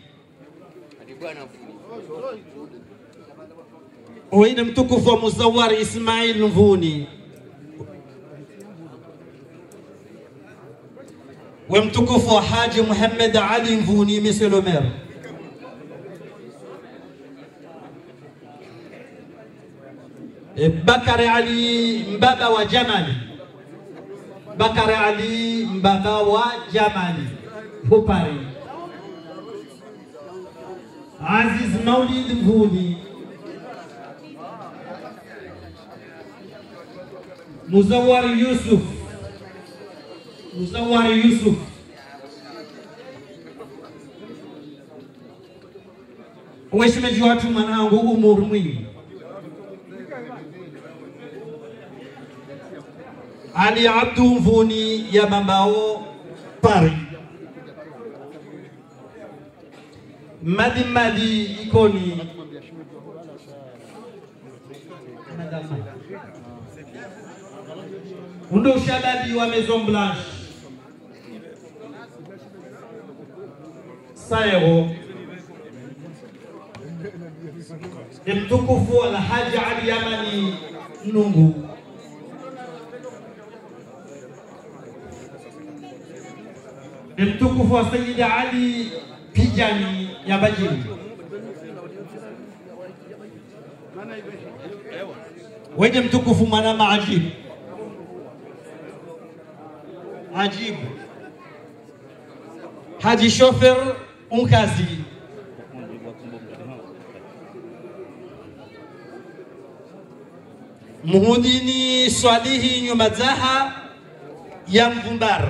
We mtukufu wa Muzawari Ismail Mvuni. We mtukufu wa Haji Muhammad Ali Mvuni Monsieur le Maire. Bakari Ali Mbaba wa Jamali. Bakari Ali Mbaba wa Jamali Hupari. Aziz Maulid Mvuni. Muzawari Yusuf. Waheshimiwa watu mwanangu Umur Mwinyi. Ali Abdu Mvuni ya Bambao Pari. Madi Ikoni. Undo Shadadi wa Maison Blanche. Saero. Mtukufu Alhaji Ali Yamani Nungu. Mtukufu wa Sayyid Ali Pijani ya Bajini. Weje mtukufu Manama Ajib. Haji Shofer Unkazi. Muhudini Swalihi Nyumazaha ya Mvumbar.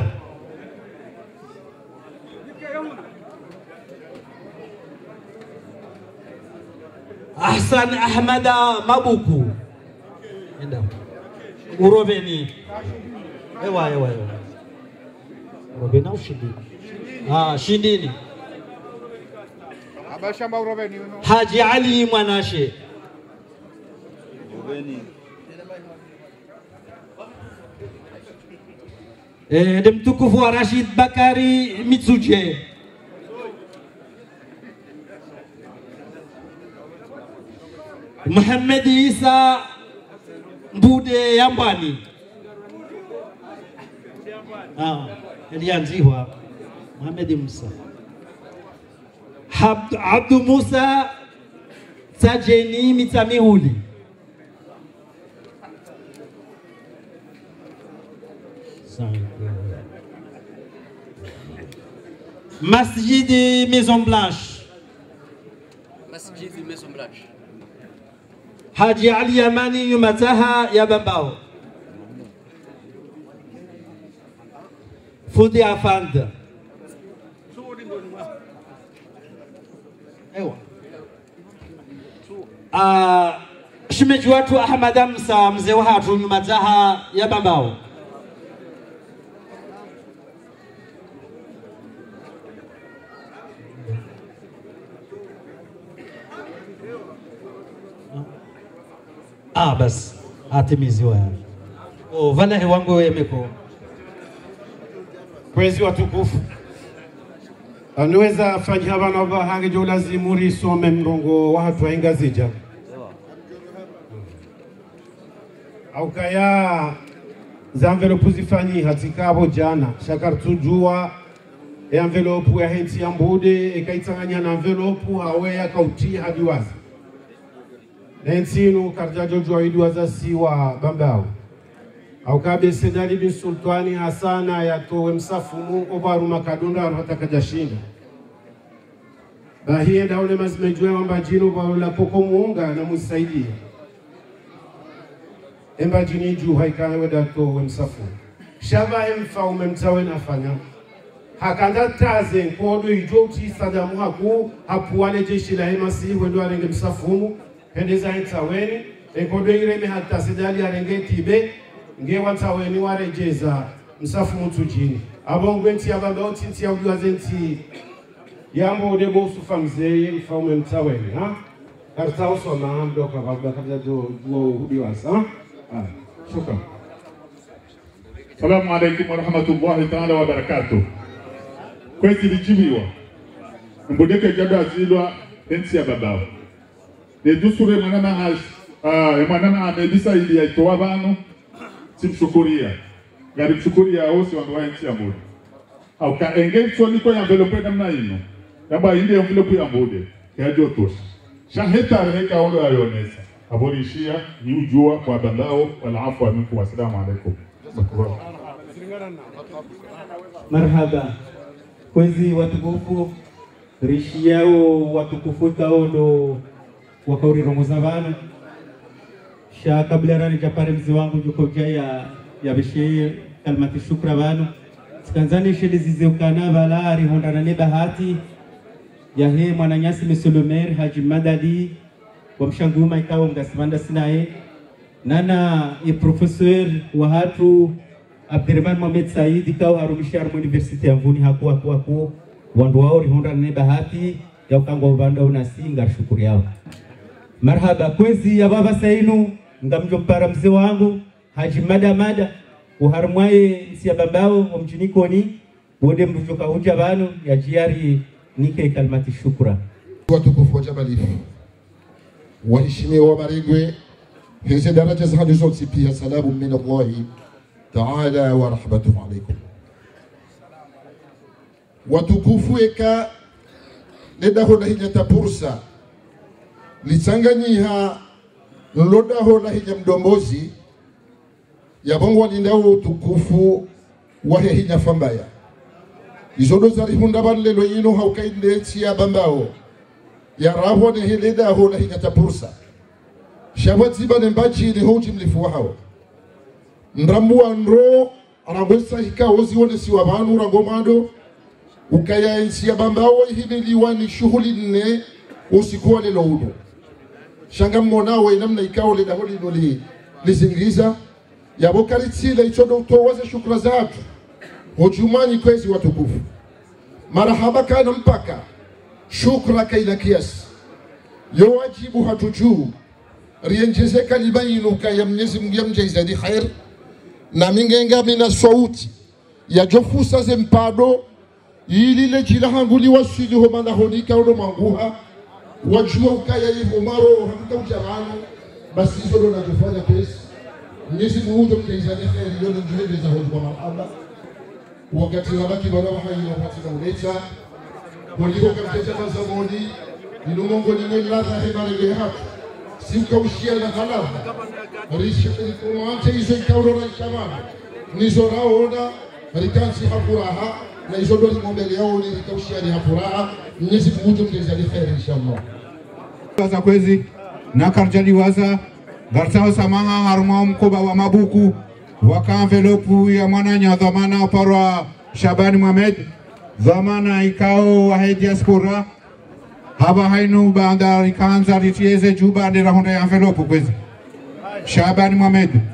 Ahsan Ahmada Mabuku. Urobeni. Ewa. Urobeni au Shindini? Shindini. Abashamba urobeni. Haji Ali Mwanashe. Urobeni. Mtukufu wa Rashid Bakari Mitsuje. Muhammad Isa Mbude Yambani. Elianziwa Muhammad Musa. Abdu Musa Sajeni Mitamihuli. Masjidi Maison Blanche. Masjidi Maison Blanche. Haji Ali Yamani Yumataha ya Bambao. Fudi Afand. Ewa. Shimeji watu Ahmad Amsa mzee wa hatu Yumataha ya Bambao. Bas atimiziwa vanahe wangu wemeko kwezi watukufu anaweza fanya bana ba hange jo lazimu risome mrongo wa hatu ingazija au kaya za envelope zifanyi hatikabo jana shakar tujua envelope ya henti ya mbude ikaitanganya na envelope hawe ya kauti hadi wazi Nensinu karjajo joidi wazasi wa Bambao. Au kabe Sedali bin Sultani Hasana ya towe msafumu obaru makadunda hata kajashinda. Bahie daule mazimejwe wambajino baru la poko muunga na musaidia. Emba jini juu haikane weda towe msafumu. Shaba emfa umemtawe nafanya. Hakanda taze nkodo ijoti sadamu haku hapuwale jeshi la emasi wendo arenge msafumu. Pendeza ntaweni enkodo ireme hata Sedali arenge tibe nge wantaweni warejeza msafu mtu jini abongwenti ya baba otinti ya uliwazenti yambo debo usufa mzeye mfaume mtaweni ha karta usoma hamdo kwa baba kabla do uliwaza shukran. Salamu alaikum wa rahmatullahi ta'ala wa barakatuh. Kwezi lijibiwa mbudeke jado azilwa pensi ya babao ne dusure manana hash manana amebisa ili ya itoa bano simshukuria gari mshukuria osi wandu wa nchi ya mbude au ka engage niko ya envelope namna ino yamba inde envelope ya mbude ya jotosha shaheta reka ondo ayonesa aborishia ni ujua kwa bandao wala afwa minkum wassalamu alaikum. Marhaba kwezi watukufu rishi yao watukufu kaondo wakauri rongoza bana sha kabla rani japare mzi wangu juko jaya ya bishe kalmati shukra bana sikanzani sheli zizeukana balari hondana ne bahati ya he mwananyasi Mesolomer Haji Madadi wa mshanguma ikawa mgasibanda sinae nana e professeur wa hatu Abdirman Mohamed Said ikawa harumishar mu university ya Mvuni hakuwa wandu wao hondana ne bahati ya ukangwa ubanda unasinga shukuri yao. Marhaba kwezi ya baba sainu ngamjompara mzee wangu Haji Mada uharumwaye siya babao mjinikoni bode mrujoka huja banu ya jiari nike kalmati shukra. Watukufu wa Jabalifu waheshimiwa Marigwe hizi daraja za hadi zote pia salamu min Allahi ta'ala wa rahmatuhu alaikum. Watukufu eka ledaho la hijata pursa litsanganyiha lodaho la hija mdombozi ya bongo walindao utukufu wa hinya fambaya izodo zari hunda balelo yino haukainde ya bambao ya raho ne ledaho la hija tapursa shabati bane mbachi ni hoji mlifu hao ndrambu andro arabesa hika ozi wone si wabanu rangomado ukaya ensi ya bambao hili liwani shughuli nne usikuwa lelo udo shanga mona we namna ikao le daholi noli lizingiza ya bokari tsile ichodo utowaze shukra zatu hujumani kwezi watukufu marahaba kana mpaka shukra kaila kiasi yo wajibu hatujuu rienjezeka libayinuka ya Mwenyezi Mungu yamjaizadi khair na mingenga mina sauti ya jofusa zempado ili le jilahangu liwasili ho manahonika uno manguha wajua ukaya hivyo maro hamta ujarano basi hizo ndo najifanya pesa Mwenyezi Mungu mjaizadi khair yono njihende za hoji kwa marhaba wakati wabaki wanawa hayi wakati na uleta kuliko katika mazamoni ino mongo ni mwenye ladha hebarege hatu simka ushia na halaba risha kumante hizo ikaurora ishamama nizo raona rikansi hakuraha na hizo ndo limombele yao ni kaushia ya furaha. Mwenyezi Mungu mtezali khair inshallah. Waza kwezi na karjali waza garsao samaha harma mkoba wa mabuku waka envelopu ya mwananya dhamana parwa Shabani Mohamed dhamana ikao wa diaspora haba hainu banda ikanza ritieze juba de la honda envelopu kwezi Shabani Mohamed